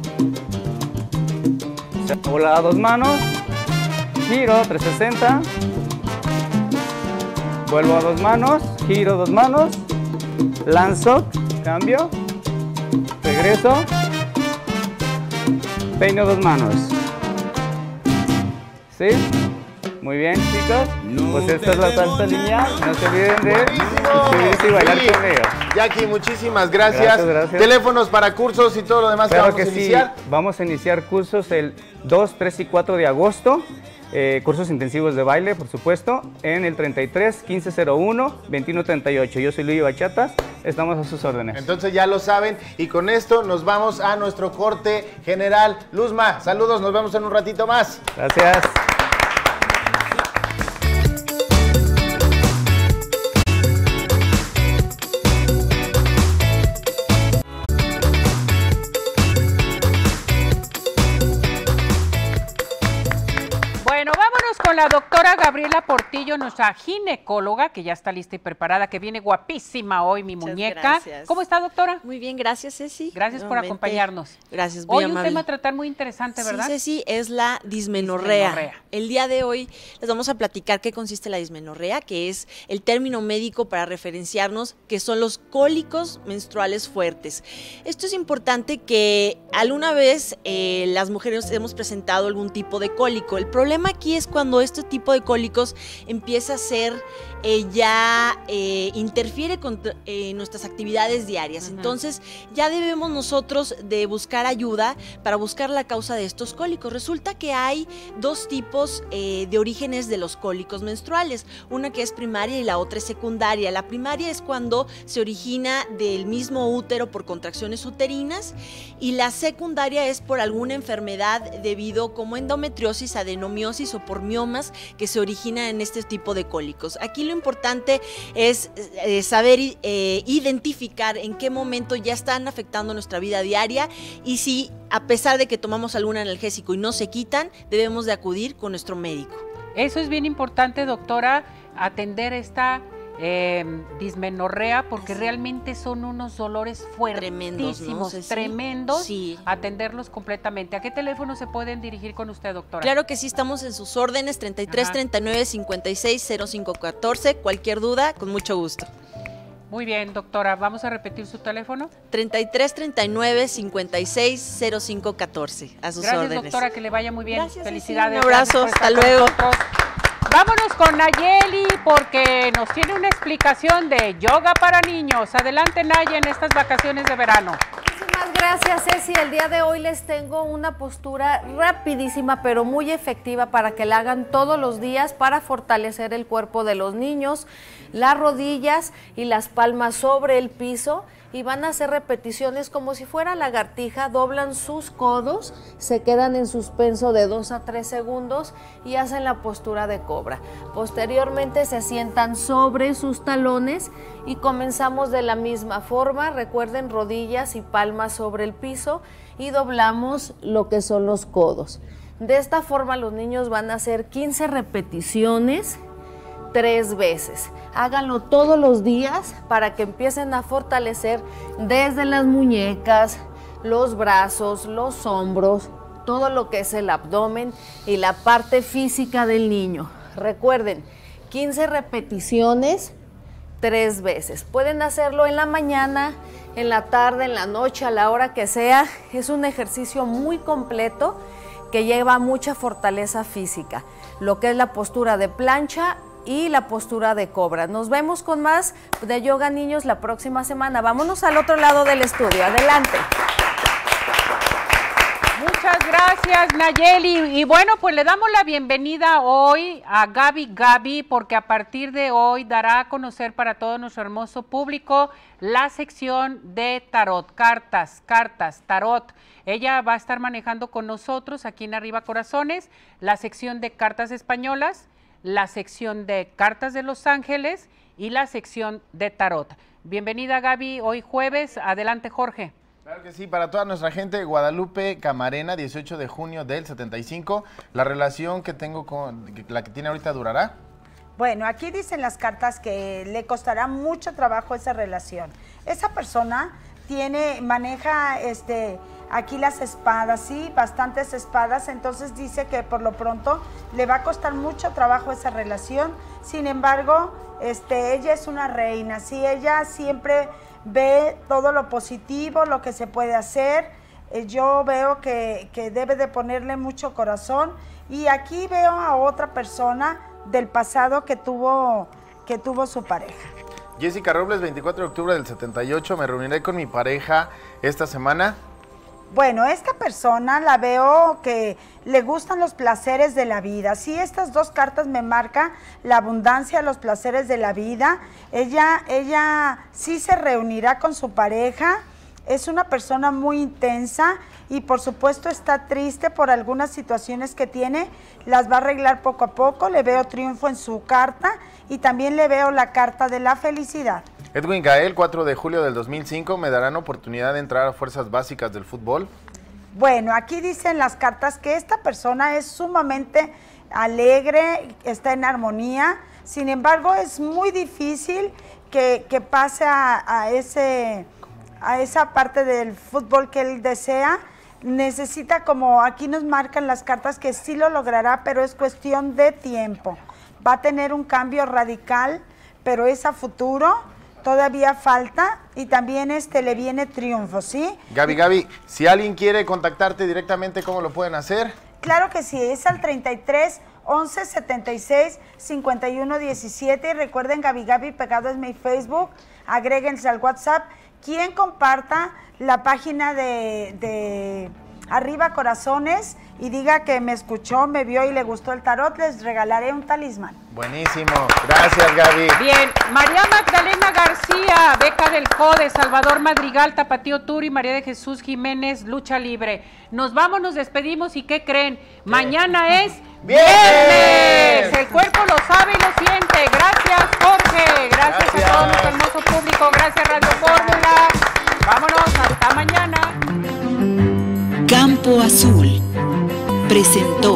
Volada, dos manos. Giro, trescientos sesenta. Vuelvo a dos manos. Giro, dos manos. Lanzo. Cambio. Regreso. Peino, dos manos. ¿Sí? Muy bien, chicos. Pues esta es la salsa lineal. No se olviden de suscribirse y bailar conmigo. Jackie, muchísimas gracias. Gracias, gracias. Teléfonos para cursos y todo lo demás Claro que vamos que a iniciar. sí. Vamos a iniciar cursos el dos, tres y cuatro de agosto. Eh, cursos intensivos de baile, por supuesto, en el treinta y tres, quince cero uno, veintiuno treinta y ocho. Yo soy Luis Bachatas, estamos a sus órdenes. Entonces ya lo saben y con esto nos vamos a nuestro corte general. Luzma, saludos, nos vemos en un ratito más. Gracias. Con la doctora Gabriela Portillo, nuestra ginecóloga, que ya está lista y preparada, que viene guapísima hoy, mi Muchas muñeca. Gracias. ¿Cómo está, doctora? Muy bien, gracias, Ceci. Gracias por acompañarnos. Gracias, muy Hoy amable. un tema a tratar muy interesante, ¿verdad? Sí, Ceci, es la dismenorrea. Dismenorrea. El día de hoy les vamos a platicar qué consiste la dismenorrea, que es el término médico para referenciarnos que son los cólicos menstruales fuertes. Esto es importante que alguna vez eh, las mujeres hemos presentado algún tipo de cólico. El problema aquí es cuando este tipo de cólicos empieza a ser eh, ya eh, interfiere con eh, nuestras actividades diarias. Uh-huh. Entonces ya debemos nosotros de buscar ayuda para buscar la causa de estos cólicos. Resulta que hay dos tipos eh, de orígenes de los cólicos menstruales, una que es primaria y la otra es secundaria. La primaria es cuando se origina del mismo útero por contracciones uterinas y la secundaria es por alguna enfermedad debido como endometriosis, adenomiosis o por miomas que se origina en este tipo de cólicos. Aquí lo importante es eh, saber eh, identificar en qué momento ya están afectando nuestra vida diaria y si a pesar de que tomamos algún analgésico y no se quitan, debemos de acudir con nuestro médico. Eso es bien importante, doctora, atender esta eh, dismenorrea porque Así. realmente son unos dolores fuertísimos, tremendos, ¿no? tremendos sí. atenderlos completamente. ¿A qué teléfono se pueden dirigir con usted, doctora? Claro que sí, estamos en sus órdenes, treinta y tres, treinta y nueve, cincuenta y seis, cero cinco catorce, cualquier duda, con mucho gusto. Muy bien, doctora, ¿vamos a repetir su teléfono? treinta y tres, treinta y nueve, cincuenta y seis, cero cinco catorce, a sus Gracias, órdenes. Gracias, doctora, que le vaya muy bien. Gracias, Felicidades. Sí, un abrazo, hasta luego. Vámonos con Nayeli porque nos tiene una explicación de yoga para niños. Adelante, Nayeli, en estas vacaciones de verano. Muchísimas gracias, Ceci. El día de hoy les tengo una postura rapidísima pero muy efectiva para que la hagan todos los días para fortalecer el cuerpo de los niños, las rodillas y las palmas sobre el piso. Y van a hacer repeticiones como si fuera lagartija, doblan sus codos, se quedan en suspenso de dos a tres segundos y hacen la postura de cobra. Posteriormente se sientan sobre sus talones y comenzamos de la misma forma. Recuerden, rodillas y palmas sobre el piso y doblamos lo que son los codos. De esta forma los niños van a hacer quince repeticiones tres veces. Háganlo todos los días para que empiecen a fortalecer desde las muñecas, los brazos, los hombros, todo lo que es el abdomen y la parte física del niño. Recuerden, quince repeticiones tres veces. Pueden hacerlo en la mañana, en la tarde, en la noche, a la hora que sea. Es un ejercicio muy completo que lleva mucha fortaleza física, lo que es la postura de plancha y la postura de cobra. Nos vemos con más de yoga, niños, la próxima semana. Vámonos al otro lado del estudio. Adelante. Muchas gracias, Nayeli. Y bueno, pues le damos la bienvenida hoy a Gaby Gaby, porque a partir de hoy dará a conocer para todo nuestro hermoso público la sección de tarot, cartas, cartas, tarot. Ella va a estar manejando con nosotros aquí en Arriba Corazones la sección de cartas españolas, la sección de cartas de Los Ángeles y la sección de tarot. Bienvenida, Gaby, hoy jueves. Adelante, Jorge. Claro que sí, para toda nuestra gente, Guadalupe Camarena, dieciocho de junio del setenta y cinco. La relación que tengo con la que tiene ahorita durará. Bueno, aquí dicen las cartas que le costará mucho trabajo esa relación. Esa persona tiene, maneja este, aquí las espadas, sí, bastantes espadas, entonces dice que por lo pronto le va a costar mucho trabajo esa relación. Sin embargo, este, ella es una reina, sí, ella siempre ve todo lo positivo, lo que se puede hacer. Eh, yo veo que, que debe de ponerle mucho corazón, y aquí veo a otra persona del pasado que tuvo, que tuvo su pareja. Jessica Robles, veinticuatro de octubre del setenta y ocho, me reuniré con mi pareja esta semana. Bueno, esta persona la veo que le gustan los placeres de la vida. Sí, estas dos cartas me marcan la abundancia, los placeres de la vida. Ella, ella sí se reunirá con su pareja. Es una persona muy intensa y por supuesto está triste por algunas situaciones que tiene. Las va a arreglar poco a poco. Le veo triunfo en su carta y también le veo la carta de la felicidad. Edwin Gael, cuatro de julio del dos mil cinco, ¿me darán oportunidad de entrar a fuerzas básicas del fútbol? Bueno, aquí dicen las cartas que esta persona es sumamente alegre, está en armonía. Sin embargo, es muy difícil que, que pase a, a, ese, a esa parte del fútbol que él desea. Necesita, como aquí nos marcan las cartas, que sí lo logrará, pero es cuestión de tiempo. Va a tener un cambio radical, pero es a futuro. Todavía falta, y también este le viene triunfo, ¿sí? Gaby, Gaby, si alguien quiere contactarte directamente, ¿cómo lo pueden hacer? Claro que sí, es al treinta y tres, once, setenta y seis, cincuenta y uno, diecisiete. Y recuerden, Gaby Gaby pegado es mi Facebook, agréguense al WhatsApp. Quien comparta la página de, de Arriba Corazones y diga que me escuchó, me vio y le gustó el tarot, les regalaré un talismán. Buenísimo, gracias, Gaby. Bien, María Magdalena García, beca del CODE, Salvador Madrigal, Tapatío Turi, María de Jesús Jiménez, Lucha Libre. Nos vamos, nos despedimos, y ¿qué creen? Mañana es viernes. El cuerpo lo sabe y lo siente. Gracias, Jorge. Gracias, gracias. a todo nuestro hermoso público. Gracias, Radio Fórmula. Vámonos, hasta mañana. Campo Azul presentó